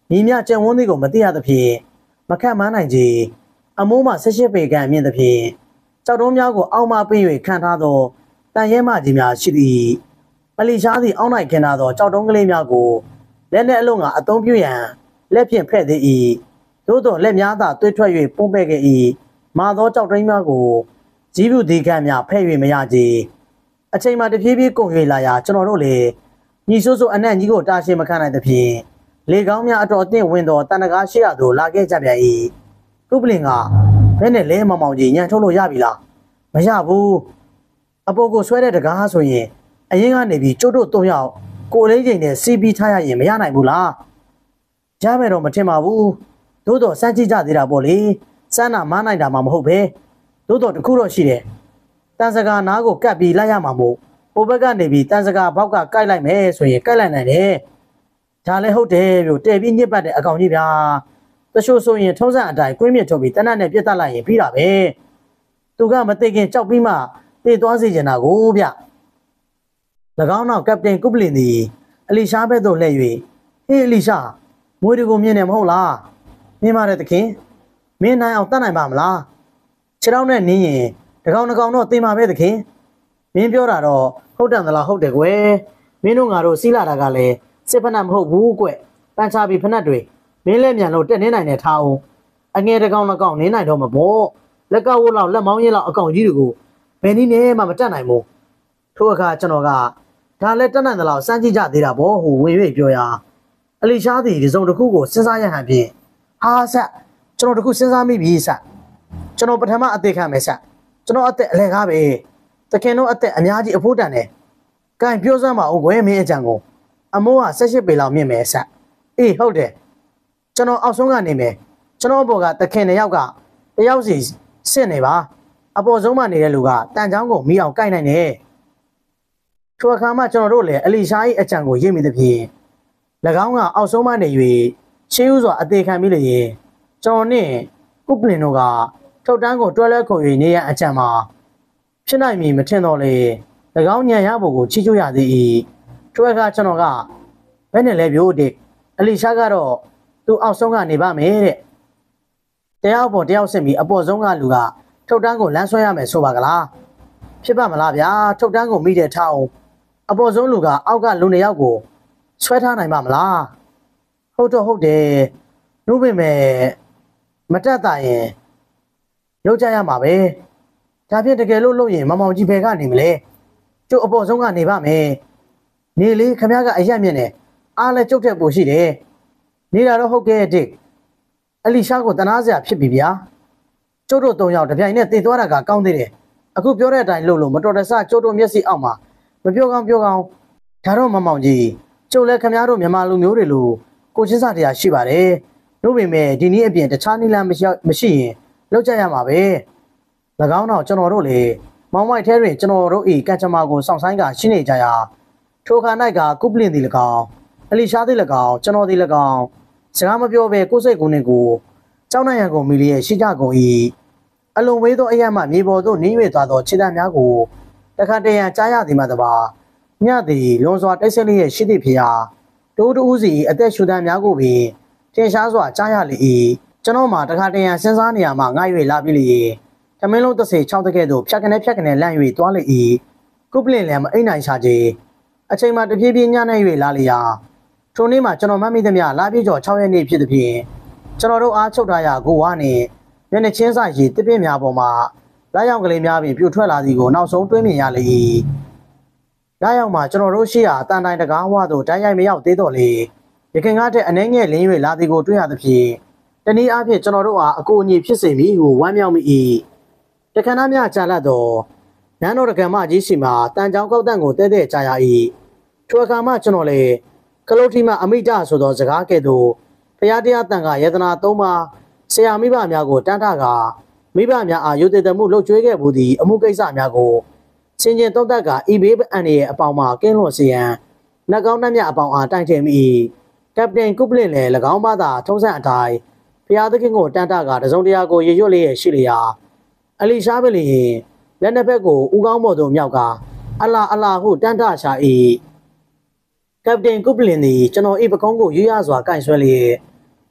ညီမြကြံဝန်းသည်ကိုမသိရသဖြင့်မခန့်မှန်းနိုင်ကြအမိုးမှဆက်ရှိပေကံအမြင့်သဖြင့်ကြောက်တုံးများကိုအောက်မှပေး၍ခံထားသောတန်ရဲမကြီးများရှိသည်အလီရှားသည်အောက်၌ခင်းထားသောကြောက်တုံးကလေးများကိုလက်နဲ့အလုံးကအသုံးပြုရန်လက်ဖြင့်ဖဲ့သည်၏သို့သောလက်များသာတွဲထွက်၍ပုံပဲ့ခဲ့၏မာသောကြောက်တုံးများကိုကြီးပြုသည်ကံများဖဲ့၍မရကြအချိန်မှတဖြည်းဖြည်းကုန်၍လာရာကျွန်တော်တို့လည်းညီဆိုးဆိုးအနံ့ကြီးကိုတာရှည်မခံနိုင်သဖြင့်လေကောင်းများအတော်အသင့်ဝင်သောတန်တကားရှိရသို့လာခဲ့ကြပြန်၏ကုပလင်ကဘဲနဲ့လဲမောင်မောင်ကြီးညံထုတ်လို့ရပြီလားမရဘူးအပေါ်ကိုဆွဲတဲ့တကားဆိုရင်အရင်ကနေပြီးကျုပ်တို့သုံးယောက်ကိုလေးချိန်နဲ့စီးပြီးထားရရင်မရနိုင်ဘူးလားရမယ်တော့မထင်ပါဘူးသို့တော့စမ်းကြည့်ကြသေးတာပေါ့လေစမ်းတာမနိုင်တာမှမဟုတ်ပဲသို့တော့တခုတော့ရှိတယ်တန်စကာနားကိုကတ်ပြီးလိုက်ရမှာမို့ဟိုဘက်ကနေပြီးတန်စကာဘောက်ကကိုက်လိုက်မယ်ဆိုရင်ကိုက်လိုက်နိုင်တယ်ဒါလည်းဟုတ်တယ်ပြိုတဲ့ပြီးညစ်ပတ်တဲ့အကောင်ကြီးဗျာတချို့ဆိုရင်ထုံးစံအတိုင်းကွင်းမြစ်ထုတ်ပြီးတနတ်နဲ့ပြစ်တတ်လိုက်ရင်ပြီးတာပဲသူကမသိခင်ကြောက်ပြီးမှတေသွားစေချင်တာကိုဗျ၎င်းနောက်ကပတိန်ကုပလင်သည်အလီရှားဘက်သို့လှည့်၍ဟေးအလီရှားမွေးတွေကိုမြင်နေမဟုတ်လားမြင်ပါတယ်သခင်မင်းနိုင်အောင်တတ်နိုင်ပါမလားခြေထောက်နဲ့နင်းရင်တကောင်တကောင်တော့တင်ပါပဲသခင်မင်းပြောတာတော့ဟုတ်တယ်သလားဟုတ်တယ်ကွယ်မင်းတို့ငါတို့စီးလာတာကလည်းစစ်ဖက်နှက်မဟုတ်ဘူးကွပန်းချပြီးဖက်နှက်တွေမင်းလည်းမြန်လို့တက်နေနိုင်တဲ့ထားအောင်အငယ်တကောင်တကောင်နင်းနိုင်တော့မှာပေါ့လက်ကဝတ်လောက်လက်မောင်းရင်းလောက်အကောင်ကြီးတွေကိုဘယ်နည်းနဲ့မှမတက်နိုင်ဘူးထို့အခါကျွန်တော်ကဒါလည်းတက်နိုင်သလားစမ်းကြည့်ကြသေးတာပေါ့ဟိုဝင်၍ပြောရာအလီရှားသည်ဒီစုံတစ်ခုကိုစဉ်းစားရဟန်ဖြင့်ဟာဆက်ကျွန်တော်တခုစဉ်းစားမိပြီဆက်ကျွန်တော်ပထမအသေးခံမယ်ဆက်ကျွန်တော်အသက်အလဲကားပဲတခင်တို့အသက်အများကြီးအဖို့တန်တယ်ကင်ပြောစမ်းပါဦးကွယ်မင်းအကြံကိုအမိုးကဆက်ရှိပေလောက်မြင့်မယ်ဆက်အေးဟုတ်တယ်ကျွန်တော်အောက်ဆုံးကနေမယ်ကျွန်တော်ဘောကတခင်နှစ်ယောက်ကတယောက်စီစစ်နေပါအပေါ်ဆုံးမှနေတဲ့လူကတန်ချောင်းကိုမီးအောင်ကိုက်နိုင်တယ်ထိုအခါမှကျွန်တော်တို့လည်းအလီရှား၏အကြံကိုရိပ်မိသဖြင့်၎င်းကအောက်ဆုံးမှနေ၍ရှေးဥစွာအသေးခံပြီးလျင်ကျွန်တော်နှင့်ကုပလင်တို့ကထုတ်တန်းကိုတွဲလဲခုံ၍နေရန်အကြံမှာဖြစ်နိုင်မည်မထင်တော့လေ၎င်းညံရဖို့ကိုချီးကျူးရသည်၏ထိုအခါကျွန်တော်ကဘယ်နဲ့လဲပြို့တဲ့အလီရှားကတော့သူအောက်ဆုံးကနေပါမယ်တဲ့တယောက်ပေါ်တယောက်စစ်ပြီးအပေါ်ဆုံးကလူကထုတ်တန်းကိုလမ်းဆွဲရမယ်ဆိုပါကလားဖြစ်ပါမလားဗျာထုတ်တန်းကိုမိတဲ့ထားအောင်အပေါ်ဆုံးလူကအောက်ကလူနှစ်ယောက်ကိုဆွဲထားနိုင်ပါမလားဟုတ်တော့ဟုတ်တယ်လို့ပြင်မဲ့မတက်တာရင်လောက်ကြရမှာပဲဒါဖြင့်တကယ်လို့လုပ်ရင်မမောင်ကြီးဘယ်ကနေမလဲကျုပ်အပေါ်ဆုံးကနေပါမယ်နေလေခမရကအရက်မြင့်နေအားလဲကျုပ်ထက်ပိုရှိတယ်နေတာတော့ဟုတ်ကဲ့တစ်အလီရှားကိုတနာစရာဖြစ်ပြီဗျာကျုပ်တို့သုံးယောက်တပြိုင်နဲ့တည်သွားတာကကောင်းသေးတယ်အခုပြောတဲ့အတိုင်းလုပ်လို့မတော်တဆကျုပ်တို့မျက်စိအောက်မှာမပြောကောင်းပြောကောင်းဒါတော့မမောင်ကြီးကျုပ်လည်းခမရတို့မြန်မာလူမျိုးတွေလိုကိုချင်းစာတရားရှိပါတယ်တို့ပေမဲ့ဒီနေ့အပြင်တခြားနည်းလမ်းမရှိမရှိရင်လောက်ကြရမှာပဲ၎င်းတော့ကျွန်တော်တို့လေမောင်မိုက်ထဲတွင်ကျွန်တော်တို့ဤကံချမာကိုစောင့်ဆိုင်ကရှင်းနေကြရာထိုခါ၌ကကုပလင်သည်၎င်းအလီရှားသည်၎င်းကျွန်တော်သည်၎င်းစကားမပြောဘဲကိုယ်စိတ်ကိုယ်နဲ့ကိုကြောက်နိုင်ရန်ကုန်မီလီရဲ့ရှိကြကုန်၏အလုံးဝေးသောအရာမှမြေပေါ်သို့နင်း၍သွားသောခြေတံများကိုတခါတရံကြားရသည်မှတပါညသည်လွန်စွာတိုက်ဆက်လျက်ရှိသည့်ဖျားတိုးတူးစီအသက်ရှူတံများကိုပင်ထင်ရှားစွာကြားရလေ၏ကျွန်တော်မှတခါတရံစဉ်းစားနေရမှငှား၍လာပြီလေထမင်းလုံးတစ်စေ၆တကဲ့သို့ဖြတ်ကနေဖြတ်ကနေလန့်၍သွားလေ၏ကုပလင်လည်းမအိမ်နိုင်ရှာချေအချိန်မှတပြေးပြေးညနေ၍လာလေရာထိုနေ့မှာကျွန်တော်မှတ်မိသမျှလာပြေကျော်၆ရက်နေ့ဖြစ်သည်ဖြင့်ကျွန်တော်တို့အားချုပ်ထားရာကိုဝါနှင့်မျက်နှာချင်းဆိုင်ရီတစ်ပြင်းများပေါ်မှာလာရောက်ကလေးများပင်ပြိုထွက်လာသည်ကိုနောက်ဆုံးတွင်းမြင်ရလေ၏လာရောက်မှာကျွန်တော်တို့ရှိရာအတန်တိုင်းတကားဝါသို့တိုင်းရိုက်မရောက်သေးတော့လေရခင်ကားတဲ့အနှဲငယ်လင်း၍လာသည်ကိုတွေ့ရသဖြင့်တနည်းအားဖြင့်ကျွန်တော်တို့အားအကိုအညီဖြစ်စေမည်ဟုဝမ်းမြောက်မိ၏တခဏများကြာလတ်သောနန်းတော်တကံမကြီးစီမှာတန်ချောင်းကောက်တန့်ကိုတဲတဲကြာရ၏ထိုအခါမှကျွန်တော်လေကလုတ်ထီမှအမိတဆိုသောစကားကဲ့သို့ဖျားတရားတန်ခါယေတနာသုံးပါးဆရာမိဘများကိုတန်းထကာမိဘများအားရုပ်တည်မှုလှုပ်ကြွေးခဲ့မှုသည်အမှုကိစ္စများကိုစင်ကျင်သုံးသပ်ကာဤဘေးအန်ရဲ့အပေါင်းမှာကင်းလွန်စေရန်နှကောင်းနှမြအပေါင်းအားတိုင်ထင်မိကပတိန်ကုပလင်လည်း၎င်းဘာသာထုံးစံအတိုင်းဖျားသခင်ကိုတန်းထကာတစုံတရာကိုရေရွတ်လေးရရှိလျာအလီရှားပလင်လက်နှစ်ဖက်ကိုဦးကောင်းပေါ်သို့မြောက်ကာအလာအလာဟုတန်းထရှာ၏ကပတိန်ကုပလင်သည်ကျွန်တော်ဤပကုံးကိုရွရစွာကင်ဆွဲလျက်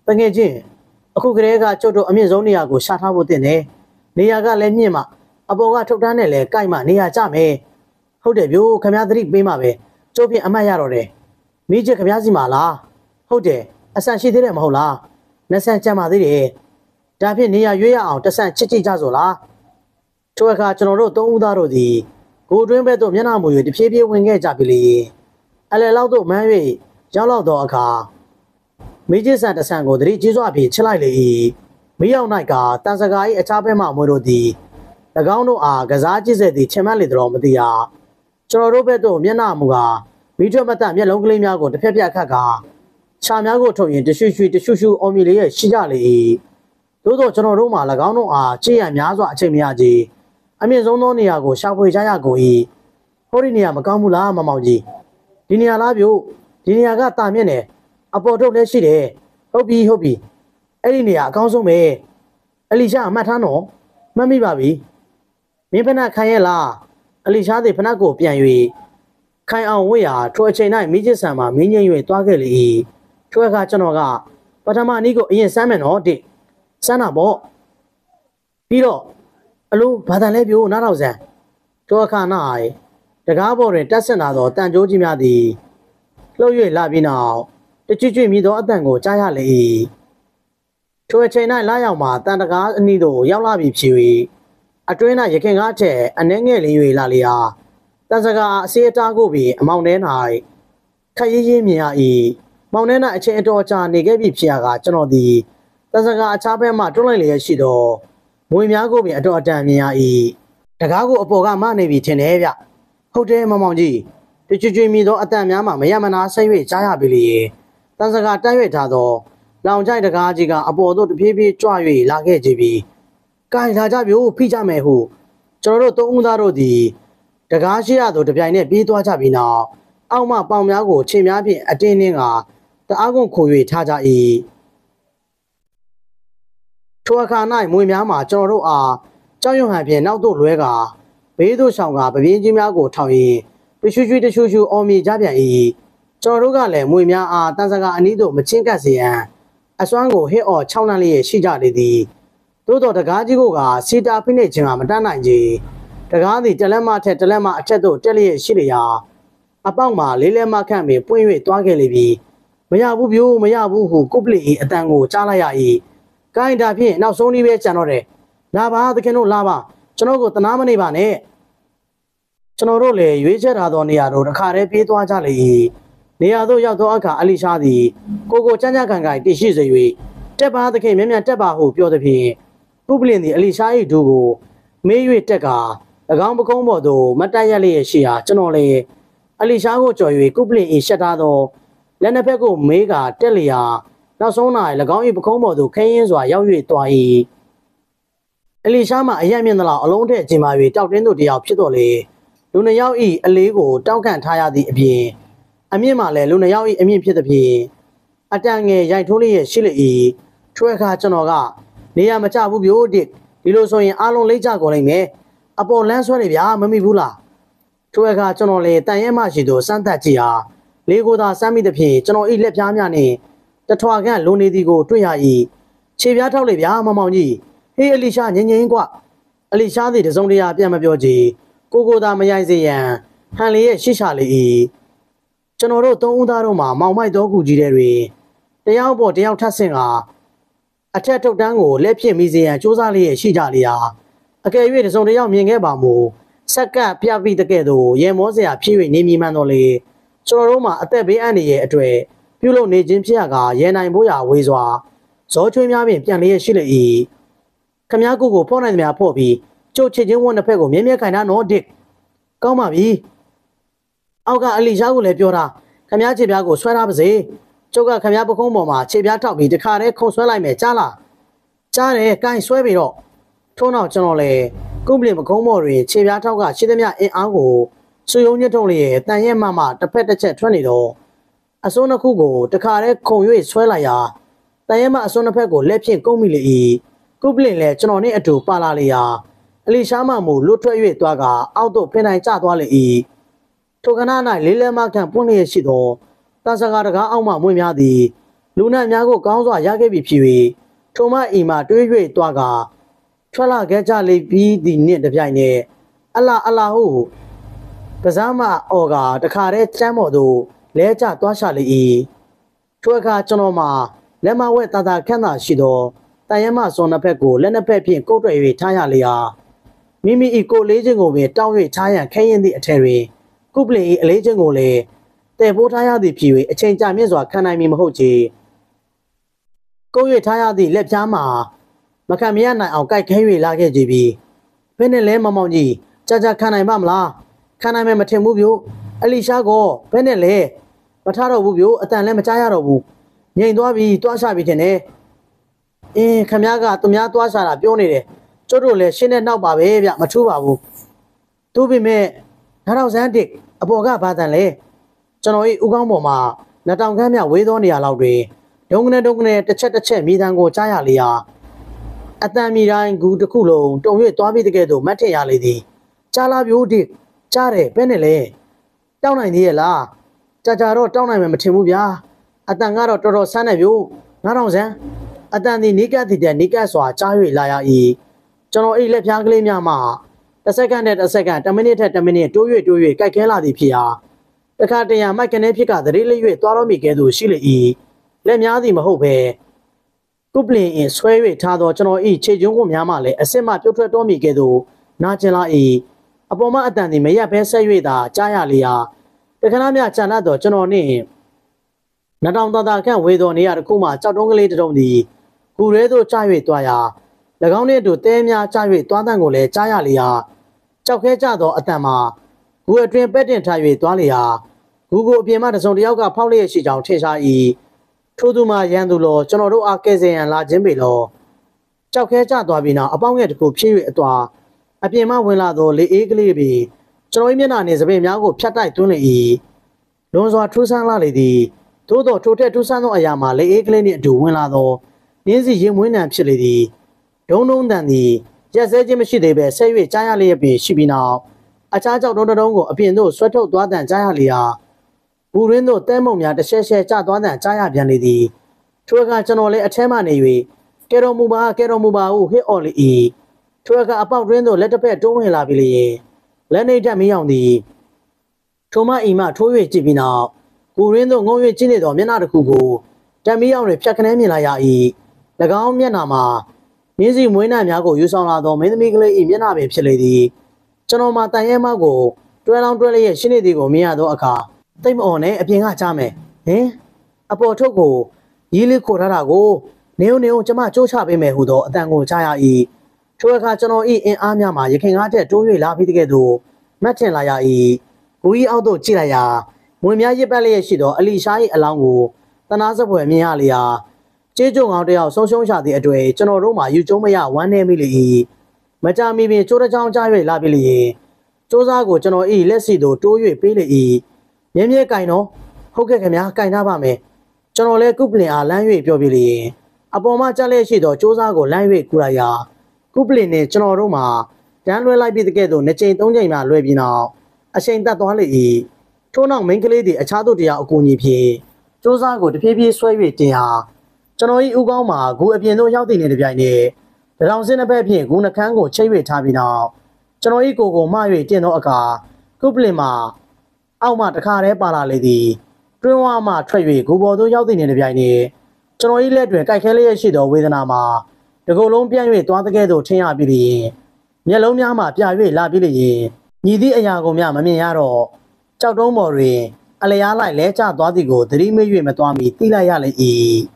တငယ်ချင်းအခုကလေးကကျုပ်တို့အမြင့်ဆုံးနေရာကိုရှာထားဖို့တင်တယ်နေရာကလည်းမြင့်မှအပေါ်ကထုတ်တန်းနဲ့လည်းကြိုက်မှနေရာကျမယ်ဟုတ်တယ်ဗျို့ခမည်းသတိပေးမှပဲကျုပ်ဖြင့်အမှတ်ရတော့တယ်မိချစ်ခမည်းစီမှာလားဟုတ်တယ်အဆန်ရှိသေးတယ်မဟုတ်လားနှစ်ဆန်ကြံပါသေးတယ်ဒါဖြင့်နေရာရွေးရအောင်တဆန်ချစ်ချစ်ကြဆိုလားထိုအခါကျွန်တော်တို့သုံးဦးသားတို့သည်ကိုတွင်းဘက်သို့မျက်နှာမူ၍တဖြည်းဖြည်းဝင်ခဲ့ကြပြီလေအလယ်လောက်သို့မှန်း၍ရောက်လောက်သောအခါမိချစ်ဆန်တဆန်ကိုတတိကြီးစွာဖြင့်ချစ်လိုက်လေ၏မိရောက်၌ကတန်စကား၏အခြားဘက်မှမွေတို့သည်၎င်းတို့အားကစားကြည့်စေသည်ချင်မှတ်လေတော်မသိရကျွန်တော်တို့ဘက်သို့မျက်နှာမူကမိထွက်မတမျက်လုံးကလေးများကိုတစ်ဖက်ဖက်ခတ်ကာခြာများကိုထုတ်ရင်တရှူရှူတရှူရှူအော်မီလေးရဲ့ရှိကြလေ၏သို့သောကျွန်တော်တို့မှာ၎င်းတို့အားကြည်ရများစွာအချိန်မရကြီးအမြင့်ဆုံးသောနေရာကိုရှာဖွေကြရကုန်၏ဟိုဒီနေရာမကောင်းဘူးလားမမောင်ကြီးဒီနေရာလားဗျို့ဒီနေရာကတာမြင့်တယ်အပေါ်ထုတ်လည်းရှိတယ်ဟုတ်ပြီဟုတ်ပြီအဲ့ဒီနေရာအကောင်းဆုံးပဲအလီရှာအမှတ်ထားနော်မှတ်မိပါပြီမင်းဖနက်ခိုင်ရဲ့လားအလီရှာသည်ဖနက်ကိုပြန်၍ခိုင်အောင်ဝတ်ရာထိုအချိန်၌မိချစ်ဆန်မှာမင်းငိမ့်၍သွားခဲ့လေ၏ထိုအခါကျွန်တော်ကပထမနီးကိုအရင်စမ်းမယ်နော်တိစမ်းတာပေါ့ပြီးတော့အလိုဘာတန်လဲပြိုးနားထောင်စမ်းထိုအခါ၌တကားပေါ်တွင်တက်ဆက်လာသောတန်ကြိုးကြီးများသည်လှုပ်၍လာပြီးနောက်တချွတ်ချွတ်မြည်သောအတန်ကိုကြားရလေ၏ထိုအချိန်၌လာရောက်မှတန်တကားအနီးသို့ရောက်လာပြီဖြစ်၍အတွင်း၌ရခင်ကားထက်အနှဲငယ်လေး၍လာလျာတန်စကားအစေးအတားကိုပြီးအမောင်ထဲ၌ခက်ရင်းရင်းမြင်ရ၏မောင်ထဲ၌အချိန်အတော်ကြာနေခဲ့ပြီဖြစ်ရာကကျွန်တော်သည်တန်စကားအခြားဘက်မှတွန်းလိုက်လျက်ရှိသောမွေများကိုပင်အတော်အတန်မြင်ရ၏တကားကိုအပေါ်ကမနေပြီထင်တယ်ဗျဟုတ်တယ်မောင်မောင်ကြီးတချွတ်ချွတ်မြည်သောအတန်များမှမရမနာဆက်၍ကြားရပြီလေတန်စကားတန်း၍ထားသောလောင်ချိုက်တကားကြီးကအပေါ်သို့တဖြည်းဖြည်းကြွ၍လာခဲ့ကြပြီ။ကိုင်လာကြပြီဖိကြမယ်ဟုကျွန်တော်တို့သုံးဦးသားတို့သည်တကားရှိရသို့တပြိုင်နက်ပြေးသွားကြပြီးနောက်အောက်မှပေါင်များကိုခြေများဖြင့်အတင်းနှင်းကတအားကုန်ခို၍ထားကြ၏။ထိုအခါ၌မွေများမှာကျွန်တော်တို့အားကြောက်ရွံ့ဟန်ဖြင့်နောက်သို့လွဲကာဘေးသို့ရှောင်ကာပပြင်းကြီးများကိုထောင်၍တရှူးရှူးတရှူးရှူးအော်မြေကြပြန်၏ကျွန်တော်တို့ကလည်းမွေများအားတန်စကားအနီးသို့မချင်းကပ်စေရန်အစွမ်းကိုဟစ်အော်ခြောက်လန့်လျက်ရှိကြလေသည်သို့တော်တကားကြီးကစီတာဖိနေခြင်းကမတတ်နိုင်ကြတကားသည်တလက်မထက်တလက်မအထက်သို့တက်လျက်ရှိလျာအပေါက်မှာလေးလက်မခန့်ပင်ပွင့်၍သွားခဲ့လေပြီမရဘူးပြိုးမရဘူးဟုကုပလီအတန်ကိုကြားလိုက်ရ၏ကိုင်းတာဖြင့်နောက်ဆုံးနည်းပဲကြံတော့တယ်လာပါသခင်တို့လာပါကျွန်တော်ကိုတနာမနေပါနဲ့ကျွန်တော်တို့လည်းရွေးချယ်ထားသောနေရာတို့တစ်ခါတည်းပြေးသွားကြလေ၏နေရာသို့ရောက်သောအခါအလီရှားသည်ကိုကိုကြမ်းကြမ်းကန်ကန်တည်ရှိစေ၍တက်ပါသခင်မြ мян တက်ပါဟုပြောသည်ဖြင့်ပုပလင်သည်အလီရှား၏ဒူကိုမေး၍တက်က၎င်းပကုံးပေါ်သို့မတ်တက်ရက်လျက်ရှိရာကျွန်တော်လည်းအလီရှားကိုကြော်၍ကုပလင်၏ရှက်ထားသောလက်နှစ်ဖက်ကိုမေးကတက်လျာနောက်ဆုံး၌၎င်း၏ပကုံးပေါ်သို့ခင်းရင်းစွာရောက်၍သွား၏အလီရှားမှအယံ့မြင့်သလောက်အလုံးထက်ကျင်မာ၍တောက်တင်းတို့တယောက်ဖြစ်တော်လေလူနှစ်ယောက်၏အလေးကိုတောက်ခန့်ထားရသည့်အပြင်အမြင့်မှလည်းလူနှစ်ယောက်၏အမြင့်ဖြစ်သည်ဖြင့်အတန်ငယ်ရိုက်ထိုးလျက်ရှိလေ၏ထွဲခါကျွန်တော်ကနေရမချဘူးပြို့တစ်ဒီလိုဆိုရင်အားလုံးလိမ့်ကြကုန်လိမ့်မယ်အပေါ်လန်းဆွဲနေဗျာမမိဘူးလားထွဲခါကျွန်တော်လည်းတန်ရဲမှရှိသူစမ်းသပ်ကြည့်ဟာလေးကိုသာစမ်းမိသည်ဖြင့်ကျွန်တော်၏လက်ပြားများနှင့်တထွာခန့်လိုနေသည်ကိုတွေ့ရ၏ခြေပြားထောက်လေဗျာမမောင်ကြီးဟေးအလီရှာငင်းငင်းကွအလီရှာသည်တစုံတရာပြန်မပြောကြည်ကိုကိုသာမရိုက်စေရန်ဟန်လေးရဲ့ရှစ်ရှာလေ၏ကျွန်တော်တို့သုံးဦးသားတို့မှာမောင်မိုက်သောကူကြီးတဲ့တွင်တယောက်ပေါ်တယောက်ထပ်ဆင့်ကအထက်ထုတ်တန်းကိုလက်ဖြင့်မိစေရန်စူးစမ်းလျက်ရှိကြလျာအကယ်၍တစုံတယောက်မြင်ခဲ့ပါမူဆက်ကပ်ပြပိတကဲ့သို့ရေမောစရာဖြစ်၍နေမြည်မှန်တော်လေကျွန်တော်တို့မှာအသက်ဘေးအန္တရာယ်အတွေ့ပြုလုပ်နေခြင်းဖြစ်ရကရဲနိုင်ဖို့ရာဝေးစွာဇောချွေးများပင်ပြန်လျက်ရှိလေ၏ခမည်းကိုကိုဖော့နိုင်သမျှဖော့ပြီးကျုပ်ချစ်ချင်းဝန်းတစ်ဖက်ကိုမြဲမြဲခိုင်တာနော်ဒစ်ကောင်းပါပြီအောက်ကအလီရှားကိုလည်းပြောတာခမည်းခြေပြားကိုဆွဲထားပါစေကျုပ်ကခမည်းပကုံးပေါ်မှာခြေပြားထောက်ပြီးတခါတည်းခုံဆွဲလိုက်မယ်ကြားလားကြားတယ်ကိုင်းဆွဲပြီးတော့ထို့နောက်ကျွန်တော်လည်းကုပလင်ပကုံးပေါ်တွင်ခြေပြားထောက်ကရှိသမျှအင်အားကိုဆွေယုံညစ်ထုံးလျက်တန်ရဲ့မှမှတစ်ဖက်တစ်ချက်ထွက်နေတော့အစိုးနှစ်ခုကိုတခါတည်းခုံ၍ဆွဲလိုက်ရာတန်ရဲ့မှအစိုးနှစ်ဖက်ကိုလက်ဖြင့်ကုပ်မိလေ၏ကုပလင်လည်းကျွန်တော်နှင့်အတူပါလာလေရာအလီရှားမှမူလွတ်ထွက်၍သွားကအောက်သို့ဖင်တိုင်းကျသွားလေ၏ထိုခဏ၌လေးလဲမခန့်ပွင့်လျက်ရှိသောတန်စကားတကားအောက်မှမွေများသည်လူနတ်များကိုကောင်းစွာရခဲ့ပြီဖြစ်၍ထိုမအိမ်မှတွေး၍သွားကထွက်လာခဲ့ကြလေပြီးသည့်နှင့်တပြိုင်နက်အလာအလာဟုကစားမအော်ကတခါတည်းကျမ်းပေါ်သို့လဲကျသွားရှာလေ၏ထိုအခါကျွန်တော်မှလက်မဝဲတာတာခန့်သာရှိသောတန်ရမစွန်နှစ်ဖက်ကိုလက်နှစ်ဖက်ဖြင့်ကုတ်တွယ်၍ထားရလေရာမိမိ၏ကိုလေးချင်းကိုပင်တောင်း၍ထားရန်ခဲရင်သည့်အထက်တွင်ကုပလင်၏အလေးချင်းကိုလည်းတဲပိုးထားရသည်ဖြစ်၍အချိန်ကြာမြင့်စွာခံနိုင်မည်မဟုတ်ချေကုတ်၍ထားရသည့်လက်ပြားမှာမခံမရနိုင်အောင်ကြိုက်ခဲ၍လာခဲ့ကြပြီဘယ်နဲ့လဲမောင်မောင်ကြီးကြာကြာခံနိုင်ပါမလားခံနိုင်မယ်မထင်ဘူးဗျို့အလီရှာကောဘယ်နဲ့လဲမထားတော့ဘူးဗျို့အတန်လည်းမကြားရတော့ဘူးငြိမ်သွားပြီတွားရှာပြီထင်တယ်အင်းခမည်းကသူများတွားရှာတာပြောနေတယ်ကျုပ်တို့လည်းရှင်းတဲ့နောက်ပါပဲဗျမထူးပါဘူးသူ့ပေမဲ့နားတော်စန်းတစ်အပေါ်ကဘာတန်လဲကျွန်တော်၏ဥကောင်းပေါ်မှာနှစ်တောင်ခန့်မြဝေးသောနေရာလောက်တွင်ဒုံကနေဒုံကနေတစ်ချက်တစ်ချက်မိတန်းကိုကြားရလေရာအတန်မိတိုင်းကူတစ်ခုလုံးတုံ၍သွားပြီးတကယ်တော့မတ်ထင်ရလေသည်ကြားလာပြိုးတစ်ကြားတယ်ဘယ်နဲ့လဲတောင်းနိုင်သေးရဲ့လားကြာကြာတော့တောင်းနိုင်မယ်မထင်ဘူးဗျာအတန်ကတော့တော်တော်ဆန်းနေပြို့ငါးထောင်စန်းအတန်ဒီနိကတ်တည်တဲ့နိကတ်စွာကြား၍လာရ၏ကျွန်တော်အိတ်လက်ဖြားကလေးများမှတစ်စက္ကန့်နဲ့တစ်စက္ကန့်တစ်မိနစ်ထက်တစ်မိနစ်တိုး၍တိုး၍ကြိုက်ခဲလာသည်ဖြစ်ရာတခါတရံမိုက်ကနေဖြစ်ကသတိလေး၍သွားတော်မိကဲသို့ရှိလေ၏လက်များသည်မဟုတ်ပဲကုပလင်အင်ဆွဲ၍ထားသောကျွန်တော်၏ခြေကျွန်းကိုများမှလည်းအစစ်မှပြုတ်ထွက်တော်မိကဲသို့နာကျင်လာ၏အပေါ်မှအတန်သည်မရက်ဘဲဆက်၍သာကြားရလေရာတခဏမြချန်လာတော့ကျွန်တော်နှင့်နတောင်တတာခန့်ဝေသောနေရာတစ်ခုမှကြောက်တုံးကလေးတစ်တုံသည်ဂူရဲသို့ကြား၍သွားရာ၎င်းနှင့်အတူတဲများကြား၍သွားတန်ကိုလည်းကြားရလေရာကြောက်ခဲကြသောအတန်မှာဂူအတွင်ပဲ့တင်ထား၍သွားလေရာဂူကိုအပြင်မှတစုံတစ်ယောက်ကဖောက်လျက်ရှိကြောင်းထင်ရှား၏ထို့သူမှရန်သူလောကျွန်တော်တို့အားကဲဆယ်ရန်လာခြင်းပေလောကြောက်ခဲကြသွားပြီးနောက်အပေါင်းငယ်တစ်ခုဖြစ်၍အသွာအပြင်မှဝင်လာသောလေအေးကလေးပင်ကျွန်တော်၏မျက်နှာနှင့်စပင်များကိုဖြတ်တိုက်သွင်းလေ၏လွန်စွာထူးဆန်းလာလေသည်သို့သောထိုထက်ထူးဆန်းသောအရာမှာလေအေးကလေးနှင့်အတူဝင်လာသောနင်းစီရင်မွေးနှံဖြစ်လေသည်ဒုံဒုံတန်သည်ရက်စဲခြင်းမရှိသေးပဲဆဲ၍ကြားရလျက်ပင်ရှိပြီးနောက်အခြားကြောက်တုံးတုံးကိုအပြင်သို့ဆွဲထုတ်သွားတန်ကြားရလျာဘူရင်းတို့တဲမုံများတရှဲရှဲကျသွားတန်ကြားရပြန်လေသည်ထိုအခါကျွန်တော်လည်းအထဲမှနေ၍ကဲတော်မူပါကဲတော်မူပါဟုဟစ်အော်လေ၏ထိုအခါအပေါက်ရင်းတို့လက်တစ်ဖက်တွန်းဝင်လာပြီလေလက်နေတတ်မီးအောင်သည်ထိုမအိမ်မှထိုး၍ကြည့်ပြီးနောက်ကိုရင်းတို့ငုံ၍ကြည့်နေသောမျက်နှာတစ်ခုကိုတတ်မီးအောင်တွင်ဖြတ်ခနဲမြင်လာရ၏၎င်းမျက်နှာမှာမြင်းစီမွေးနှံများကိုယူဆောင်လာသောမင်းသမီးကလေး၏မျက်နှာပင်ဖြစ်လေသည်ကျွန်တော်မှတန်ရဲမကိုတွဲလောင်းတွဲလေးရဲ့ရှင်းနေသည်ကိုမြင်ရသောအခါတိတ်မအော်နဲ့အပြင်ကကြားမယ်ဟင်အပေါ်ထုတ်ကိုရီးလေးခိုထားတာကိုနေုံနေုံကျမကြိုးချပေးမယ်ဟုသောအတန်ကိုကြားရ၏ထိုအခါကျွန်တော်၏အင်အားများမှာရခင်ကားတဲ့တိုး၍လာပြီးတကယ်သို့မတ်ထင်လာရ၏ဘူကြီးအောက်သို့ကြည့်လိုက်ရာမွေများရစ်ပတ်လျက်ရှိသောအလီရှား၏အလောင်းကိုတနာစပွဲမြင်ရလျာကျေးကြုံကောင်းတယောက်ဆုံးရှုံးရှာသည့်အတွေ့ကျွန်တော်တို့မှယူကျုံးမရဝမ်းနေမိလေ၏မကြမီပင်ကျိုးတစ်ချောင်းကြား၍လာပြီလေကျိုးစားကိုကျွန်တော်၏လက်စီသို့တိုး၍ပေးလေ၏မြဲမြဲကင်တော့ဟုတ်ကဲ့ခင်ဗျာကင်ထားပါမယ်ကျွန်တော်လည်းကုပလင်အားလမ်း၍ပြောပြလေအပေါ်မှကြားလျက်ရှိသောကျိုးစားကိုလမ်း၍ကူလိုက်ရာကုပလင်နှင့်ကျွန်တော်တို့မှတန်းလွှဲလိုက်ပြီးတကယ်တော့နှစ်ကြိမ်သုံးကြိမ်မှလွှဲပြီးနောက်အချိန်တက်သွားလေ၏ထို့နောက်မိန်းကလေးသည်အခြားသူတရားအကူအညီဖြင့်ကျိုးစားကိုတဖြည်းဖြည်းဆွဲ၍တင်ဟာကျွန်တော်၏ဥကောင်းမှာဂူအပြင်သို့ရောက်တည်နေတဲ့ပြိုင်နဲ့တရောင်စင်းတစ်ဖက်ဖြင့်ဂူနှခမ်းကိုချိတ်၍ထားပြီးနောက်ကျွန်တော်၏ကိုယ်ကိုမှ၍တင်သောအခါကုပလင်မှာအောက်မှတခါတည်းပါလာလေသည်တွင်းဝါမှထွက်၍ဂူပေါ်သို့ရောက်တည်နေတဲ့ပြိုင်နဲ့ကျွန်တော်၏လက်တွင်ကြိုက်ခဲလျက်ရှိသောဝေဒနာမှာတကုံလုံးပြန့်၍သွားတဲ့ကဲ့သို့ထင်ရပြီလေမျက်လုံးများမှပြ၍လာပြီလေညီသည့်အရာကိုမျှမမြင်ရတော့ကြောက်တုံးပေါ်တွင်အလျားလိုက်လဲကျသွားသည်ကိုသတိမေ့၍မသွားမီသိလိုက်ရလေ၏